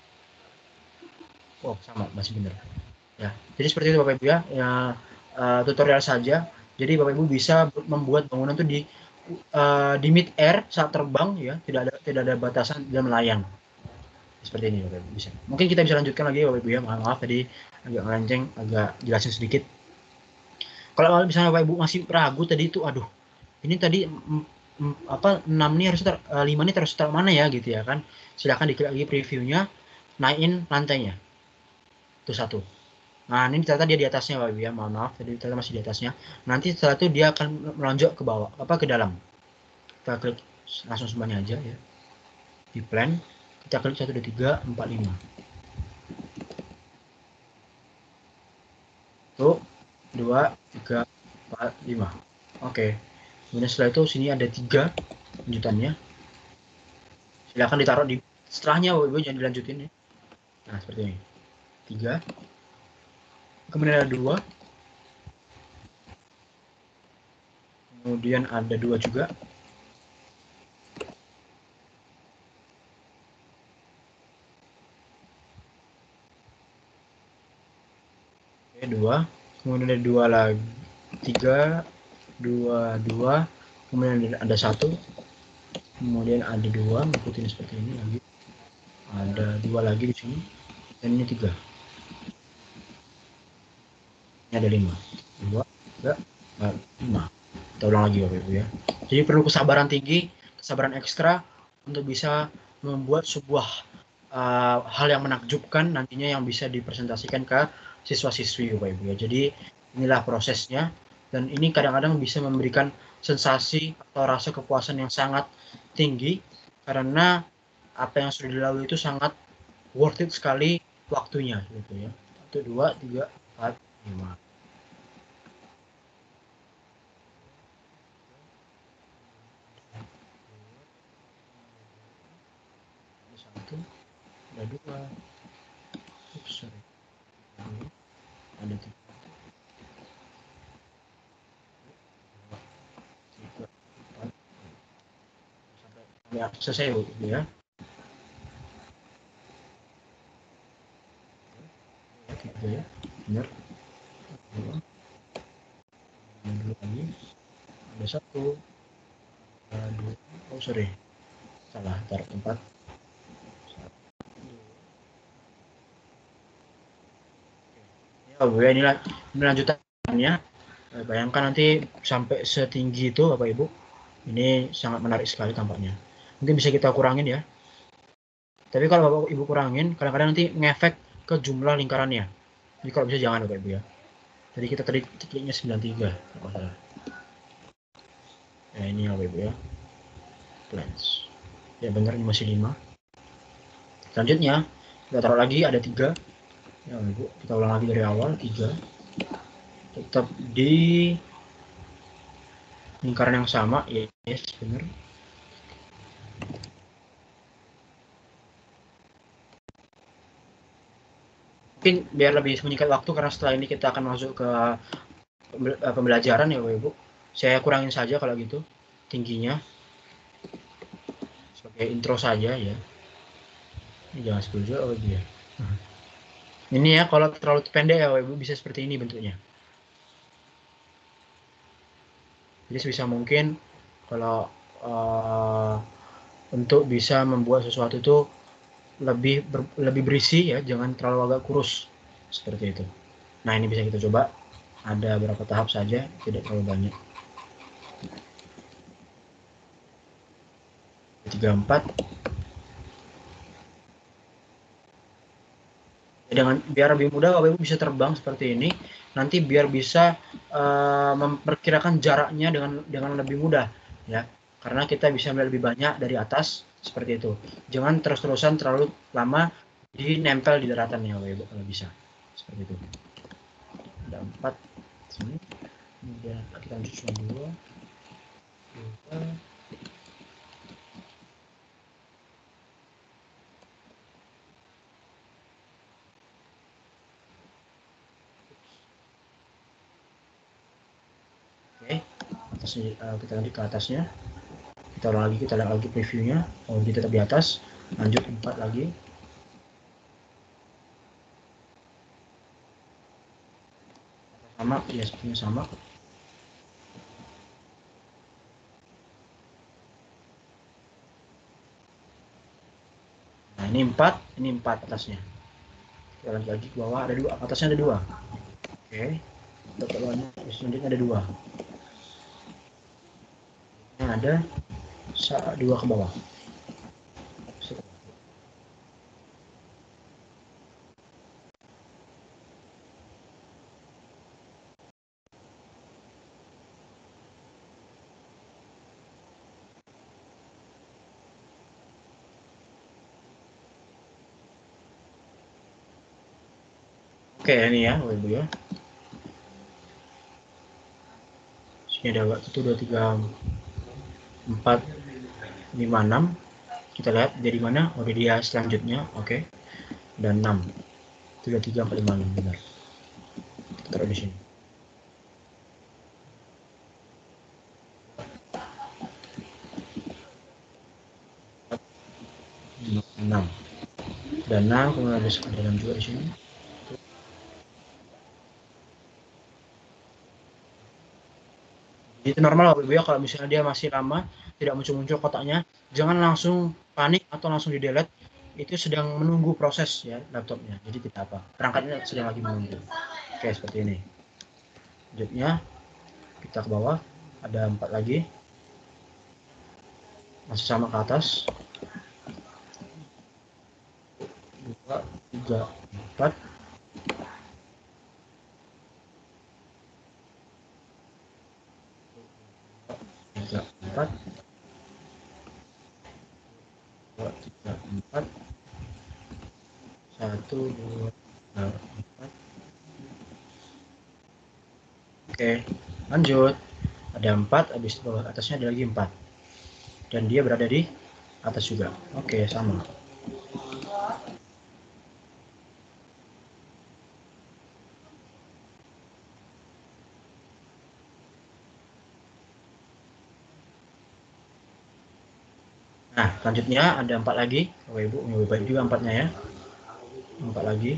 Oh sama, masih benar. Ya, jadi seperti itu Bapak Ibu ya, ya uh, tutorial saja. Jadi Bapak Ibu bisa membuat bangunan itu di Uh, di mid air saat terbang ya, tidak ada tidak ada batasan dia melayang seperti ini Bapak Ibu bisa. Mungkin kita bisa lanjutkan lagi Bapak Ibu ya, maaf, maaf tadi agak melenceng, agak jelasin sedikit. Kalau misalnya Bapak Ibu masih ragu tadi itu, aduh ini tadi m, m, apa enam nih harus tar, lima nih terus taruh mana ya gitu ya kan, silahkan diklik lagi previewnya, naikin lantainya itu satu. Nah ini ternyata dia di atasnya Bapak Ibu ya, mohon maaf tadi ternyata masih di atasnya. Nanti setelah itu dia akan melonjak ke bawah, apa ke dalam. Kita klik langsung semuanya aja ya, di plan kita klik satu, dua, tiga, empat, lima. Tuh dua, tiga, empat, lima. Oke, kemudian setelah itu sini ada tiga lanjutannya, silahkan ditaruh di setelahnya Bapak Ibu, jangan dilanjutin ya. Nah seperti ini, tiga, kemudian ada dua, kemudian ada dua juga, oke dua, kemudian ada dua lagi, tiga, dua, dua, kemudian ada satu, kemudian ada dua, ikutin seperti ini lagi, ada dua lagi di sini, dan ini tiga. Ada lima, dua, tiga, empat, lima. Kita ulang lagi Bapak Ibu ya. Jadi perlu kesabaran tinggi, kesabaran ekstra untuk bisa membuat sebuah uh, hal yang menakjubkan nantinya yang bisa dipresentasikan ke siswa-siswi Bapak Ibu ya. Jadi inilah prosesnya, dan ini kadang-kadang bisa memberikan sensasi atau rasa kepuasan yang sangat tinggi karena apa yang sudah dilalui itu sangat worth it sekali waktunya gitu ya. Satu, dua, tiga, empat, lima. Ada satu, ada dua, Oops, sorry. Ada tiga, tiga, empat, sampai ya, selesai gitu ya. Gitu ya, benar. Dua, ada dua lagi, ada satu, ada dua, oh sorry, salah, taruh empat. Ya, Bu, ya, inilah ini lanjutannya. Bayangkan nanti sampai setinggi itu Bapak Ibu. Ini sangat menarik sekali tampaknya. Mungkin bisa kita kurangin ya. Tapi kalau Bapak Ibu kurangin, kadang-kadang nanti ngefek ke jumlah lingkarannya. Jadi kalau bisa jangan Bapak Ibu ya. Jadi kita tadi titiknya sembilan puluh tiga. Kalau salah. Ya ini ya Bapak Ibu ya. Plans. Ya benar ini masih lima. Selanjutnya, kita taruh lagi ada tiga. Ya Ibu, kita ulang lagi dari awal, tiga. Tetap di lingkaran yang sama, yes, benar. Mungkin biar lebih menyingkat waktu karena setelah ini kita akan masuk ke pembelajaran ya Bapak Ibu. Saya kurangin saja kalau gitu tingginya. Sebagai intro saja ya. Ini jangan sepuluh juga oh dia. Ini ya kalau terlalu pendek ya Bapak Ibu bisa seperti ini bentuknya. Jadi sebisa mungkin kalau uh, untuk bisa membuat sesuatu itu lebih ber, lebih berisi ya, jangan terlalu agak kurus seperti itu. Nah ini bisa kita coba. Ada beberapa tahap saja, tidak terlalu banyak. Tiga empat. Dengan biar lebih mudah Bapak Ibu bisa terbang seperti ini, nanti biar bisa uh, memperkirakan jaraknya dengan dengan lebih mudah ya, karena kita bisa melihat lebih banyak dari atas seperti itu. Jangan terus-terusan terlalu lama di nempel di daratan ya Bapak Ibu kalau bisa seperti itu. Ada empat sini, kemudian kita lanjut cuma dua, dua. Oke, atasnya, uh, kita lanjut ke atasnya. Kita ulang lagi, kita lihat lagi previewnya. Oh, kita tetap di atas. Lanjut empat lagi. Sama, ya sepertinya sama. Nah, ini empat, ini empat atasnya. Kita lanjut lagi ke bawah, ada dua, atasnya ada dua. Oke, untuk ke bawahnya, selanjutnya ada dua. Ini ada dua ke bawah. Oke, ini ya, Bapak Ibu ya. Sini ada satu, dua, tiga, empat, lima, enam. Kita lihat dari mana? Oh, dari dia selanjutnya, oke. Dan enam. tiga, tiga, empat, lima, enam, benar. Kita taruh di sini. enam. Dan enam, kemudian ada enam juga di sini. Itu normal Bapak Ibu ya, kalau misalnya dia masih lama tidak muncul-muncul kotaknya, jangan langsung panik atau langsung di delete. Itu sedang menunggu proses ya laptopnya, jadi tidak apa, perangkatnya sedang lagi menunggu. Oke, seperti ini. Selanjutnya kita ke bawah, ada empat lagi, masih sama ke atas. tiga, empat. Tiga, empat. Dua, tiga, empat. Satu, dua, tiga, empat. Oke, lanjut. Ada empat, habis itu bawah atasnya ada lagi empat. Dan dia berada di atas juga. Oke, sama. Nah, selanjutnya ada empat lagi. Bapak Ibu, lebih baik juga empatnya ya. Empat lagi.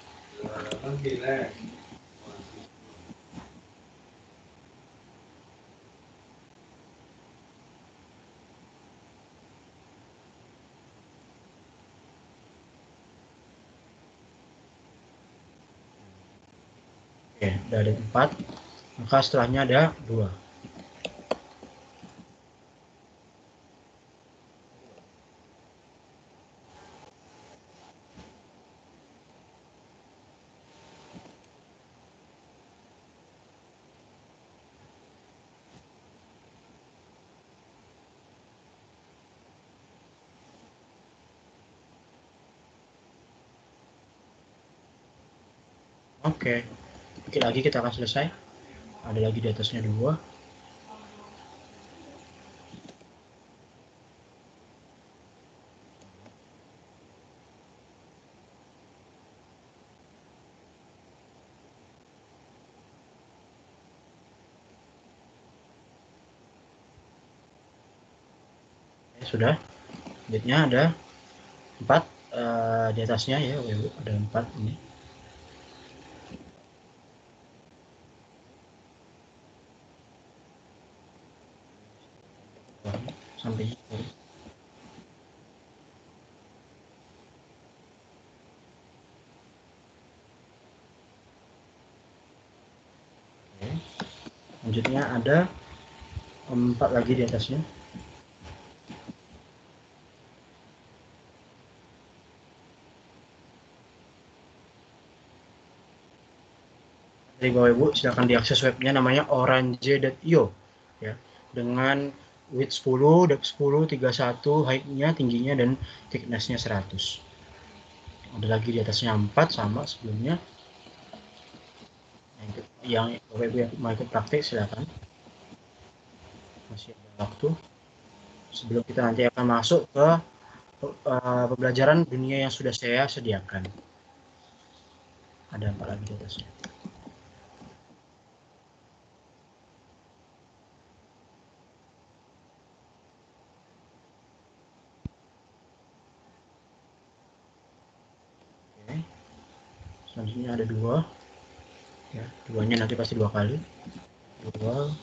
Oke, udah ada empat. Maka setelahnya ada dua. Oke, dikit lagi kita akan selesai. Ada lagi di atasnya dua. Oke, sudah. Selanjutnya ada empat uh, di atasnya ya, Ibu. Ada empat ini. Sampai sorry. Oke. Selanjutnya ada empat lagi di atasnya. Dari bawah Ibu silakan diakses webnya, namanya orange dot i o ya, dengan width sepuluh, depth sepuluh, tiga puluh satu, height-nya, tingginya, dan thickness-nya seratus. Ada lagi di atasnya empat, sama sebelumnya. Yang Bapak Ibu yang mau ikut praktik silakan. Masih ada waktu. Sebelum kita nanti akan masuk ke uh, pembelajaran dunia yang sudah saya sediakan. Ada empat lagi di atasnya. Oke. Selanjutnya ada dua. Ya, duanya nanti pasti dua kali. Dua.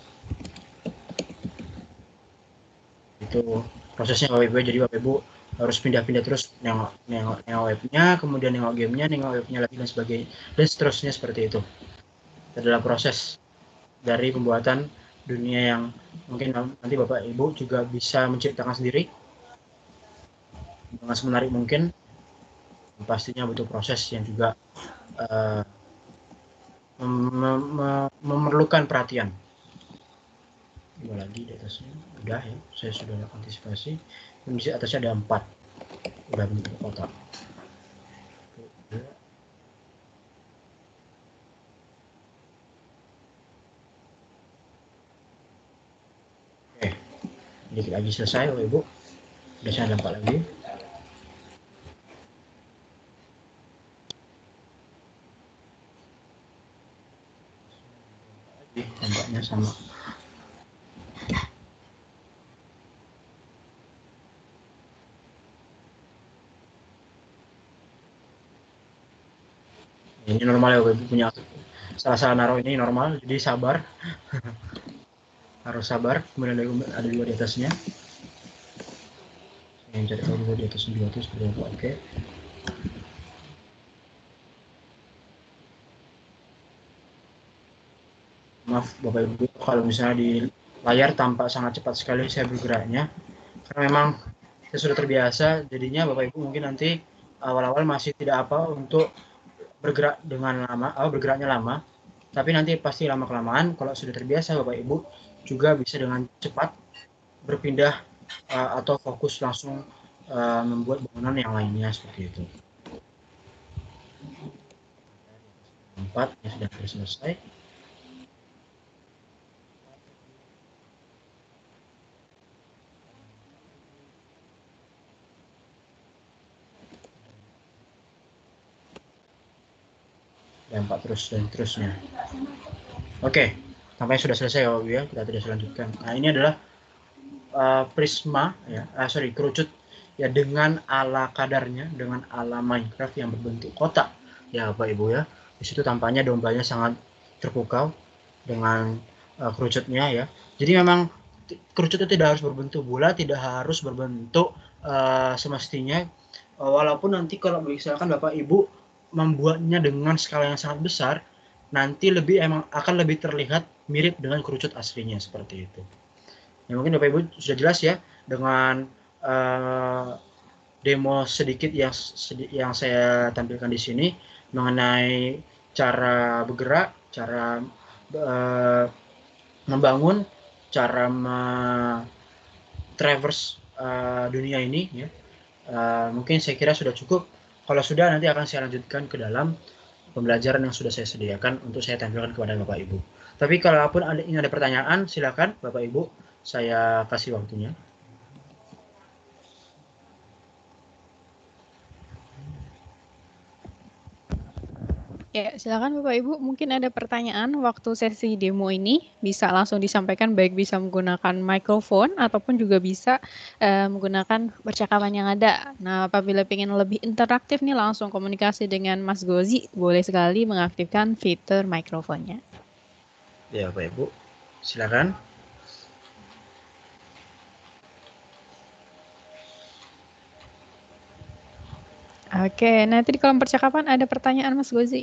Itu prosesnya Bapak Ibu, jadi Bapak Ibu harus pindah-pindah terus, nengok, nengok, nengok webnya, kemudian nengok gamenya, nengok webnya lagi, dan sebagainya, dan seterusnya seperti itu. Itu adalah proses dari pembuatan dunia yang mungkin nanti Bapak Ibu juga bisa menciptakan sendiri dengan semenarik mungkin. Pastinya butuh proses yang juga uh, mem mem memerlukan perhatian. Dua lagi di atasnya, udah ya, saya sudah antisipasi. Di atasnya ada empat, udah bentuk kotak. Oke, dikit lagi selesai, Bapak Ibu. Udah saya ada empat lagi. Tampaknya sama. Ini normal ya, punya salah-salah naruh ini normal, jadi sabar. Harus sabar. Kemudian ada, ada dua di atasnya. Yang cari tahu dua di atas dua itu seperti apa. Oke. Maaf Bapak Ibu kalau misalnya di layar tampak sangat cepat sekali saya bergeraknya, karena memang saya sudah terbiasa. Jadinya Bapak Ibu mungkin nanti awal-awal masih tidak apa untuk bergerak dengan lama, oh, bergeraknya lama, tapi nanti pasti lama kelamaan kalau sudah terbiasa Bapak Ibu juga bisa dengan cepat berpindah uh, atau fokus langsung uh, membuat bangunan yang lainnya seperti itu. Empat yang sudah selesai. Dan empat terus dan terusnya. Oke, tampaknya sudah selesai ya, ya. Kita tidak selanjutkan. Nah, ini adalah uh, prisma ya, ah, sorry kerucut ya dengan ala kadarnya, dengan ala Minecraft yang berbentuk kotak ya Bapak Ibu ya. Di situ tampaknya dombanya sangat terpukau dengan uh, kerucutnya ya. Jadi memang kerucut itu tidak harus berbentuk bulat, tidak harus berbentuk uh, semestinya. Uh, walaupun nanti kalau misalkan Bapak Ibu membuatnya dengan skala yang sangat besar, nanti lebih emang akan lebih terlihat mirip dengan kerucut aslinya seperti itu. Ya, mungkin Bapak Ibu sudah jelas ya dengan uh, demo sedikit yang yang saya tampilkan di sini mengenai cara bergerak, cara uh, membangun, cara traverse uh, dunia ini ya. Uh, mungkin saya kira sudah cukup. Kalau sudah, nanti akan saya lanjutkan ke dalam pembelajaran yang sudah saya sediakan untuk saya tampilkan kepada Bapak Ibu. Tapi kalaupun ada, ini ada pertanyaan, silakan Bapak Ibu, saya kasih waktunya. Ya, silakan Bapak Ibu, mungkin ada pertanyaan waktu sesi demo ini, bisa langsung disampaikan, baik bisa menggunakan mikrofon ataupun juga bisa uh, menggunakan percakapan yang ada. Nah, apabila ingin lebih interaktif nih, langsung komunikasi dengan Mas Gozi, boleh sekali mengaktifkan fitur mikrofonnya. Ya, Bapak Ibu, silakan. Oke, nanti di kolom percakapan ada pertanyaan Mas Gozi.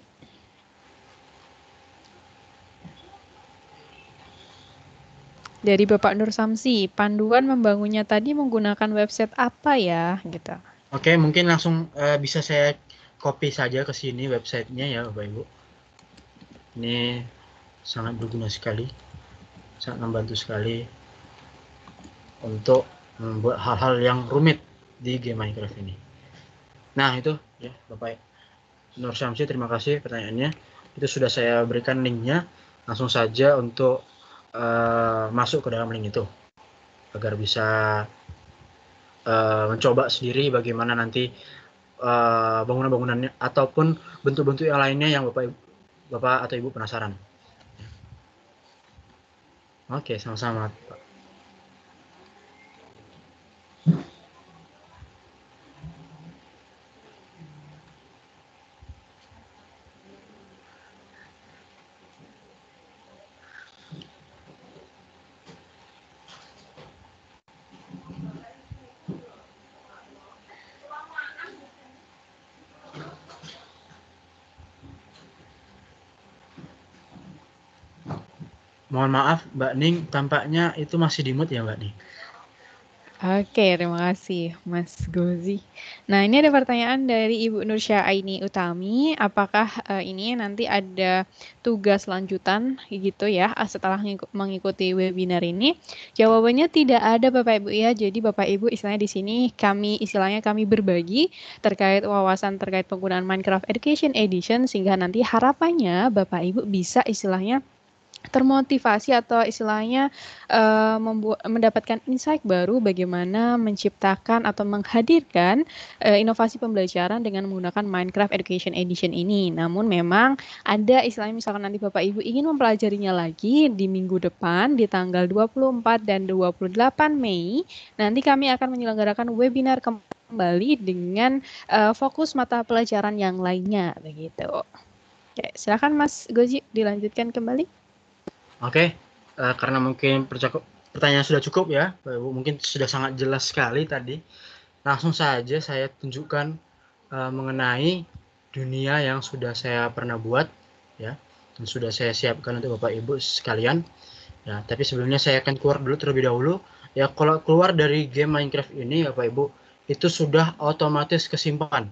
Dari Bapak Nur Samsi, panduan membangunnya tadi menggunakan website apa ya? Gitu. Oke, mungkin langsung uh, bisa saya copy saja ke sini websitenya ya Bapak Ibu. Ini sangat berguna sekali, sangat membantu sekali untuk membuat hal-hal yang rumit di game Minecraft ini. Nah itu ya Bapak Nur Samsi, terima kasih pertanyaannya. Itu sudah saya berikan linknya, langsung saja untuk Uh, masuk ke dalam link itu agar bisa uh, mencoba sendiri bagaimana nanti uh, bangunan-bangunannya ataupun bentuk-bentuk yang lainnya yang Bapak Bapak atau Ibu penasaran. Oke, sama-sama Pak. Mohon maaf Mbak Ning, tampaknya itu masih di mute ya Mbak Ning. Oke, terima kasih Mas Gozi. Nah, ini ada pertanyaan dari Ibu Nur Syaaini Utami. Apakah uh, ini nanti ada tugas lanjutan gitu ya setelah mengikuti webinar ini? Jawabannya tidak ada Bapak Ibu ya. Jadi Bapak Ibu istilahnya di sini kami istilahnya kami berbagi terkait wawasan terkait penggunaan Minecraft Education Edition sehingga nanti harapannya Bapak Ibu bisa istilahnya termotivasi atau istilahnya uh, membuat mendapatkan insight baru bagaimana menciptakan atau menghadirkan uh, inovasi pembelajaran dengan menggunakan Minecraft Education Edition ini. Namun memang ada istilahnya misalkan nanti Bapak Ibu ingin mempelajarinya lagi di minggu depan di tanggal dua puluh empat dan dua puluh delapan Mei, nanti kami akan menyelenggarakan webinar kembali dengan uh, fokus mata pelajaran yang lainnya begitu. Oke, silakan Mas Gozi dilanjutkan kembali. Oke, uh, karena mungkin pertanyaan sudah cukup ya, Bapak Ibu, mungkin sudah sangat jelas sekali tadi. Langsung saja saya tunjukkan uh, mengenai dunia yang sudah saya pernah buat, ya, dan sudah saya siapkan untuk Bapak Ibu sekalian. Ya, tapi sebelumnya saya akan keluar dulu terlebih dahulu. Ya, kalau keluar dari game Minecraft ini, Bapak Ibu, itu sudah otomatis kesimpan.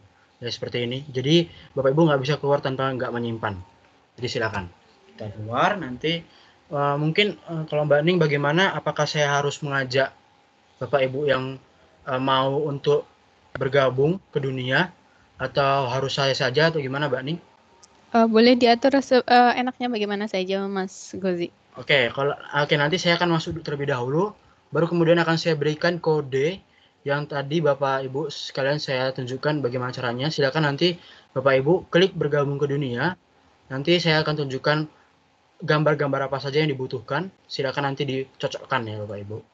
ya seperti ini. Jadi Bapak Ibu nggak bisa keluar tanpa nggak menyimpan. Jadi silakan kita keluar nanti. Uh, mungkin uh, kalau Mbak Ning bagaimana? Apakah saya harus mengajak Bapak Ibu yang uh, mau untuk bergabung ke dunia atau harus saya saja atau gimana Mbak Ning? Uh, boleh diatur uh, enaknya bagaimana saja Mas Gozi. Oke, kalau oke nanti saya akan masuk terlebih dahulu, baru kemudian akan saya berikan kode yang tadi Bapak Ibu sekalian saya tunjukkan bagaimana caranya. Silakan nanti Bapak Ibu klik bergabung ke dunia. Nanti saya akan tunjukkan gambar-gambar apa saja yang dibutuhkan. Silakan nanti dicocokkan ya Bapak Ibu.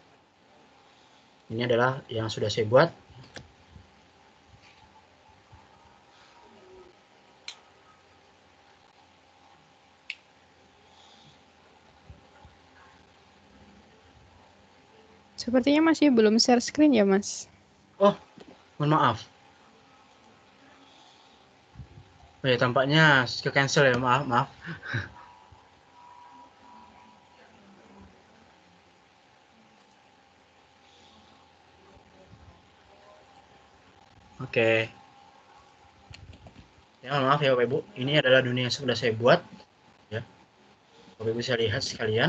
Ini adalah yang sudah saya buat. Sepertinya masih belum share screen ya, Mas. Oh, mohon maaf. Oh ya, tampaknya ke cancel ya, maaf, maaf. Oke. Ya, mohon maaf ya Bapak Ibu. Ini adalah dunia yang sudah saya buat. Ya. Bapak Ibu bisa lihat sekalian.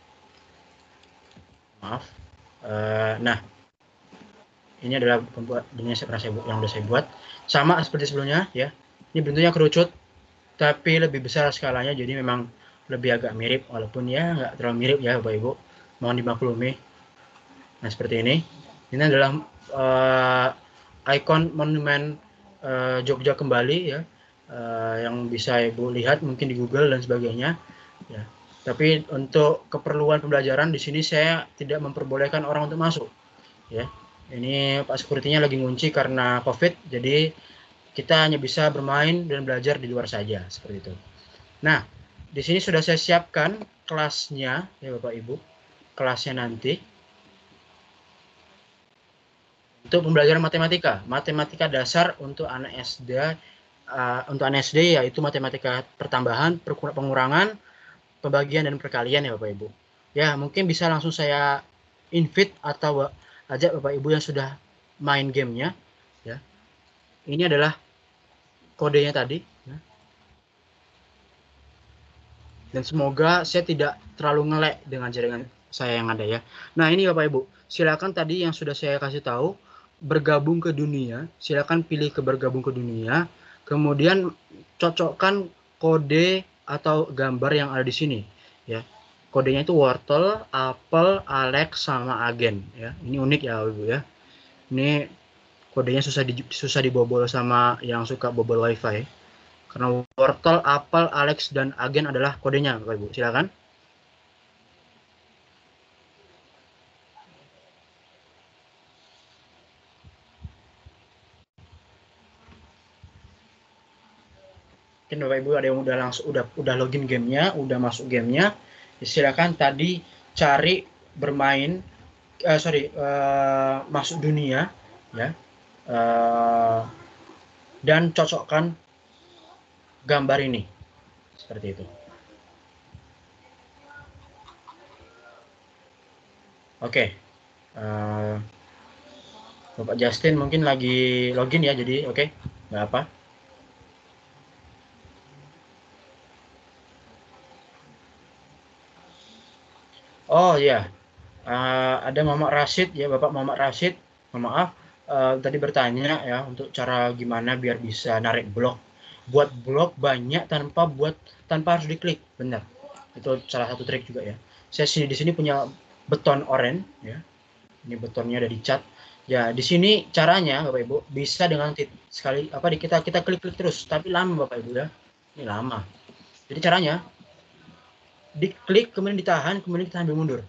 Maaf. Uh, nah, ini adalah pembuat dunia yang pernah saya buat, yang sudah saya buat. Sama seperti sebelumnya, ya. Ini bentuknya kerucut, tapi lebih besar skalanya, jadi memang lebih agak mirip, walaupun ya nggak terlalu mirip ya Bapak Ibu. Mohon dimaklumi. Nah seperti ini. Ini adalah uh, ikon monumen uh, Jogja kembali ya, uh, yang bisa Ibu lihat mungkin di Google dan sebagainya. Ya. Tapi untuk keperluan pembelajaran di sini saya tidak memperbolehkan orang untuk masuk. Ya, ini Pak Security-nya lagi ngunci karena COVID, jadi kita hanya bisa bermain dan belajar di luar saja seperti itu. Nah, di sini sudah saya siapkan kelasnya ya Bapak Ibu, kelasnya nanti untuk pembelajaran matematika, matematika dasar untuk anak S D, uh, untuk anak S D yaitu matematika pertambahan, pengurangan, pembagian dan perkalian ya Bapak Ibu. Ya, mungkin bisa langsung saya invite atau ajak Bapak Ibu yang sudah main gamenya. Ya, ini adalah kodenya tadi. Ya. Dan semoga saya tidak terlalu ngelek dengan jaringan saya yang ada ya. Nah ini Bapak Ibu, silakan tadi yang sudah saya kasih tahu bergabung ke dunia. Silakan pilih ke bergabung ke dunia. Kemudian cocokkan kode atau gambar yang ada di sini ya. Kodenya itu wortel, apel, Alex sama agen ya. Ini unik ya Ibu ya. Ini kodenya susah di, susah dibobol sama yang suka bobol wifi. Karena wortel, apel, Alex dan agen adalah kodenya Bapak Ibu. Silakan. Mungkin Bapak Ibu ada yang udah langsung udah udah login gamenya, udah masuk gamenya, ya silakan tadi cari bermain, uh, sorry uh, masuk dunia, ya, uh, dan cocokkan gambar ini seperti itu. Oke, uh, Bapak Justin mungkin lagi login ya, jadi oke, okay, nggak apa. Oh ya, uh, ada Muhammad Rashid ya, Bapak Muhammad Rashid, mohon maaf, uh, tadi bertanya ya untuk cara gimana biar bisa narik blok, buat blok banyak tanpa buat tanpa harus diklik, benar, itu salah satu trik juga ya. Saya sini di sini punya beton oranye ya, ini betonnya ada di cat ya. Di sini caranya Bapak Ibu bisa dengan sekali apa di kita kita klik-klik terus, tapi lama Bapak Ibu ya, ini lama. Jadi caranya diklik, kemudian ditahan, kemudian kita ambil mundur.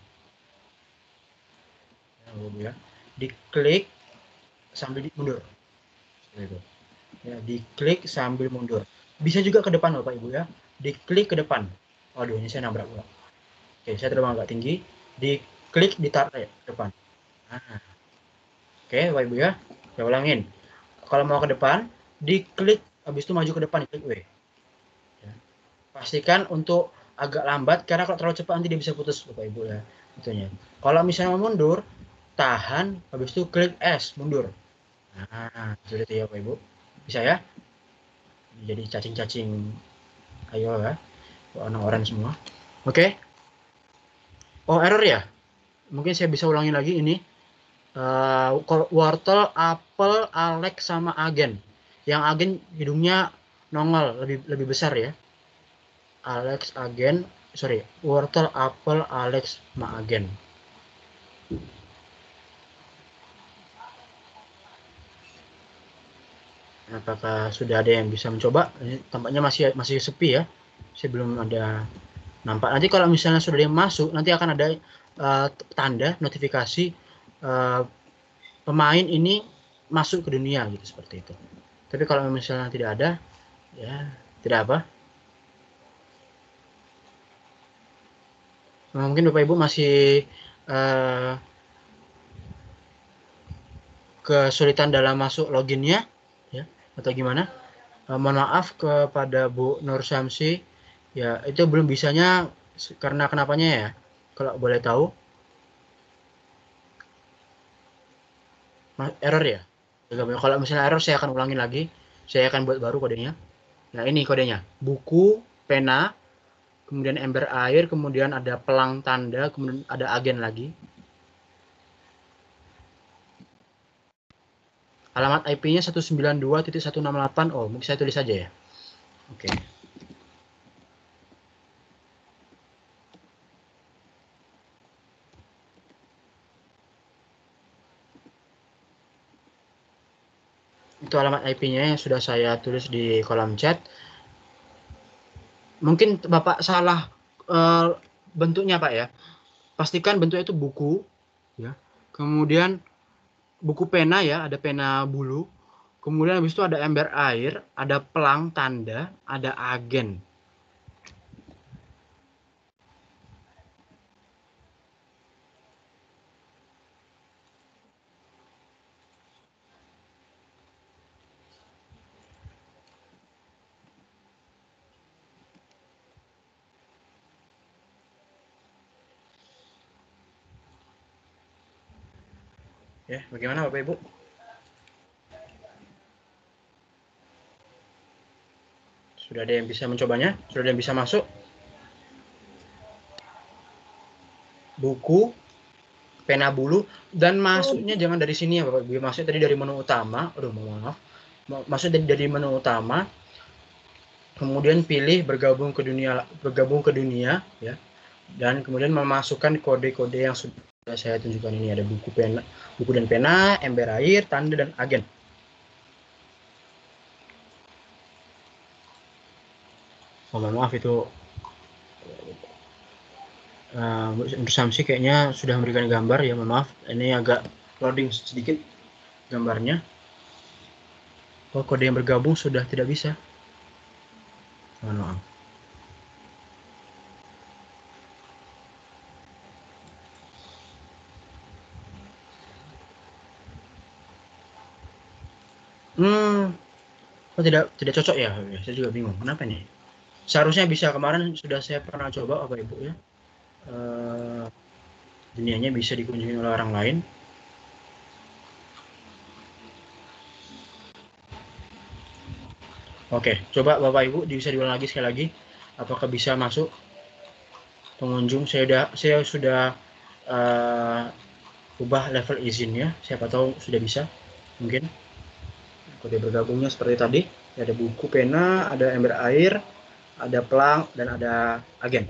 Ya, diklik sambil mundur. Ya, diklik sambil mundur. Bisa juga ke depan Bapak Ibu ya. Diklik ke depan. Waduh, ini saya nabrak pula. Oke, saya terbang agak tinggi. Diklik, ditarik ke depan. Nah. Oke, Bapak Ibu ya. Saya ulangin. Kalau mau ke depan, diklik, habis itu maju ke depan, klik W. Ya. Pastikan untuk agak lambat karena kalau terlalu cepat nanti dia bisa putus Bapak Ibu ya. Itunya. Kalau misalnya mau mundur, tahan, habis itu klik S mundur. Nah, sudah itu ya Bapak Ibu. Bisa ya? Jadi cacing-cacing ayo ya. Warna orange semua. Oke. Oh, error ya? Mungkin saya bisa ulangi lagi ini. Uh, wortel, apel, Alex sama agen. Yang agen hidungnya nongol, lebih lebih besar ya. Alex, agen, sorry, wortel, apel, Alex, sama agen. Apakah sudah ada yang bisa mencoba? Ini tampaknya masih masih sepi ya. Saya belum ada nampak. Nanti kalau misalnya sudah ada yang masuk, nanti akan ada uh, tanda notifikasi uh, pemain ini masuk ke dunia gitu seperti itu. Tapi kalau misalnya tidak ada, ya tidak apa. Nah, mungkin Bapak Ibu masih uh, kesulitan dalam masuk loginnya, ya atau gimana? Uh, mohon maaf kepada Bu Nur Syamsi, ya itu belum bisanya karena kenapanya ya? Kalau boleh tahu? Error ya? Kalau misalnya error saya akan ulangi lagi. Saya akan buat baru kodenya. Nah ini kodenya. Buku, pena, kemudian ember air, kemudian ada pelang tanda, kemudian ada agen lagi. Alamat I P-nya seratus sembilan puluh dua titik seratus enam puluh delapan. Oh, mungkin saya tulis saja ya. Oke. Itu alamat I P-nya yang sudah saya tulis di kolom chat. Mungkin Bapak salah uh, bentuknya Pak ya. Pastikan bentuknya itu buku, ya. Kemudian buku pena ya, ada pena bulu. Kemudian habis itu ada ember air, ada pelang tanda, ada agen. Ya, bagaimana Bapak Ibu? Sudah ada yang bisa mencobanya? Sudah ada yang bisa masuk? Buku, pena bulu, dan masuknya jangan dari sini ya Bapak Ibu. Masuk tadi dari menu utama. Aduh, mohon maaf. Masuk dari, dari menu utama. Kemudian pilih bergabung ke dunia, bergabung ke dunia, ya. Dan kemudian memasukkan kode-kode yang sudah saya tunjukkan ini. Ada buku pena, buku dan pena, ember air, tanda, dan agen. Oh, mohon maaf itu uh, untuk Samsi kayaknya sudah memberikan gambar ya, mohon maaf. Ini agak loading sedikit gambarnya. Oh, kode yang bergabung sudah tidak bisa. Mohon maaf. Hmm, oh, tidak tidak cocok ya? Saya juga bingung. Kenapa nih? Seharusnya bisa, kemarin sudah saya pernah coba Bapak Ibu ya. Uh, dunianya bisa dikunjungi oleh orang lain. Oke, coba Bapak Ibu bisa diulang lagi sekali lagi. Apakah bisa masuk pengunjung? Saya sudah saya sudah uh, ubah level izinnya. Siapa tahu sudah bisa. Mungkin. Kode bergabungnya seperti tadi. Ada buku, pena, ada ember air, ada pelang, dan ada agen.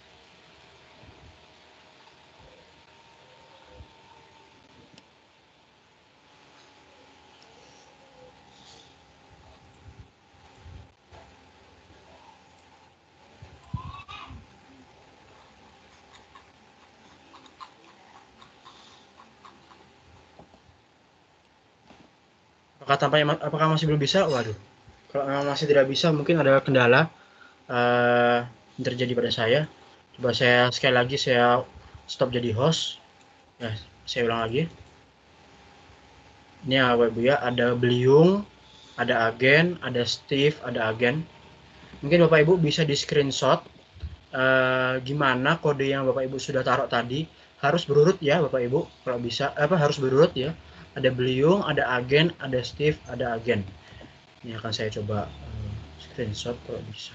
Apakah tampaknya, apakah masih belum bisa? Waduh, kalau memang masih tidak bisa, mungkin ada kendala uh, yang terjadi pada saya. Coba saya sekali lagi saya stop jadi host. Ya, saya ulang lagi. Ini ya Bapak Ibu ya, ada Beliung, ada agen, ada Steve, ada agen. Mungkin Bapak Ibu bisa di screenshot uh, gimana kode yang Bapak Ibu sudah taruh tadi. Harus berurut ya Bapak Ibu, kalau bisa apa harus berurut ya. Ada Beliung, ada agen, ada Steve, ada agen. Ini akan saya coba uh, screenshot kalau bisa.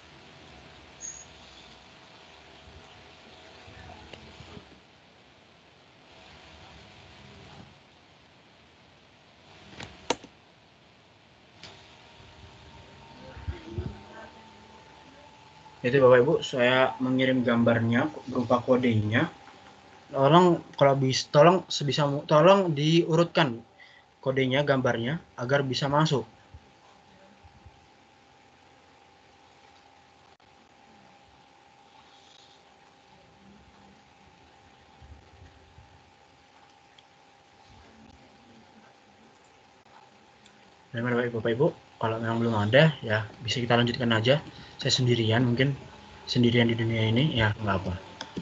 Itu Bapak Ibu, saya mengirim gambarnya berupa kodenya. Tolong kalau bisa, tolong sebisa tolong diurutkan kodenya, gambarnya agar bisa masuk. Bagaimana Bapak Ibu, Bapak Ibu? Kalau memang belum ada, ya bisa kita lanjutkan aja. Saya sendirian, mungkin sendirian di dunia ini, ya nggak apa.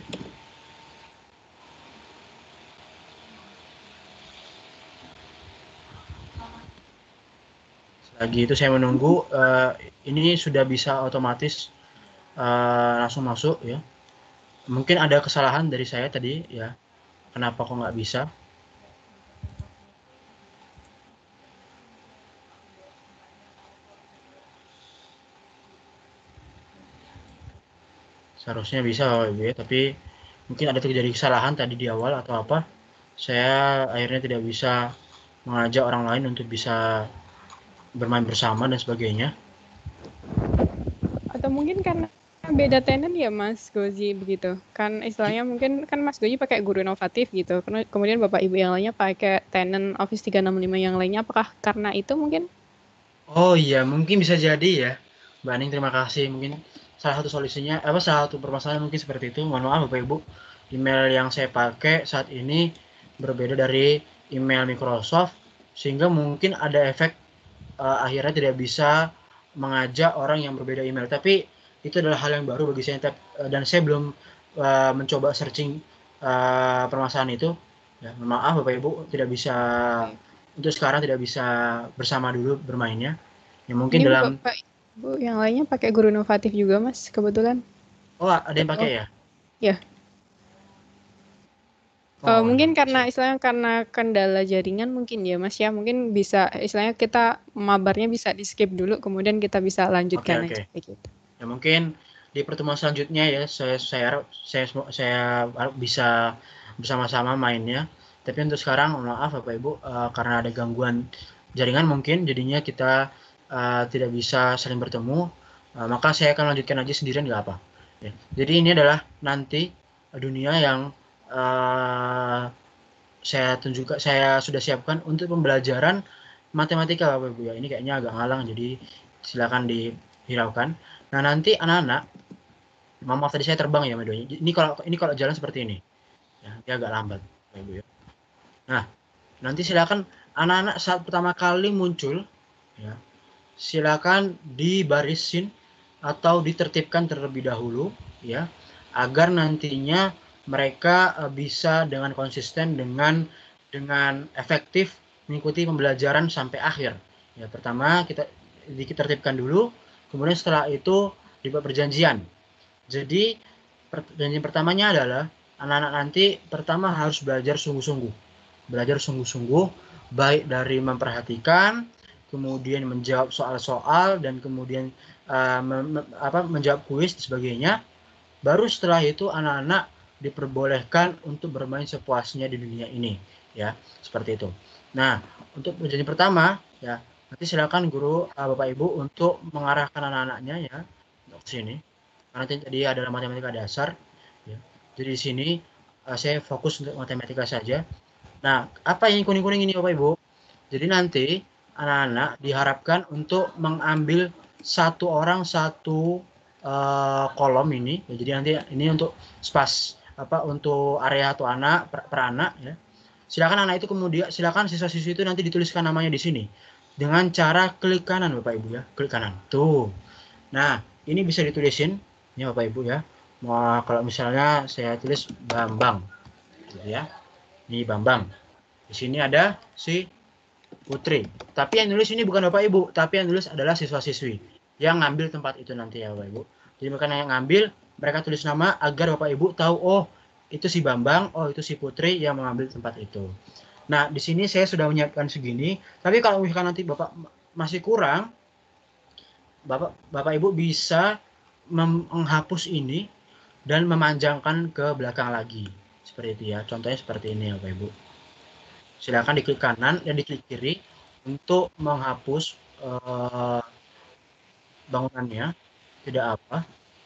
Lagi itu saya menunggu, uh, ini sudah bisa otomatis uh, langsung masuk ya. Mungkin ada kesalahan dari saya tadi ya. Kenapa kok nggak bisa? Seharusnya bisa Bapak Ibu ya, tapi mungkin ada terjadi kesalahan tadi di awal atau apa. Saya akhirnya tidak bisa mengajak orang lain untuk bisa bermain bersama dan sebagainya. Atau mungkin karena beda tenant ya Mas Gozi begitu. Kan istilahnya mungkin kan Mas Gozi pakai guru inovatif gitu. Kemudian Bapak Ibu yang lainnya pakai tenant Office tiga enam lima yang lainnya. Apakah karena itu mungkin? Oh iya, mungkin bisa jadi ya. Mbak Aning, terima kasih. Mungkin salah satu solusinya, apa salah satu permasalahan mungkin seperti itu. Mohon maaf Bapak Ibu. Email yang saya pakai saat ini berbeda dari email Microsoft, sehingga mungkin ada efek uh, akhirnya tidak bisa mengajak orang yang berbeda email. Tapi itu adalah hal yang baru bagi saya, dan saya belum uh, mencoba searching uh, permasalahan itu. Ya, maaf Bapak Ibu, tidak bisa untuk sekarang tidak bisa bersama dulu bermainnya. Ya mungkin Ini dalam Bapak Ibu yang lainnya pakai guru inovatif juga Mas kebetulan. Oh, ada yang pakai ya? Ya. Oh, Uh, mungkin ya. karena istilahnya karena kendala jaringan mungkin ya Mas ya, mungkin bisa istilahnya kita mabarnya bisa di skip dulu kemudian kita bisa lanjutkan Oke, aja oke. gitu. Ya mungkin di pertemuan selanjutnya ya saya saya saya saya bisa bersama-sama mainnya. Tapi untuk sekarang maaf Bapak Ibu uh, karena ada gangguan jaringan mungkin jadinya kita uh, tidak bisa saling bertemu. Uh, maka saya akan lanjutkan aja sendirian nggak apa. Ya. Jadi ini adalah nanti dunia yang uh, saya tunjukkan, saya sudah siapkan untuk pembelajaran matematika Bapak Ibu ya. Ini kayaknya agak ngalang, jadi silakan dihiraukan. Nah nanti anak-anak, maaf tadi saya terbang ya videonya. Ini kalau ini kalau jalan seperti ini, ya, dia agak lambat Bapak Ibu ya. Nah nanti silakan anak-anak saat pertama kali muncul, ya, silakan dibarisin atau ditertibkan terlebih dahulu, ya, agar nantinya mereka uh, bisa dengan konsisten dengan dengan efektif mengikuti pembelajaran sampai akhir. Ya, pertama kita ditertibkan dulu, kemudian setelah itu dibuat perjanjian. Jadi perjanjian pertamanya adalah anak-anak nanti pertama harus belajar sungguh-sungguh, belajar sungguh-sungguh, baik dari memperhatikan, kemudian menjawab soal-soal, dan kemudian uh, me- me- apa, menjawab kuis dan sebagainya. Baru setelah itu anak-anak diperbolehkan untuk bermain sepuasnya di dunia ini, ya, seperti itu. Nah, untuk perjanjian pertama, ya, nanti silakan guru uh, Bapak Ibu untuk mengarahkan anak-anaknya ya ke sini. Nanti tadi adalah matematika dasar, ya. Jadi di sini uh, saya fokus untuk matematika saja. Nah, apa yang kuning-kuning ini Bapak Ibu? Jadi nanti anak-anak diharapkan untuk mengambil satu orang satu uh, kolom ini. Ya, jadi nanti ini untuk spas apa untuk area atau anak per, per anak ya. Silakan anak itu kemudian silakan siswa-siswi itu nanti dituliskan namanya di sini dengan cara klik kanan Bapak Ibu ya, klik kanan. Tuh. Nah, ini bisa ditulisin ya Bapak Ibu ya. Mau kalau misalnya saya tulis Bambang gitu ya. Ini Bambang. Di sini ada si Putri. Tapi yang nulis ini bukan Bapak Ibu, tapi yang nulis adalah siswa-siswi yang ngambil tempat itu nanti ya Bapak Ibu. Jadi mereka yang ngambil, mereka tulis nama agar Bapak Ibu tahu, oh itu si Bambang, oh itu si Putri yang mengambil tempat itu. Nah di sini saya sudah menyiapkan segini, tapi kalau misalkan nanti Bapak masih kurang, Bapak Bapak Ibu bisa menghapus ini dan memanjangkan ke belakang lagi. Seperti itu ya. Contohnya seperti ini ya Bapak Ibu. Silakan diklik kanan dan diklik kiri untuk menghapus uh, bangunannya. Tidak apa.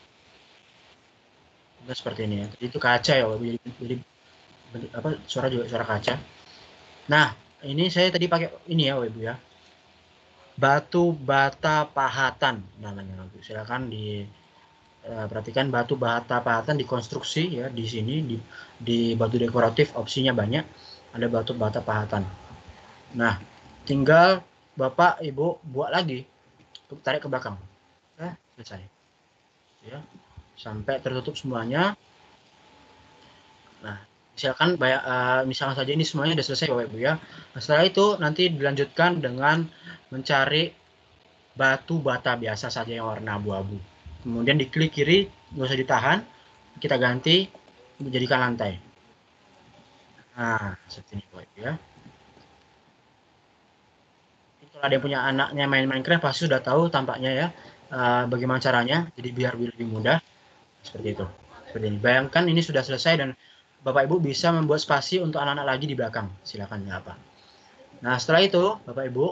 Nah, seperti ini ya. Jadi itu kaca ya Bapak Ibu. Jadi, jadi apa suara juga suara kaca. Nah, ini saya tadi pakai ini ya Bapak Ibu ya. Batu bata pahatan namanya. Silakan di uh, perhatikan batu bata pahatan di konstruksi ya di sini di di batu dekoratif opsinya banyak. Ada batu bata pahatan. Nah, tinggal Bapak Ibu buat lagi. Tarik ke belakang. Nah, selesai. Ya. Sampai tertutup semuanya. Nah, misalkan uh, misalkan saja ini semuanya sudah selesai Bapak Ibu ya. Nah, setelah itu nanti dilanjutkan dengan mencari batu bata biasa saja yang warna abu-abu. Kemudian diklik kiri, nggak usah ditahan, kita ganti menjadikan lantai. Nah, seperti ini Bapak Ibu ya. Kalau ada yang punya anaknya main Minecraft pasti sudah tahu tampaknya ya uh, bagaimana caranya. Jadi biar lebih mudah seperti itu. Seperti ini. Bayangkan ini sudah selesai dan Bapak Ibu bisa membuat spasi untuk anak-anak lagi di belakang. Silakan ya apa. Nah, setelah itu Bapak Ibu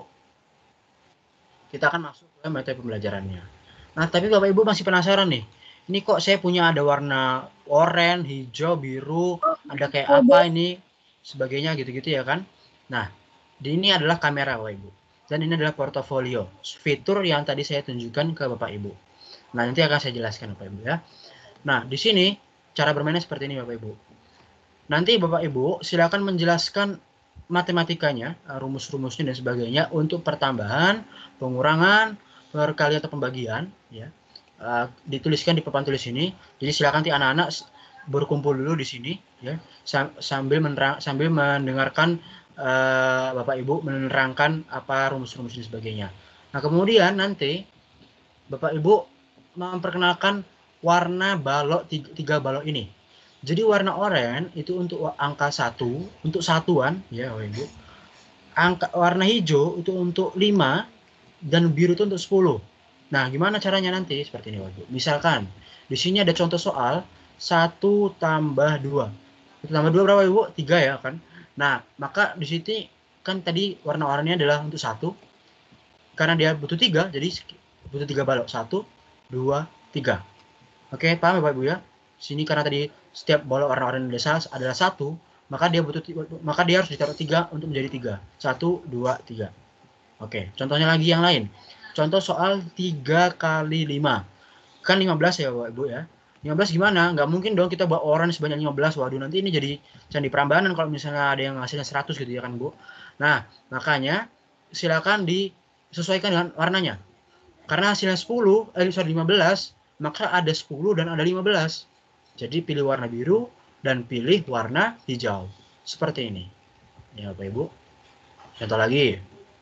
kita akan masuk ke materi pembelajarannya. Nah, tapi Bapak Ibu masih penasaran nih. Ini kok saya punya ada warna oranye, hijau, biru, ada kayak apa ini, sebagainya gitu-gitu ya kan. Nah, ini adalah kamera Bapak Ibu. Dan ini adalah portofolio, fitur yang tadi saya tunjukkan ke Bapak Ibu. Nah, nanti akan saya jelaskan Bapak Ibu ya. Nah, di sini cara bermainnya seperti ini Bapak Ibu. Nanti Bapak Ibu silakan menjelaskan matematikanya, rumus-rumusnya dan sebagainya untuk pertambahan, pengurangan, perkalian atau pembagian ya. Uh, dituliskan di papan tulis ini. Jadi silakan nanti anak-anak berkumpul dulu di sini ya sambil menerang, sambil mendengarkan uh, Bapak Ibu menerangkan apa rumus-rumus dan sebagainya. Nah, kemudian nanti Bapak Ibu memperkenalkan warna balok tiga, tiga balok ini. Jadi warna oranye itu untuk angka satu, untuk satuan ya Bapak Ibu. Angka warna hijau itu untuk lima dan biru itu untuk sepuluh. Nah, gimana caranya nanti? Seperti ini Bapak Ibu. Misalkan di sini ada contoh soal satu tambah dua. satu tambah dua berapa Ibu? tiga ya kan. Nah, maka di sini kan tadi warna oranye adalah untuk satu. Karena dia butuh tiga, jadi butuh tiga balok. satu, dua, tiga. Oke, paham Bapak Ibu ya? Sini karena tadi setiap balok warna oranye adalah satu, maka dia butuh maka dia harus ditaruh tiga untuk menjadi tiga. satu, dua, tiga. Oke, contohnya lagi yang lain. Contoh soal tiga kali lima. Kan lima belas ya Bapak Ibu ya. lima belas gimana? Nggak mungkin dong kita buat oranye sebanyak lima belas. Waduh, nanti ini jadi candi Prambanan kalau misalnya ada yang hasilnya seratus gitu ya kan Bu. Nah, makanya silakan disesuaikan dengan warnanya. Karena hasilnya sepuluh, eh sorry lima belas, maka ada sepuluh dan ada lima belas. Jadi pilih warna biru dan pilih warna hijau. Seperti ini. Ya Bapak Ibu. Contoh lagi.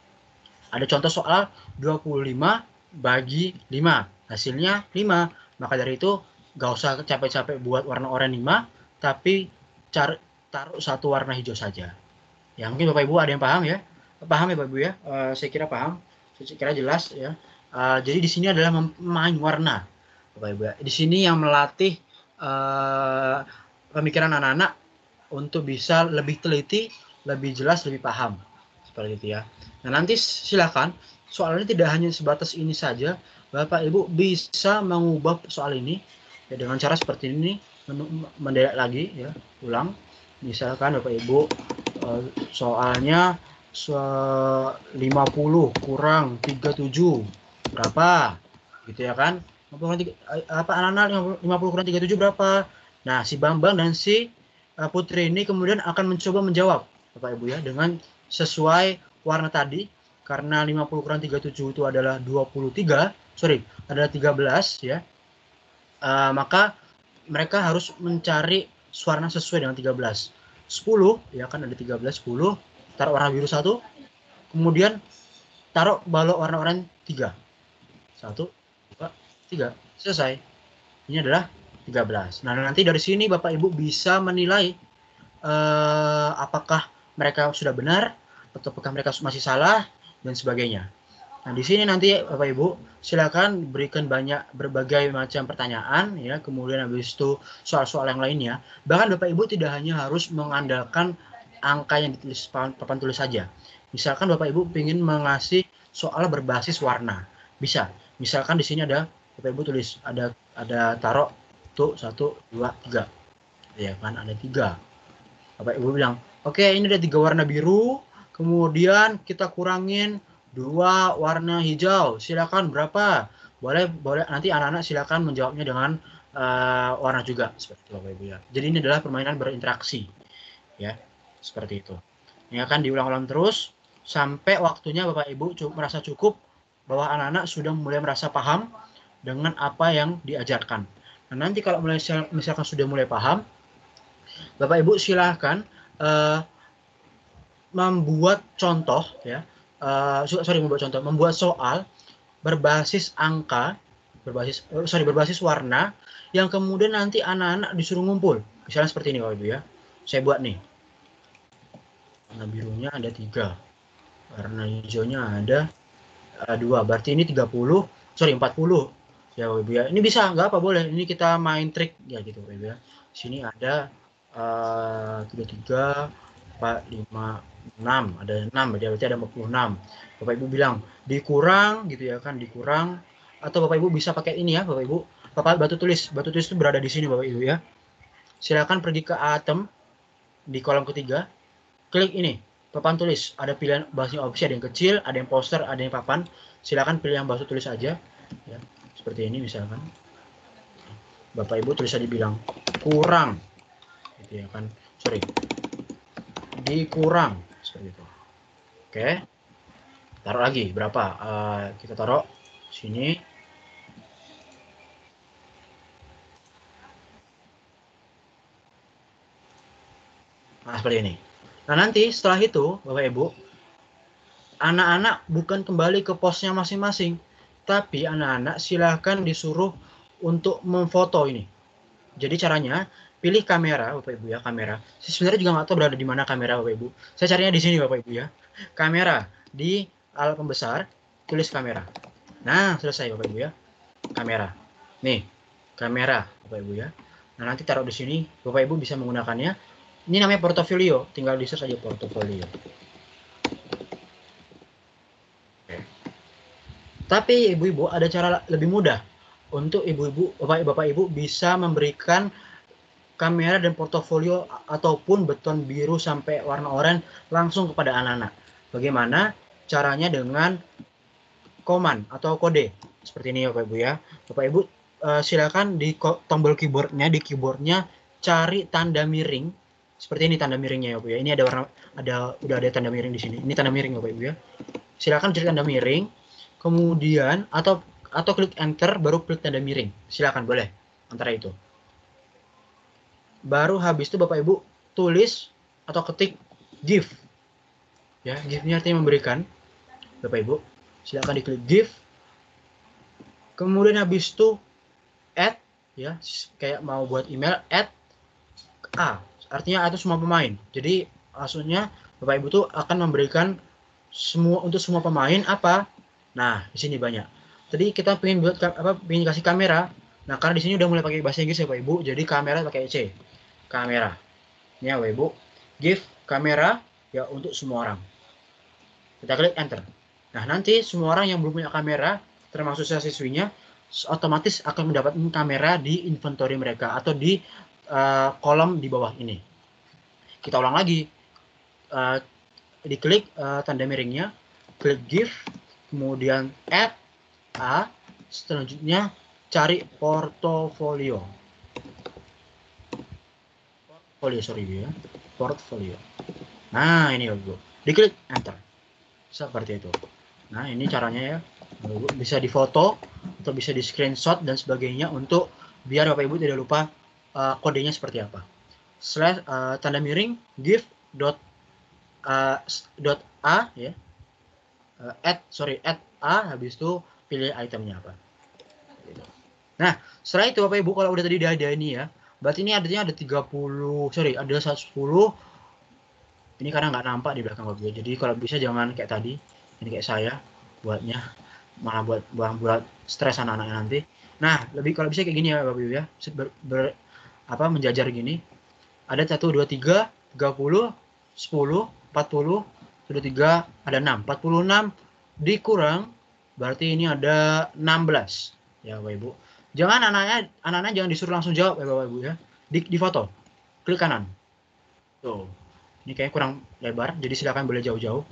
Ada contoh soal dua puluh lima bagi lima. Hasilnya lima. Maka dari itu gak usah capek-capek buat warna oranye lima. Tapi cari, taruh satu warna hijau saja. Ya mungkin Bapak Ibu ada yang paham ya. Paham ya Bapak Ibu ya. Uh, saya kira paham. Saya kira jelas ya. Uh, jadi di sini adalah main warna. Bapak Ibu ya. Di sini yang melatih uh, pemikiran anak-anak untuk bisa lebih teliti, lebih jelas, lebih paham. Seperti itu ya. Nah, nanti silakan soalnya tidak hanya sebatas ini saja, Bapak Ibu bisa mengubah soal ini ya, dengan cara seperti ini, mendelete lagi ya, ulang. Misalkan Bapak Ibu soalnya lima puluh kurang tiga puluh tujuh berapa? Gitu ya kan? Apa anak-anak lima puluh kurang tiga puluh tujuh berapa? Nah, si Bambang dan si Putri ini kemudian akan mencoba menjawab Bapak Ibu ya dengan sesuai warna tadi, karena lima puluh kurang tiga puluh tujuh itu adalah dua puluh tiga, sorry, adalah tiga belas ya. Uh, maka mereka harus mencari warna sesuai dengan tiga belas. sepuluh ya kan ada tiga belas, sepuluh, taruh warna biru satu, kemudian taruh balok warna oranye tiga. satu, dua, tiga. Selesai. Ini adalah tiga belas. Nah, nanti dari sini Bapak Ibu bisa menilai uh, apakah mereka sudah benar atau apakah mereka masih salah dan sebagainya. Nah, di sini nanti Bapak Ibu silakan berikan banyak berbagai macam pertanyaan ya, kemudian habis itu soal-soal yang lainnya. Bahkan Bapak Ibu tidak hanya harus mengandalkan angka yang ditulis papan, papan tulis saja. Misalkan Bapak Ibu ingin mengasih soal berbasis warna, bisa. Misalkan di sini ada Bapak Ibu tulis ada ada taruh tuh satu dua tiga, ya kan ada tiga. Bapak Ibu bilang, oke okay, ini ada tiga warna biru, kemudian kita kurangin dua warna hijau, silakan berapa? Boleh, boleh. Nanti anak-anak silakan menjawabnya dengan uh, warna juga, seperti itu Bapak Ibu ya. Jadi ini adalah permainan berinteraksi, ya, seperti itu. Ini akan diulang-ulang terus sampai waktunya Bapak Ibu cukup, merasa cukup bahwa anak-anak sudah mulai merasa paham dengan apa yang diajarkan. Nah, nanti kalau mulai misalkan sudah mulai paham, Bapak Ibu silahkan uh, membuat contoh ya. Uh, sorry membuat contoh, membuat soal berbasis angka, berbasis uh, sorry berbasis warna yang kemudian nanti anak-anak disuruh ngumpul. Misalnya seperti ini Bapak Ibu ya. Saya buat nih. Warna birunya ada tiga, warna hijaunya ada uh, dua. Berarti ini tiga puluh, sorry empat puluh. Ya Bapak Ibu ya. Ini bisa nggak apa boleh. Ini kita main trik ya gitu Bapak Ibu ya. Sini ada uh, tiga puluh tiga, empat, lima, enam, ada enam, berarti ada empat puluh enam. Bapak Ibu bilang dikurang gitu ya kan, dikurang, atau Bapak Ibu bisa pakai ini ya Bapak Ibu, Bapak batu tulis, batu tulis itu berada di sini Bapak Ibu ya. Silakan pergi ke item di kolom ketiga, klik ini, papan tulis, ada pilihan bahasa opsi, ada yang kecil, ada yang poster, ada yang papan. Silakan pilih yang batu tulis aja ya. Seperti ini misalkan. Bapak Ibu tulis aja bilang kurang. Gitu ya kan. Sorry. Dikurang seperti itu. Oke, taruh lagi berapa? Uh, kita taruh sini. Nah seperti ini. Nah nanti setelah itu Bapak Ibu, anak-anak bukan kembali ke posnya masing-masing, tapi anak-anak silahkan disuruh untuk memfoto ini. Jadi caranya pilih kamera Bapak Ibu ya, kamera. Saya sebenarnya juga nggak tahu berada di mana kamera Bapak Ibu. Saya carinya di sini Bapak Ibu ya. Kamera di alat pembesar, tulis kamera. Nah, selesai Bapak Ibu ya. Kamera. Nih, kamera Bapak Ibu ya. Nah, nanti taruh di sini, Bapak Ibu bisa menggunakannya. Ini namanya portofolio, tinggal di search aja portofolio. Oke. Tapi Ibu-ibu ada cara lebih mudah untuk Ibu-ibu, Bapak-Bapak Ibu bisa memberikan kamera dan portofolio ataupun beton biru sampai warna oranye langsung kepada anak-anak. Bagaimana caranya? Dengan command atau kode seperti ini Bapak Ibu ya. Bapak Ibu uh, silakan di tombol keyboardnya, di keyboardnya cari tanda miring seperti ini, tanda miringnya ya Bapak ya. Ini ada warna, ada udah ada tanda miring di sini. Ini tanda miring Bapak Ibu ya. Silakan cari tanda miring, kemudian atau atau klik enter baru klik tanda miring. Silakan boleh antara itu. Baru habis itu Bapak Ibu tulis atau ketik give. Ya, give ini artinya memberikan. Bapak Ibu, silakan diklik give. Kemudian habis itu add ya, kayak mau buat email, add A. Artinya itu semua pemain. Jadi maksudnya Bapak Ibu tuh akan memberikan semua untuk semua pemain apa? Nah, di sini banyak. Tadi kita pengen buat apa? Pengen kasih kamera. Nah, karena di sini udah mulai pakai bahasa Inggris ya Bapak Ibu, jadi kamera pakai C. Kamera. Ini ya Bapak Ibu. Give kamera ya untuk semua orang. Kita klik enter. Nah, nanti semua orang yang belum punya kamera, termasuk siswinya, otomatis akan mendapatkan kamera di inventory mereka atau di uh, kolom di bawah ini. Kita ulang lagi. Uh, diklik uh, tanda miringnya, klik give, kemudian add A, selanjutnya cari portofolio. Portfolio, sorry ya. Portfolio. Nah, ini Bapak. Diklik enter. Seperti itu. Nah, ini caranya ya. Bapak, bisa difoto atau bisa di screenshot dan sebagainya untuk biar Bapak Ibu tidak lupa uh, kodenya seperti apa. Slash uh, tanda miring give dot uh, dot a ya. Uh, add sorry add a, habis itu pilih itemnya apa. Nah, setelah itu Bapak Ibu kalau udah tadi ada ini ya, berarti ini adanya ada tiga puluh, sorry ada seratus sepuluh. Ini karena nggak nampak di belakang Bapak Ibu. Jadi kalau bisa jangan kayak tadi, ini kayak saya. buatnya, malah buat buat, buat stres anak-anaknya nanti. Nah, lebih kalau bisa kayak gini ya Bapak Ibu ya, ber, ber- apa menjajar gini. Ada satu, dua, tiga, tiga puluh, sepuluh, empat puluh, sudah tiga, ada enam, empat puluh enam dikurang, berarti ini ada enam belas ya Bapak Ibu. Jangan anaknya, anak-anak jangan disuruh langsung jawab ya Bapak Ibu ya, di, di foto, klik kanan. Tuh, ini kayaknya kurang lebar, jadi silakan boleh jauh-jauh.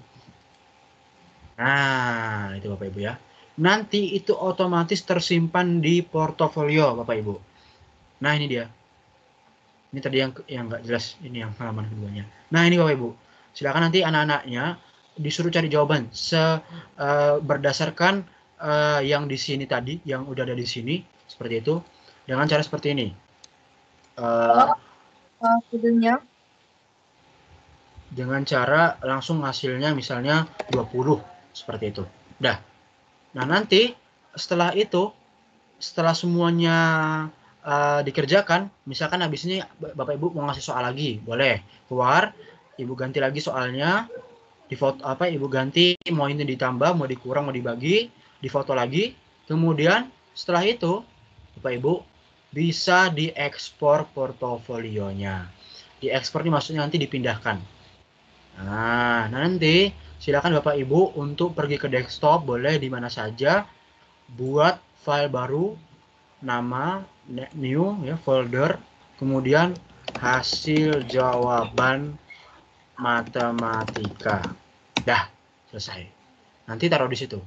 Nah, itu Bapak Ibu ya. Nanti itu otomatis tersimpan di portofolio Bapak Ibu. Nah, ini dia. Ini tadi yang yang nggak jelas, ini yang halaman keduanya. Nah, ini Bapak Ibu. Silakan nanti anak-anaknya disuruh cari jawaban se uh, berdasarkan uh, yang di sini tadi, yang udah ada di sini, seperti itu. Dengan cara seperti ini. Uh, Oh, videonya. dengan cara langsung hasilnya misalnya dua puluh, seperti itu. Dah. Nah, nanti setelah itu, setelah semuanya uh, dikerjakan, misalkan habis ini Bapak Ibu mau ngasih soal lagi, boleh keluar, Ibu ganti lagi soalnya, di foto apa Ibu ganti, mau ini ditambah, mau dikurang, mau dibagi, difoto lagi, kemudian setelah itu Bapak Ibu bisa diekspor portofolionya. Diekspor ini maksudnya nanti dipindahkan. Nah, nanti silakan Bapak Ibu untuk pergi ke desktop, boleh di mana saja, buat file baru, nama, new, ya, folder, kemudian hasil jawaban matematika. Dah, selesai. Nanti taruh di situ.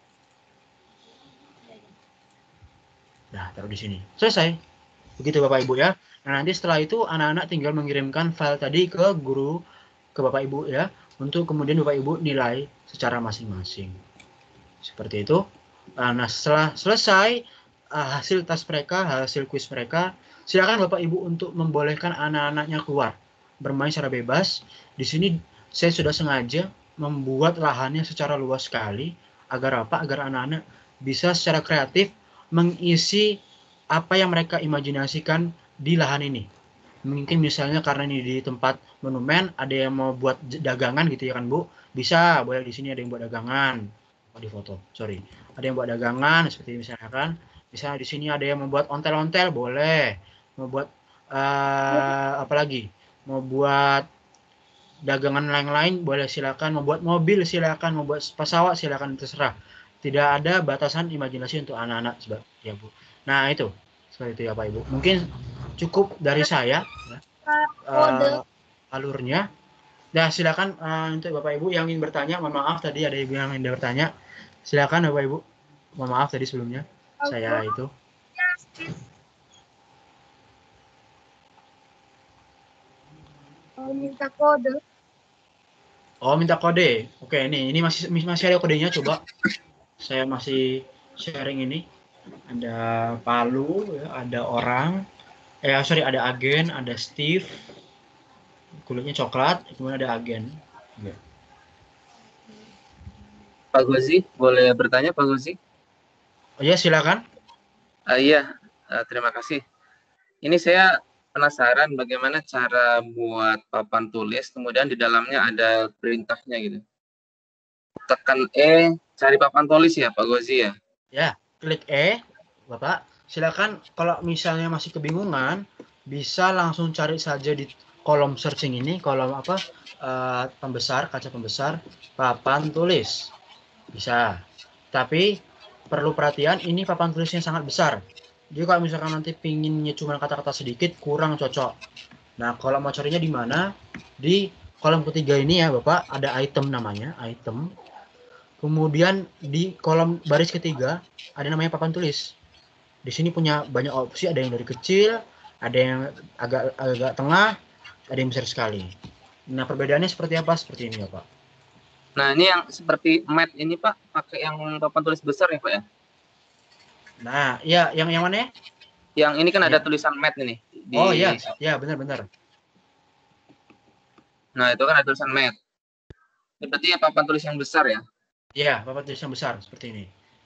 Dah, taruh di sini. Selesai. Begitu Bapak Ibu ya. Nah, nanti setelah itu anak-anak tinggal mengirimkan file tadi ke guru, ke Bapak Ibu ya, untuk kemudian Bapak Ibu nilai secara masing-masing. Seperti itu. Nah, setelah selesai uh, hasil tes mereka, hasil kuis mereka, silakan Bapak Ibu untuk membolehkan anak-anaknya keluar bermain secara bebas. Di sini saya sudah sengaja membuat lahannya secara luas sekali agar apa? Agar anak-anak bisa secara kreatif mengisi apa yang mereka imajinasikan di lahan ini. Mungkin misalnya karena ini di tempat monumen, ada yang mau buat dagangan gitu ya kan Bu? Bisa, boleh di sini ada yang buat dagangan. Oh, di foto, sorry. Ada yang buat dagangan seperti misalkan, misalnya di sini ada yang membuat ontel-ontel, boleh. Mau buat uh, apa lagi? Mau buat dagangan lain-lain, boleh silakan. Mau buat mobil silakan, mau buat pesawat silakan, terserah. Tidak ada batasan imajinasi untuk anak-anak ya Bu. Nah itu seperti itu ya Pak Ibu. Mungkin cukup dari saya ya, uh, alurnya. Nah silakan uh, untuk Bapak Ibu yang ingin bertanya. Mohon maaf tadi ada ibu yang ingin bertanya. Silakan Bapak Ibu. Mohon maaf tadi sebelumnya saya itu. Oh, minta kode. Oh minta kode. Oke ini ini masih masih ada kodenya, coba. Saya masih sharing ini. Ada Palu, ya, ada orang. Eh sorry ada agen, ada Steve. Kulitnya coklat, kemudian ada agen. Ya. Pak Gozi, boleh bertanya Pak Gozi? Oh ya silakan. Uh, iya, uh, terima kasih. Ini saya penasaran bagaimana cara buat papan tulis, kemudian di dalamnya ada perintahnya gitu. Tekan E, cari papan tulis ya Pak Gozi ya? Ya, klik E, Bapak. Silakan kalau misalnya masih kebingungan, bisa langsung cari saja di kolom searching ini, kolom apa? Uh, pembesar, kaca pembesar, papan tulis. Bisa. Tapi perlu perhatian, ini papan tulisnya sangat besar. Jadi kalau misalkan nanti pinginnya cuma kata-kata sedikit, kurang cocok. Nah, kalau mau carinya di mana? Di kolom ketiga ini ya, Bapak, ada item namanya, item. Kemudian di kolom baris ketiga ada namanya papan tulis. Di sini punya banyak opsi, ada yang dari kecil, ada yang agak agak tengah, ada yang besar sekali. Nah, perbedaannya seperti apa? Seperti ini ya, Pak. Nah, ini yang seperti mat ini Pak, pakai yang papan tulis besar ya Pak ya? Nah, ya yang yang mana ya? Yang ini kan ada ya. tulisan mat ini. Di... Oh iya, ya benar-benar. Nah, itu kan ada tulisan mat. Ini berarti ya papan tulis yang besar ya? Iya, papan tulis yang besar seperti ini.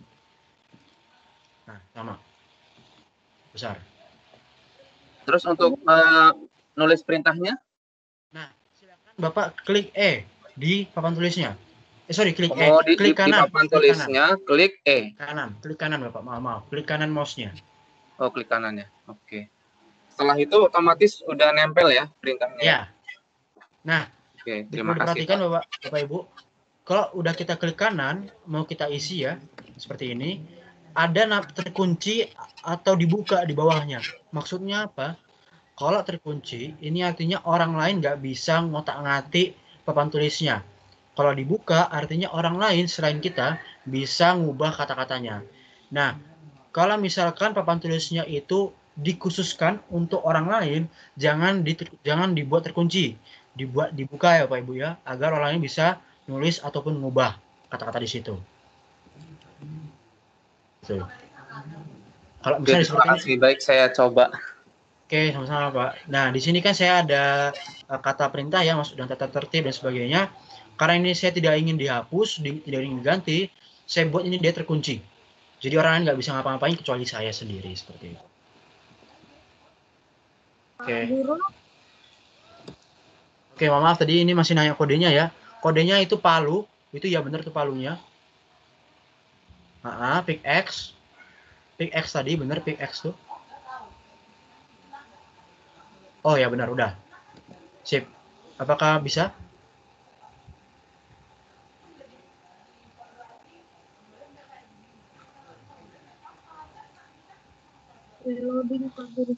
Nah, sama. Besar. Terus untuk uh, nulis perintahnya? Nah, silakan Bapak klik E di papan tulisnya. Eh sorry, klik E. Mau di, di, Klik di kanan. papan Klik kanan. tulisnya, klik E. Kanan. Klik kanan Bapak. Maaf, maaf. Klik kanan mouse-nya. Oh, klik kanannya. Oke. Setelah itu otomatis udah nempel ya perintahnya. Ya. Nah, Oke, perlu terima kasih, diperhatikan Pak. Bapak, Bapak Ibu. Kalau udah kita klik kanan, mau kita isi ya, seperti ini, ada na- terkunci atau dibuka di bawahnya. Maksudnya apa? Kalau terkunci, ini artinya orang lain nggak bisa ngotak-ngatik papan tulisnya. Kalau dibuka, artinya orang lain selain kita bisa ngubah kata-katanya. Nah, kalau misalkan papan tulisnya itu dikhususkan untuk orang lain, jangan di, jangan dibuat terkunci, dibuat dibuka ya Pak Ibu ya, agar orang lain bisa nulis ataupun ngubah kata-kata di situ. Tuh. Kalau Oke, misalnya terima seperti ini, kasih. Baik, saya coba. oke, sama-sama Pak. Nah, di sini kan saya ada uh, kata perintah ya, masuk dan tata tertib dan sebagainya. Karena ini saya tidak ingin dihapus, di, tidak ingin diganti, saya buat ini dia terkunci. Jadi orang lain nggak bisa ngapa-ngapain kecuali saya sendiri seperti itu. Oke. Oke, maaf tadi ini masih nanya kodenya ya. Kodenya itu palu, itu ya benar tuh palunya. Ah, pick X, pick X tadi benar pick X tuh. Oh ya benar udah. Sip. Apakah bisa? Reloading kode.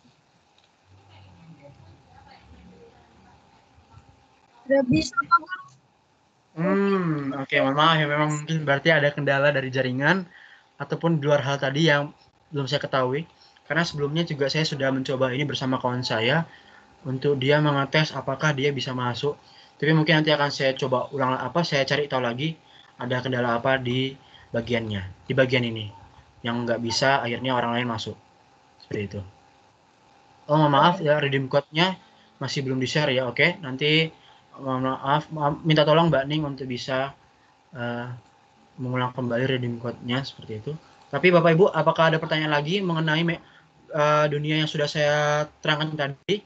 Udah bisa Pak Guru. Hmm, oke, mohon maaf ya memang mungkin berarti ada kendala dari jaringan ataupun di luar hal tadi yang belum saya ketahui. Karena sebelumnya juga saya sudah mencoba ini bersama kawan saya untuk dia mengetes apakah dia bisa masuk. Tapi mungkin nanti akan saya coba ulang apa saya cari tahu lagi ada kendala apa di bagiannya, di bagian ini yang nggak bisa akhirnya orang lain masuk. Seperti itu. Oh, mohon maaf ya redeem code-nya masih belum di-share ya. Oke, nanti mohon maaf, maaf minta tolong Mbak Ning untuk bisa uh, mengulang kembali redeem code-nya seperti itu. Tapi Bapak Ibu, apakah ada pertanyaan lagi mengenai uh, dunia yang sudah saya terangkan tadi?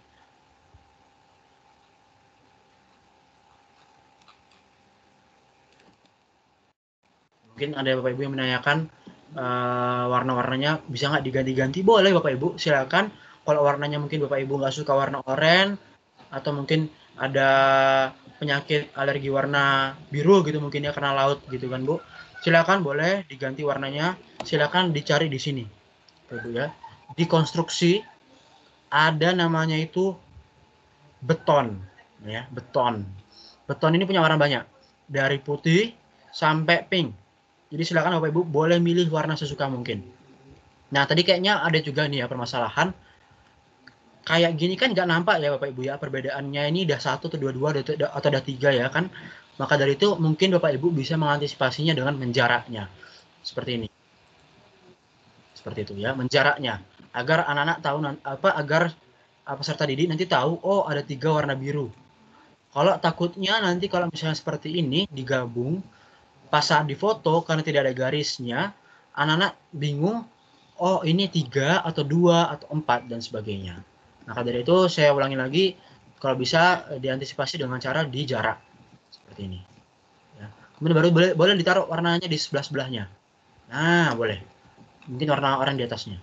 Mungkin ada Bapak Ibu yang menanyakan uh, warna-warnanya bisa nggak diganti-ganti? Boleh Bapak Ibu, silakan. Kalau warnanya mungkin Bapak Ibu nggak suka warna oranye atau mungkin ada penyakit alergi warna biru gitu mungkin ya karena laut gitu kan Bu. Silakan boleh diganti warnanya. Silakan dicari di sini. Bu ya. Di konstruksi ada namanya itu beton ya, beton. Beton ini punya warna banyak. Dari putih sampai pink. Jadi silakan Bapak Ibu boleh milih warna sesuka mungkin. Nah, tadi kayaknya ada juga nih ya permasalahan. Kayak gini kan nggak nampak ya Bapak Ibu ya perbedaannya ini udah satu atau dua-dua atau udah tiga ya kan. Maka dari itu mungkin Bapak Ibu bisa mengantisipasinya dengan menjaraknya. Seperti ini. Seperti itu ya, menjaraknya. Agar anak-anak tahu apa agar peserta didik nanti tahu oh ada tiga warna biru. Kalau takutnya nanti kalau misalnya seperti ini digabung pas saat difoto karena tidak ada garisnya, anak-anak bingung oh ini tiga atau dua atau empat dan sebagainya. Maka dari itu saya ulangi lagi, kalau bisa diantisipasi dengan cara di jarak seperti ini. Ya. Kemudian baru boleh, boleh ditaruh warnanya di sebelah sebelahnya. Nah boleh, mungkin warna oranye di atasnya.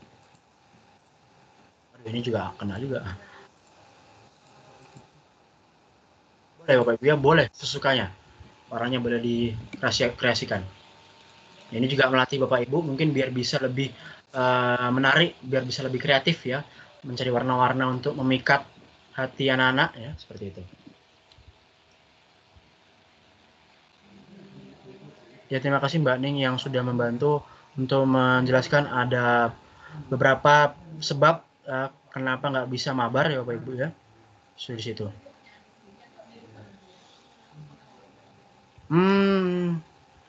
Ini juga kena juga. Boleh Bapak Ibu ya, boleh sesukanya. Warnanya boleh dikreasikan. Ini juga melatih Bapak Ibu mungkin biar bisa lebih uh, menarik, biar bisa lebih kreatif ya. Mencari warna-warna untuk memikat hati anak-anak ya seperti itu. Ya terima kasih Mbak Ning yang sudah membantu untuk menjelaskan ada beberapa sebab uh, kenapa nggak bisa mabar ya Bapak Ibu ya. So, di situ. Hmm.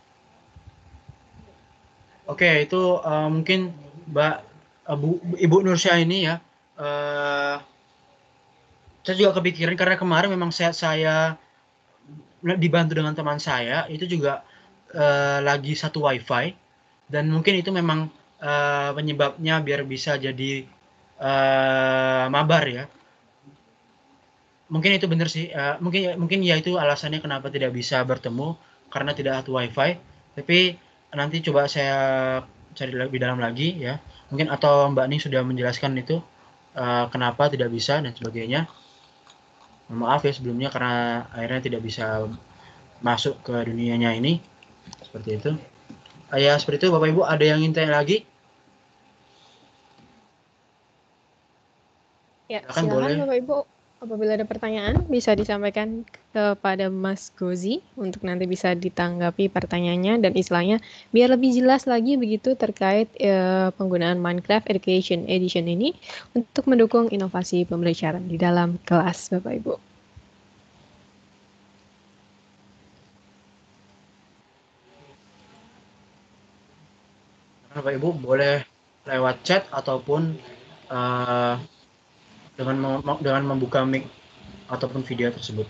Oke okay, itu uh, mungkin Mbak uh, Bu, Ibu Nursyah ini ya. Uh, saya juga kepikiran karena kemarin memang saya, saya dibantu dengan teman saya itu juga uh, lagi satu wifi dan mungkin itu memang uh, penyebabnya biar bisa jadi uh, mabar ya. Mungkin itu benar sih. Uh, mungkin mungkin ya itu alasannya kenapa tidak bisa bertemu karena tidak ada wifi, tapi nanti coba saya cari lebih dalam lagi ya. Mungkin atau Mbak Ning sudah menjelaskan itu uh, kenapa tidak bisa dan sebagainya. Maaf ya sebelumnya karena akhirnya tidak bisa masuk ke dunianya ini. Seperti itu. Uh, ya seperti itu Bapak Ibu, ada yang ingin tanya lagi? Ya, Silakan silakan boleh. Bapak Ibu. Apabila ada pertanyaan, bisa disampaikan kepada Mas Gozi untuk nanti bisa ditanggapi pertanyaannya dan istilahnya biar lebih jelas lagi begitu terkait eh, penggunaan Minecraft Education Edition ini untuk mendukung inovasi pembelajaran di dalam kelas, Bapak Ibu. Bapak Ibu boleh lewat chat ataupun uh, dengan mem- dengan membuka mic ataupun video tersebut.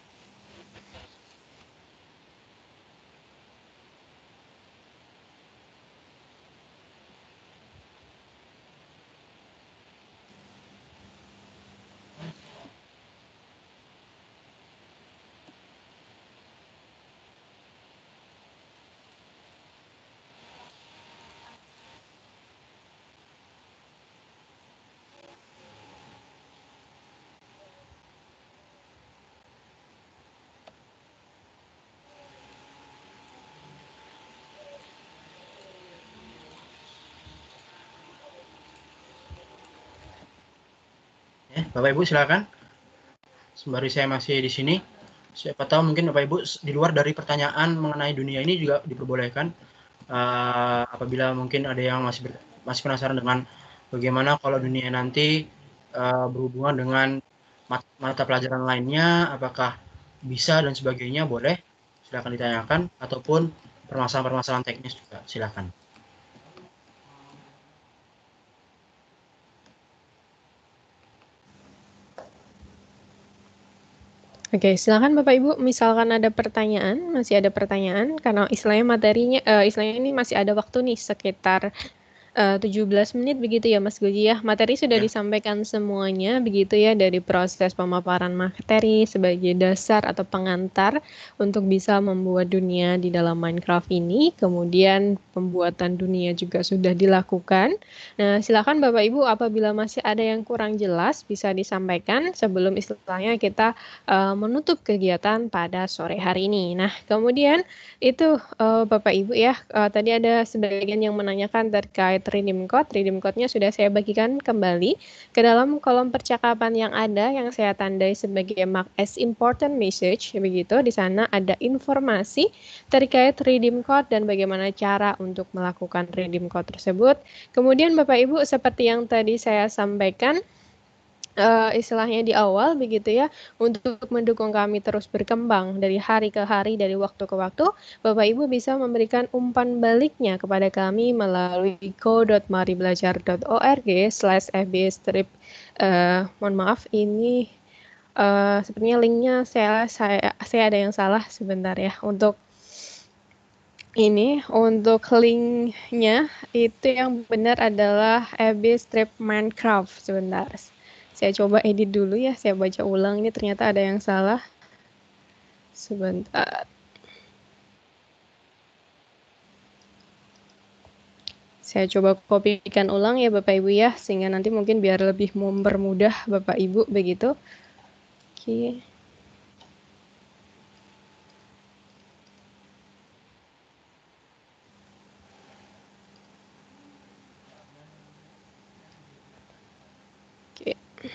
Ya, Bapak Ibu silakan. Sembari saya masih di sini, siapa tahu mungkin Bapak Ibu di luar dari pertanyaan mengenai dunia ini juga diperbolehkan. Uh, apabila mungkin ada yang masih masih penasaran dengan bagaimana kalau dunia nanti uh, berhubungan dengan mat mata pelajaran lainnya, apakah bisa dan sebagainya, boleh silakan ditanyakan ataupun permasalahan-permasalahan teknis juga silakan. Oke, silakan Bapak Ibu. Misalkan ada pertanyaan, masih ada pertanyaan, karena istilahnya materinya, uh, istilahnya ini masih ada waktu nih sekitar uh, tujuh belas menit begitu ya Mas Goji ya. Materi sudah Ya. disampaikan semuanya begitu ya dari proses pemaparan materi sebagai dasar atau pengantar untuk bisa membuat dunia di dalam Minecraft ini. Kemudian pembuatan dunia juga sudah dilakukan. Nah, silakan Bapak Ibu apabila masih ada yang kurang jelas bisa disampaikan sebelum istilahnya kita uh, menutup kegiatan pada sore hari ini. Nah, kemudian itu uh, Bapak Ibu ya, uh, tadi ada sebagian yang menanyakan terkait redeem code. Redeem code-nya sudah saya bagikan kembali ke dalam kolom percakapan yang ada yang saya tandai sebagai mark as important message. Begitu, di sana ada informasi terkait redeem code dan bagaimana cara untuk melakukan redeem code tersebut. Kemudian Bapak Ibu seperti yang tadi saya sampaikan, Uh, istilahnya di awal begitu ya, untuk mendukung kami terus berkembang dari hari ke hari, dari waktu ke waktu, Bapak Ibu bisa memberikan umpan baliknya kepada kami melalui go dot maribelajar dot org slash fb strip. Uh, mohon maaf ini uh, sepertinya linknya saya saya saya ada yang salah sebentar ya. Untuk ini untuk linknya itu yang benar adalah fb strip Minecraft. Sebentar. Saya coba edit dulu ya, saya baca ulang, ini ternyata ada yang salah. Sebentar. Saya coba kopikan ulang ya Bapak Ibu ya, sehingga nanti mungkin biar lebih mempermudah Bapak Ibu begitu. Oke. Oke.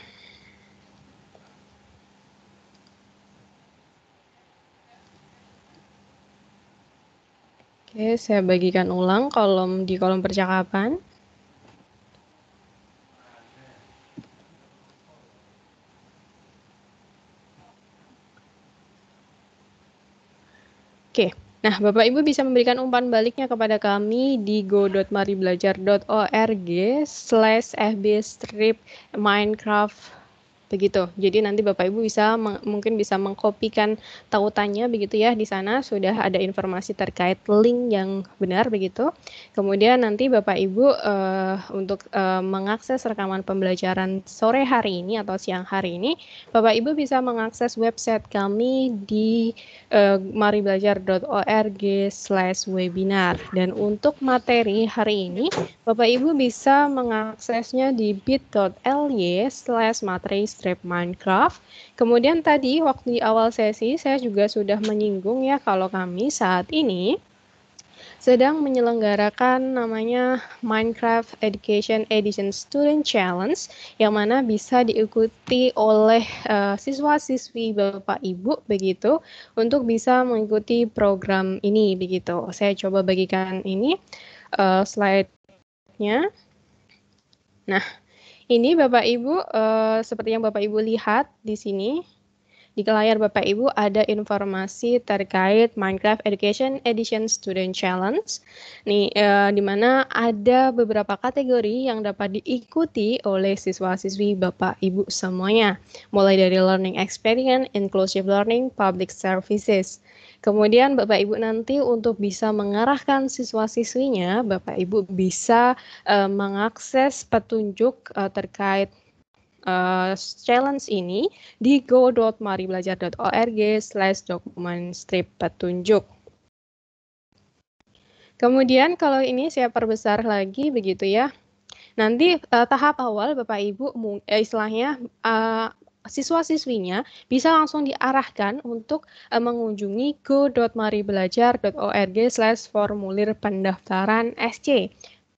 Oke, saya bagikan ulang kolom di kolom percakapan. Oke, nah Bapak Ibu bisa memberikan umpan baliknya kepada kami di go dot maribelajar dot org slash fb strip Minecraft Begitu. Jadi nanti Bapak Ibu bisa mungkin bisa mengkopikan tautannya begitu ya, di sana sudah ada informasi terkait link yang benar begitu. Kemudian nanti Bapak Ibu uh, untuk uh, mengakses rekaman pembelajaran sore hari ini atau siang hari ini, Bapak Ibu bisa mengakses website kami di uh, maribelajar dot org slash webinar. Dan untuk materi hari ini, Bapak Ibu bisa mengaksesnya di bit.ly slash materi strip Minecraft. Kemudian tadi waktu di awal sesi saya juga sudah menyinggung ya kalau kami saat ini sedang menyelenggarakan namanya Minecraft Education Edition Student Challenge yang mana bisa diikuti oleh uh, siswa-siswi Bapak Ibu begitu untuk bisa mengikuti program ini begitu. Saya coba bagikan ini uh, slide-nya. Nah, ini Bapak Ibu, uh, seperti yang Bapak Ibu lihat di sini, di layar Bapak Ibu ada informasi terkait Minecraft Education Edition Student Challenge, nih, uh, di mana ada beberapa kategori yang dapat diikuti oleh siswa-siswi Bapak Ibu semuanya, mulai dari Learning Experience, Inclusive Learning, Public Services. Kemudian Bapak Ibu nanti untuk bisa mengarahkan siswa-siswinya, Bapak Ibu bisa uh, mengakses petunjuk uh, terkait uh, challenge ini di go dot maribelajar dot org slash dokumen strip petunjuk. Kemudian kalau ini saya perbesar lagi begitu ya. Nanti uh, tahap awal Bapak Ibu eh, istilahnya uh, siswa-siswinya bisa langsung diarahkan untuk uh, mengunjungi go dot maribelajar dot org slash formulir pendaftaran S C.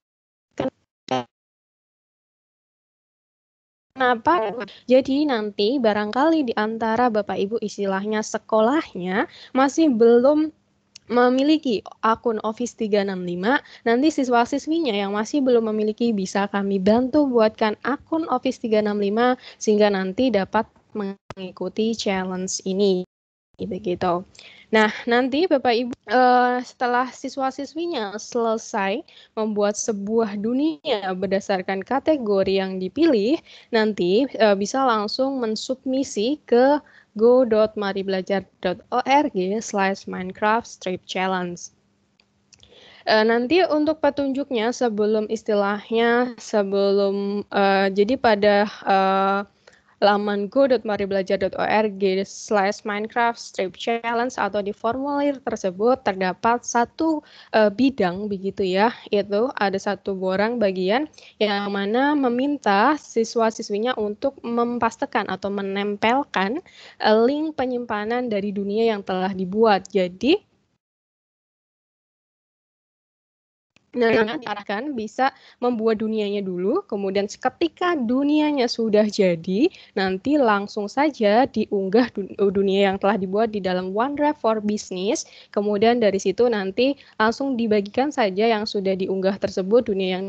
Kenapa? Jadi nanti barangkali di antara Bapak Ibu istilahnya sekolahnya masih belum memiliki akun Office tiga enam lima, nanti siswa-siswinya yang masih belum memiliki bisa kami bantu buatkan akun Office tiga enam lima sehingga nanti dapat mengikuti challenge ini. Begitu. Nah, nanti Bapak Ibu uh, setelah siswa-siswinya selesai membuat sebuah dunia berdasarkan kategori yang dipilih, nanti uh, bisa langsung mensubmisi ke go dot maribelajar dot org slash Minecraft Strip Challenge. Uh, nanti untuk petunjuknya sebelum istilahnya sebelum uh, jadi pada uh, laman go dot maribelajar dot org slash Minecraft Strip Challenge atau di formulir tersebut terdapat satu uh, bidang begitu ya, yaitu ada satu borang bagian yang mana meminta siswa-siswinya untuk mempastekan atau menempelkan uh, link penyimpanan dari dunia yang telah dibuat. Jadi Nah, yang diarahkan bisa membuat dunianya dulu, kemudian ketika dunianya sudah jadi, nanti langsung saja diunggah dunia yang telah dibuat di dalam OneDrive for Business, kemudian dari situ nanti langsung dibagikan saja yang sudah diunggah tersebut, dunia yang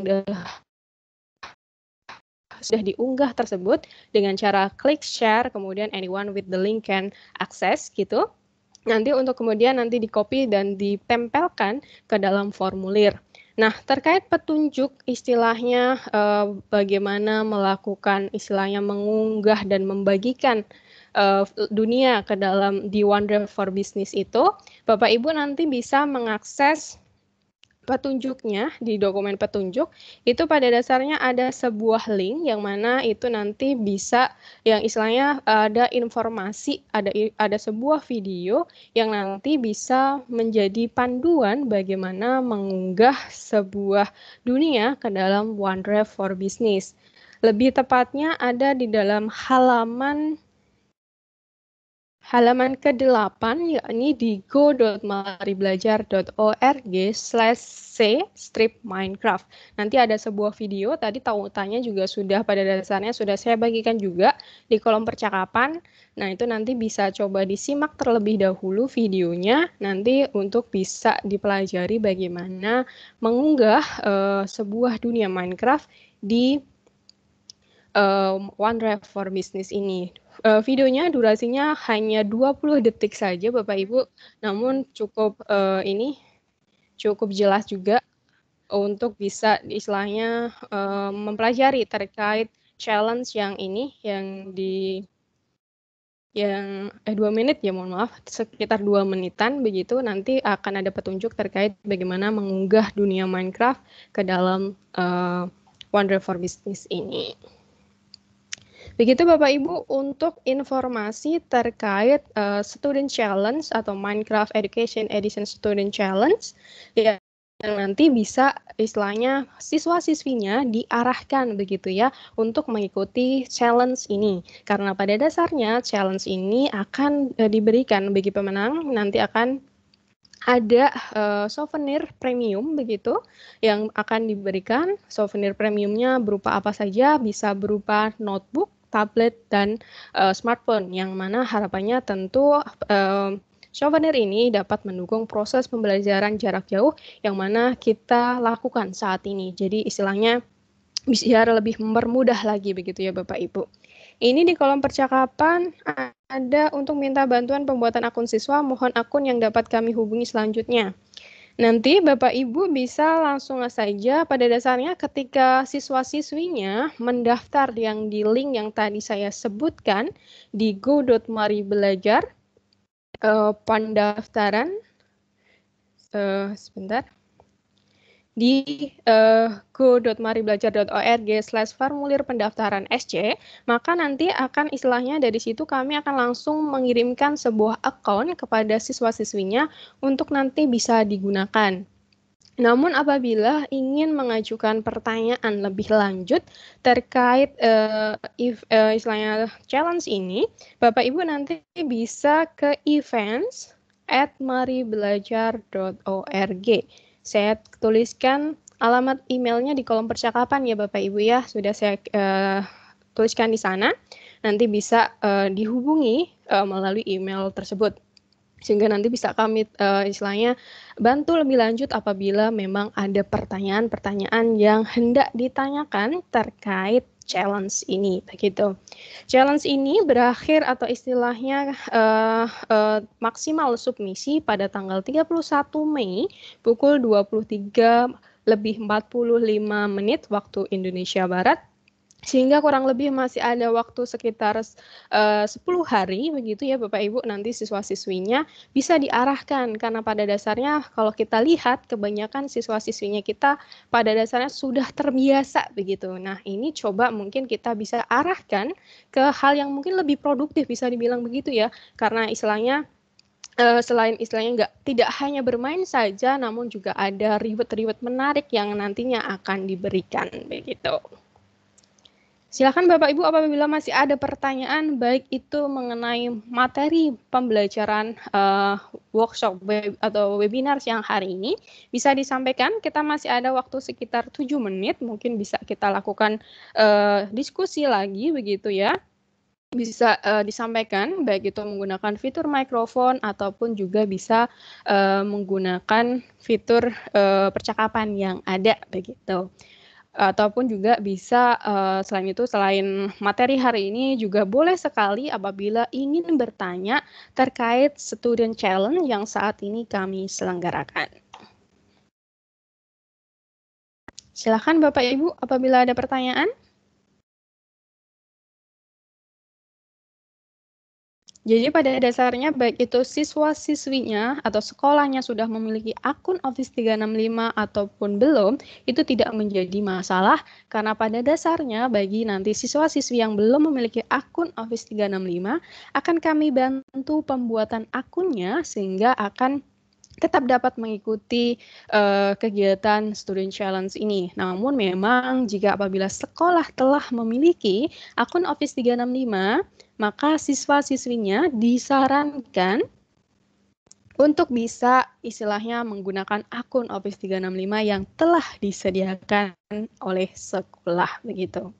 sudah diunggah tersebut dengan cara klik share, kemudian anyone with the link can access gitu. Nanti untuk kemudian nanti di-copy dan ditempelkan ke dalam formulir. Nah, terkait petunjuk istilahnya eh, bagaimana melakukan istilahnya mengunggah dan membagikan eh, dunia ke dalam di OneDrive for Business itu, Bapak Ibu nanti bisa mengakses petunjuknya di dokumen petunjuk itu pada dasarnya ada sebuah link yang mana itu nanti bisa yang istilahnya ada informasi, ada ada sebuah video yang nanti bisa menjadi panduan bagaimana mengunggah sebuah dunia ke dalam OneDrive for Business. Lebih tepatnya ada di dalam halaman Halaman kedelapan yakni di go dot maribelajar dot org slash c strip Minecraft. Nanti ada sebuah video, tadi tautannya juga sudah pada dasarnya sudah saya bagikan juga di kolom percakapan. Nah, itu nanti bisa coba disimak terlebih dahulu videonya, nanti untuk bisa dipelajari bagaimana mengunggah uh, sebuah dunia Minecraft di uh, OneDrive for Business ini. Uh, videonya durasinya hanya dua puluh detik saja Bapak Ibu, namun cukup uh, ini cukup jelas juga untuk bisa istilahnya uh, mempelajari terkait challenge yang ini yang di yang eh dua menit ya mohon maaf sekitar dua menitan begitu nanti akan ada petunjuk terkait bagaimana mengunggah dunia Minecraft ke dalam uh, Wonder for Business ini. Begitu Bapak Ibu untuk informasi terkait uh, Student Challenge atau Minecraft Education Edition Student Challenge ya. Yang nanti bisa istilahnya siswa-siswinya diarahkan begitu ya untuk mengikuti challenge ini. Karena pada dasarnya challenge ini akan e, diberikan bagi pemenang nanti akan ada uh, souvenir premium begitu yang akan diberikan. Souvenir premiumnya berupa apa saja? Bisa berupa notebook, tablet, dan uh, smartphone yang mana harapannya tentu uh, souvenir ini dapat mendukung proses pembelajaran jarak jauh yang mana kita lakukan saat ini. Jadi istilahnya biar lebih mempermudah lagi begitu ya Bapak Ibu. Ini di kolom percakapan ada untuk minta bantuan pembuatan akun siswa, mohon akun yang dapat kami hubungi selanjutnya. Nanti Bapak Ibu bisa langsung saja pada dasarnya ketika siswa-siswinya mendaftar yang di link yang tadi saya sebutkan di go dot maribelajar. Uh, pendaftaran uh, sebentar di uh, go dot maribelajar dot org slash formulir pendaftaran S C, maka nanti akan istilahnya dari situ kami akan langsung mengirimkan sebuah account kepada siswa-siswinya untuk nanti bisa digunakan. Namun apabila ingin mengajukan pertanyaan lebih lanjut terkait uh, if, uh, istilahnya challenge ini, Bapak Ibu nanti bisa ke events at maribelajar dot org. Saya tuliskan alamat emailnya di kolom percakapan ya Bapak Ibu ya, sudah saya uh, tuliskan di sana. Nanti bisa uh, dihubungi uh, melalui email tersebut. Sehingga nanti bisa kami uh, istilahnya bantu lebih lanjut apabila memang ada pertanyaan-pertanyaan yang hendak ditanyakan terkait challenge ini begitu. Challenge ini berakhir atau istilahnya uh, uh, maksimal submisi pada tanggal tiga puluh satu Mei pukul dua puluh tiga lebih empat puluh lima menit waktu Indonesia Barat. Sehingga kurang lebih masih ada waktu sekitar uh, sepuluh hari begitu ya Bapak Ibu nanti siswa-siswinya bisa diarahkan karena pada dasarnya kalau kita lihat kebanyakan siswa-siswinya kita pada dasarnya sudah terbiasa begitu. Nah ini coba mungkin kita bisa arahkan ke hal yang mungkin lebih produktif bisa dibilang begitu ya karena istilahnya Uh, selain istilahnya nggak tidak hanya bermain saja, namun juga ada reward-reward menarik yang nantinya akan diberikan begitu. Silakan Bapak Ibu apabila masih ada pertanyaan baik itu mengenai materi pembelajaran uh, workshop web, atau webinar siang hari ini bisa disampaikan. Kita masih ada waktu sekitar tujuh menit, mungkin bisa kita lakukan uh, diskusi lagi begitu ya. Bisa uh, disampaikan baik itu menggunakan fitur mikrofon ataupun juga bisa uh, menggunakan fitur uh, percakapan yang ada begitu. Ataupun juga bisa uh, selain itu selain materi hari ini juga boleh sekali apabila ingin bertanya terkait student challenge yang saat ini kami selenggarakan. Silakan Bapak Ibu apabila ada pertanyaan. Jadi pada dasarnya baik itu siswa-siswinya atau sekolahnya sudah memiliki akun Office tiga enam lima ataupun belum, itu tidak menjadi masalah karena pada dasarnya bagi nanti siswa-siswi yang belum memiliki akun Office tiga enam lima akan kami bantu pembuatan akunnya sehingga akan tetap dapat mengikuti uh, kegiatan Student Challenge ini. Namun memang jika apabila sekolah telah memiliki akun Office tiga enam lima, maka siswa-siswinya disarankan untuk bisa istilahnya menggunakan akun Office tiga enam lima yang telah disediakan oleh sekolah begitu.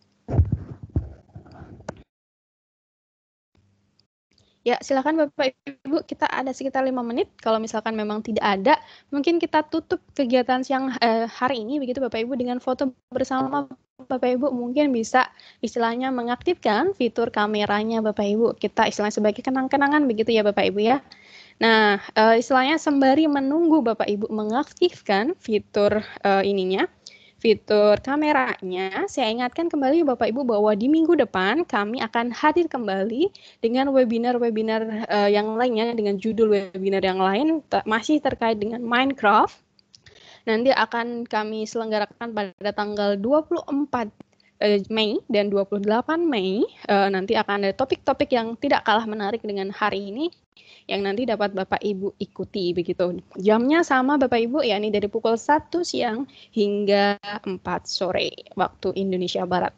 Ya, silakan Bapak Ibu, kita ada sekitar lima menit. Kalau misalkan memang tidak ada, mungkin kita tutup kegiatan siang eh, hari ini begitu Bapak Ibu dengan foto bersama. Bapak Ibu mungkin bisa istilahnya mengaktifkan fitur kameranya Bapak Ibu. Kita istilahnya sebagai kenang-kenangan begitu ya Bapak Ibu ya. Nah, uh, istilahnya sembari menunggu Bapak Ibu mengaktifkan fitur uh, ininya, fitur kameranya, saya ingatkan kembali Bapak Ibu bahwa di minggu depan kami akan hadir kembali dengan webinar-webinar uh, yang lainnya, dengan judul webinar yang lain masih terkait dengan Minecraft. Nanti akan kami selenggarakan pada tanggal dua puluh empat Mei dan dua puluh delapan Mei. Uh, nanti akan ada topik-topik yang tidak kalah menarik dengan hari ini yang nanti dapat Bapak Ibu ikuti begitu. Jamnya sama Bapak Ibu, yakni dari pukul satu siang hingga empat sore waktu Indonesia Barat.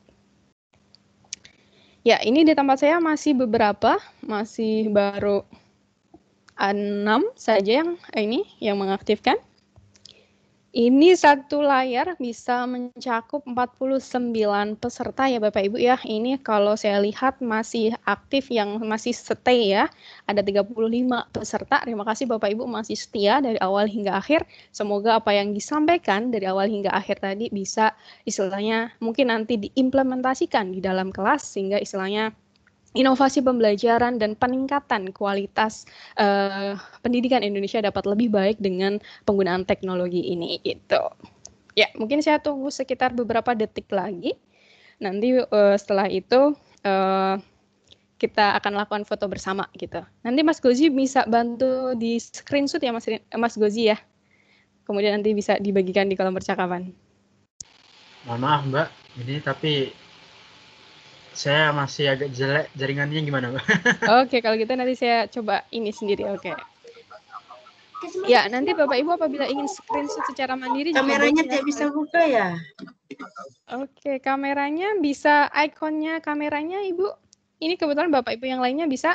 Ya, ini di tempat saya masih beberapa, masih baru enam saja yang ini yang mengaktifkan. Ini satu layar bisa mencakup empat puluh sembilan peserta ya Bapak Ibu ya. Ini kalau saya lihat masih aktif yang masih stay ya. Ada tiga puluh lima peserta. Terima kasih Bapak Ibu masih setia dari awal hingga akhir. Semoga apa yang disampaikan dari awal hingga akhir tadi bisa istilahnya mungkin nanti diimplementasikan di dalam kelas sehingga istilahnya inovasi pembelajaran dan peningkatan kualitas uh, pendidikan Indonesia dapat lebih baik dengan penggunaan teknologi ini gitu. Ya, mungkin saya tunggu sekitar beberapa detik lagi. Nanti uh, setelah itu uh, kita akan lakukan foto bersama gitu. Nanti Mas Gozi bisa bantu di screenshot ya Mas Mas Gozi ya. Kemudian nanti bisa dibagikan di kolom percakapan. Mohon maaf Mbak, ini tapi saya masih agak jelek jaringannya, gimana Mbak? Oke, kalau gitu nanti saya coba ini sendiri, oke. Ya, nanti Bapak Ibu apabila ingin screenshot secara mandiri kameranya tidak bisa buka ya? Oke, kameranya bisa, ikonnya kameranya Ibu. Ini kebetulan Bapak Ibu yang lainnya bisa.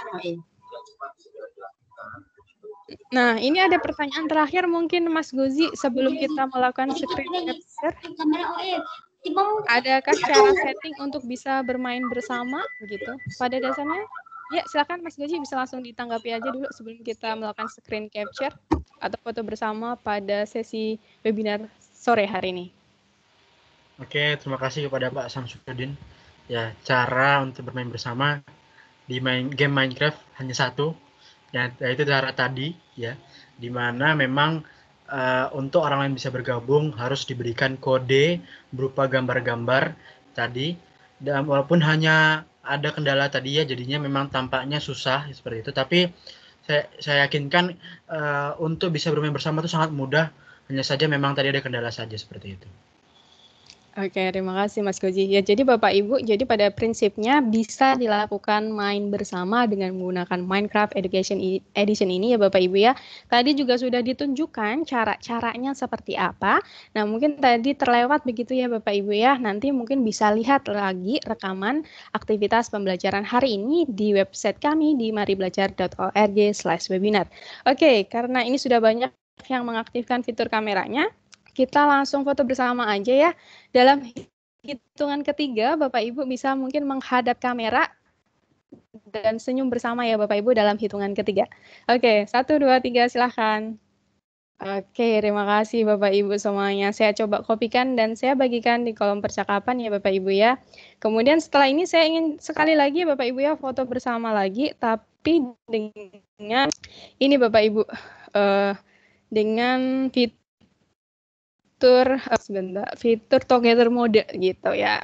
Nah, ini ada pertanyaan terakhir mungkin Mas Gozi sebelum kita melakukan screen capture. Adakah cara setting untuk bisa bermain bersama begitu? Pada dasarnya, ya silakan Mas Gozi bisa langsung ditanggapi aja dulu sebelum kita melakukan screen capture atau foto bersama pada sesi webinar sore hari ini. Oke, terima kasih kepada Pak Samsudin. Ya, cara untuk bermain bersama di main game Minecraft hanya satu, yaitu cara tadi ya, di mana memang Uh, untuk orang lain bisa bergabung harus diberikan kode berupa gambar-gambar tadi, dan walaupun hanya ada kendala tadi ya, jadinya memang tampaknya susah seperti itu, tapi saya, saya yakinkan uh, untuk bisa bermain bersama itu sangat mudah, hanya saja memang tadi ada kendala saja seperti itu. Oke, terima kasih Mas Gozi. Ya, jadi Bapak Ibu, jadi pada prinsipnya bisa dilakukan main bersama dengan menggunakan Minecraft Education Edition ini ya Bapak Ibu ya. Tadi juga sudah ditunjukkan cara-caranya seperti apa. Nah, mungkin tadi terlewat begitu ya Bapak Ibu ya. Nanti mungkin bisa lihat lagi rekaman aktivitas pembelajaran hari ini di website kami di maribelajar dot org slash webinar. Oke, karena ini sudah banyak yang mengaktifkan fitur kameranya, kita langsung foto bersama aja ya. Dalam hitungan ketiga, Bapak Ibu bisa mungkin menghadap kamera dan senyum bersama ya Bapak Ibu dalam hitungan ketiga. Oke, satu, dua, tiga, silahkan. Oke, terima kasih Bapak Ibu semuanya. Saya coba kopikan dan saya bagikan di kolom percakapan ya Bapak Ibu ya. Kemudian setelah ini saya ingin sekali lagi Bapak Ibu ya foto bersama lagi, tapi dengan ini Bapak Ibu, uh, dengan fitur fitur uh, sebentar fitur together mode gitu ya.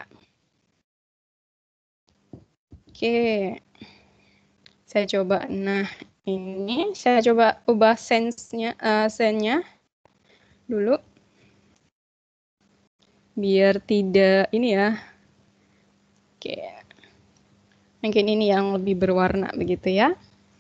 Oke, saya coba. Nah, ini saya coba ubah sense-nya, uh, scene-nya dulu, biar tidak ini ya. Oke, mungkin ini yang lebih berwarna begitu ya.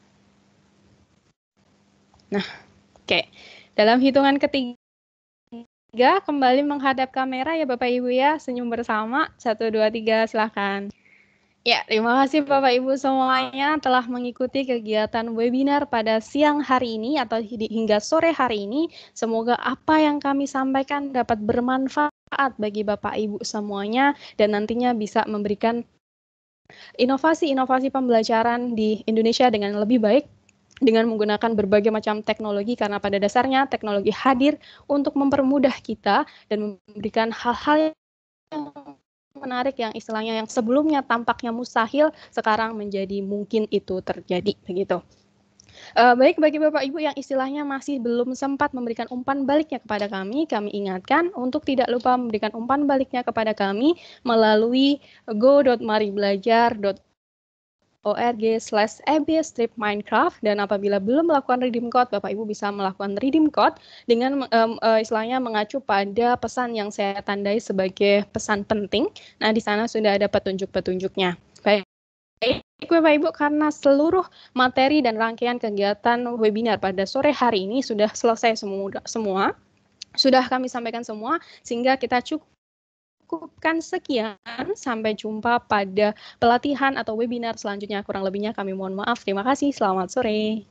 Nah, oke, dalam hitungan ketiga Tiga, kembali menghadap kamera ya Bapak Ibu ya, senyum bersama, satu, dua, tiga, silahkan. Ya, terima kasih Bapak Ibu semuanya telah mengikuti kegiatan webinar pada siang hari ini atau hingga sore hari ini. Semoga apa yang kami sampaikan dapat bermanfaat bagi Bapak Ibu semuanya dan nantinya bisa memberikan inovasi-inovasi pembelajaran di Indonesia dengan lebih baik, dengan menggunakan berbagai macam teknologi, karena pada dasarnya teknologi hadir untuk mempermudah kita dan memberikan hal-hal yang menarik yang istilahnya yang sebelumnya tampaknya mustahil sekarang menjadi mungkin itu terjadi begitu. Uh, baik, bagi Bapak Ibu yang istilahnya masih belum sempat memberikan umpan baliknya kepada kami, kami ingatkan untuk tidak lupa memberikan umpan baliknya kepada kami melalui go dot maribelajar dot org slash strip minecraft, dan apabila belum melakukan redeem code, Bapak Ibu bisa melakukan redeem code dengan um, uh, istilahnya mengacu pada pesan yang saya tandai sebagai pesan penting. Nah, di sana sudah ada petunjuk-petunjuknya. Baik. Baik Bapak Ibu, karena seluruh materi dan rangkaian kegiatan webinar pada sore hari ini sudah selesai semua, semua sudah kami sampaikan semua, sehingga kita cukupkan sekian. Sampai jumpa pada pelatihan atau webinar selanjutnya. Kurang lebihnya kami mohon maaf. Terima kasih. Selamat sore.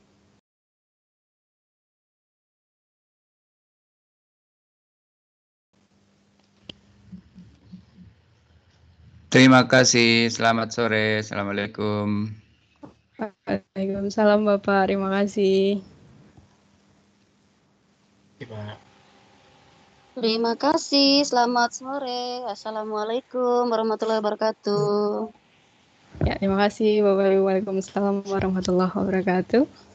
Terima kasih. Selamat sore. Assalamualaikum. Waalaikumsalam Bapak. Terima kasih. Terima kasih. Selamat sore. Assalamualaikum warahmatullahi wabarakatuh. Ya, terima kasih Bapak Ibu. Waalaikumsalam warahmatullahi wabarakatuh.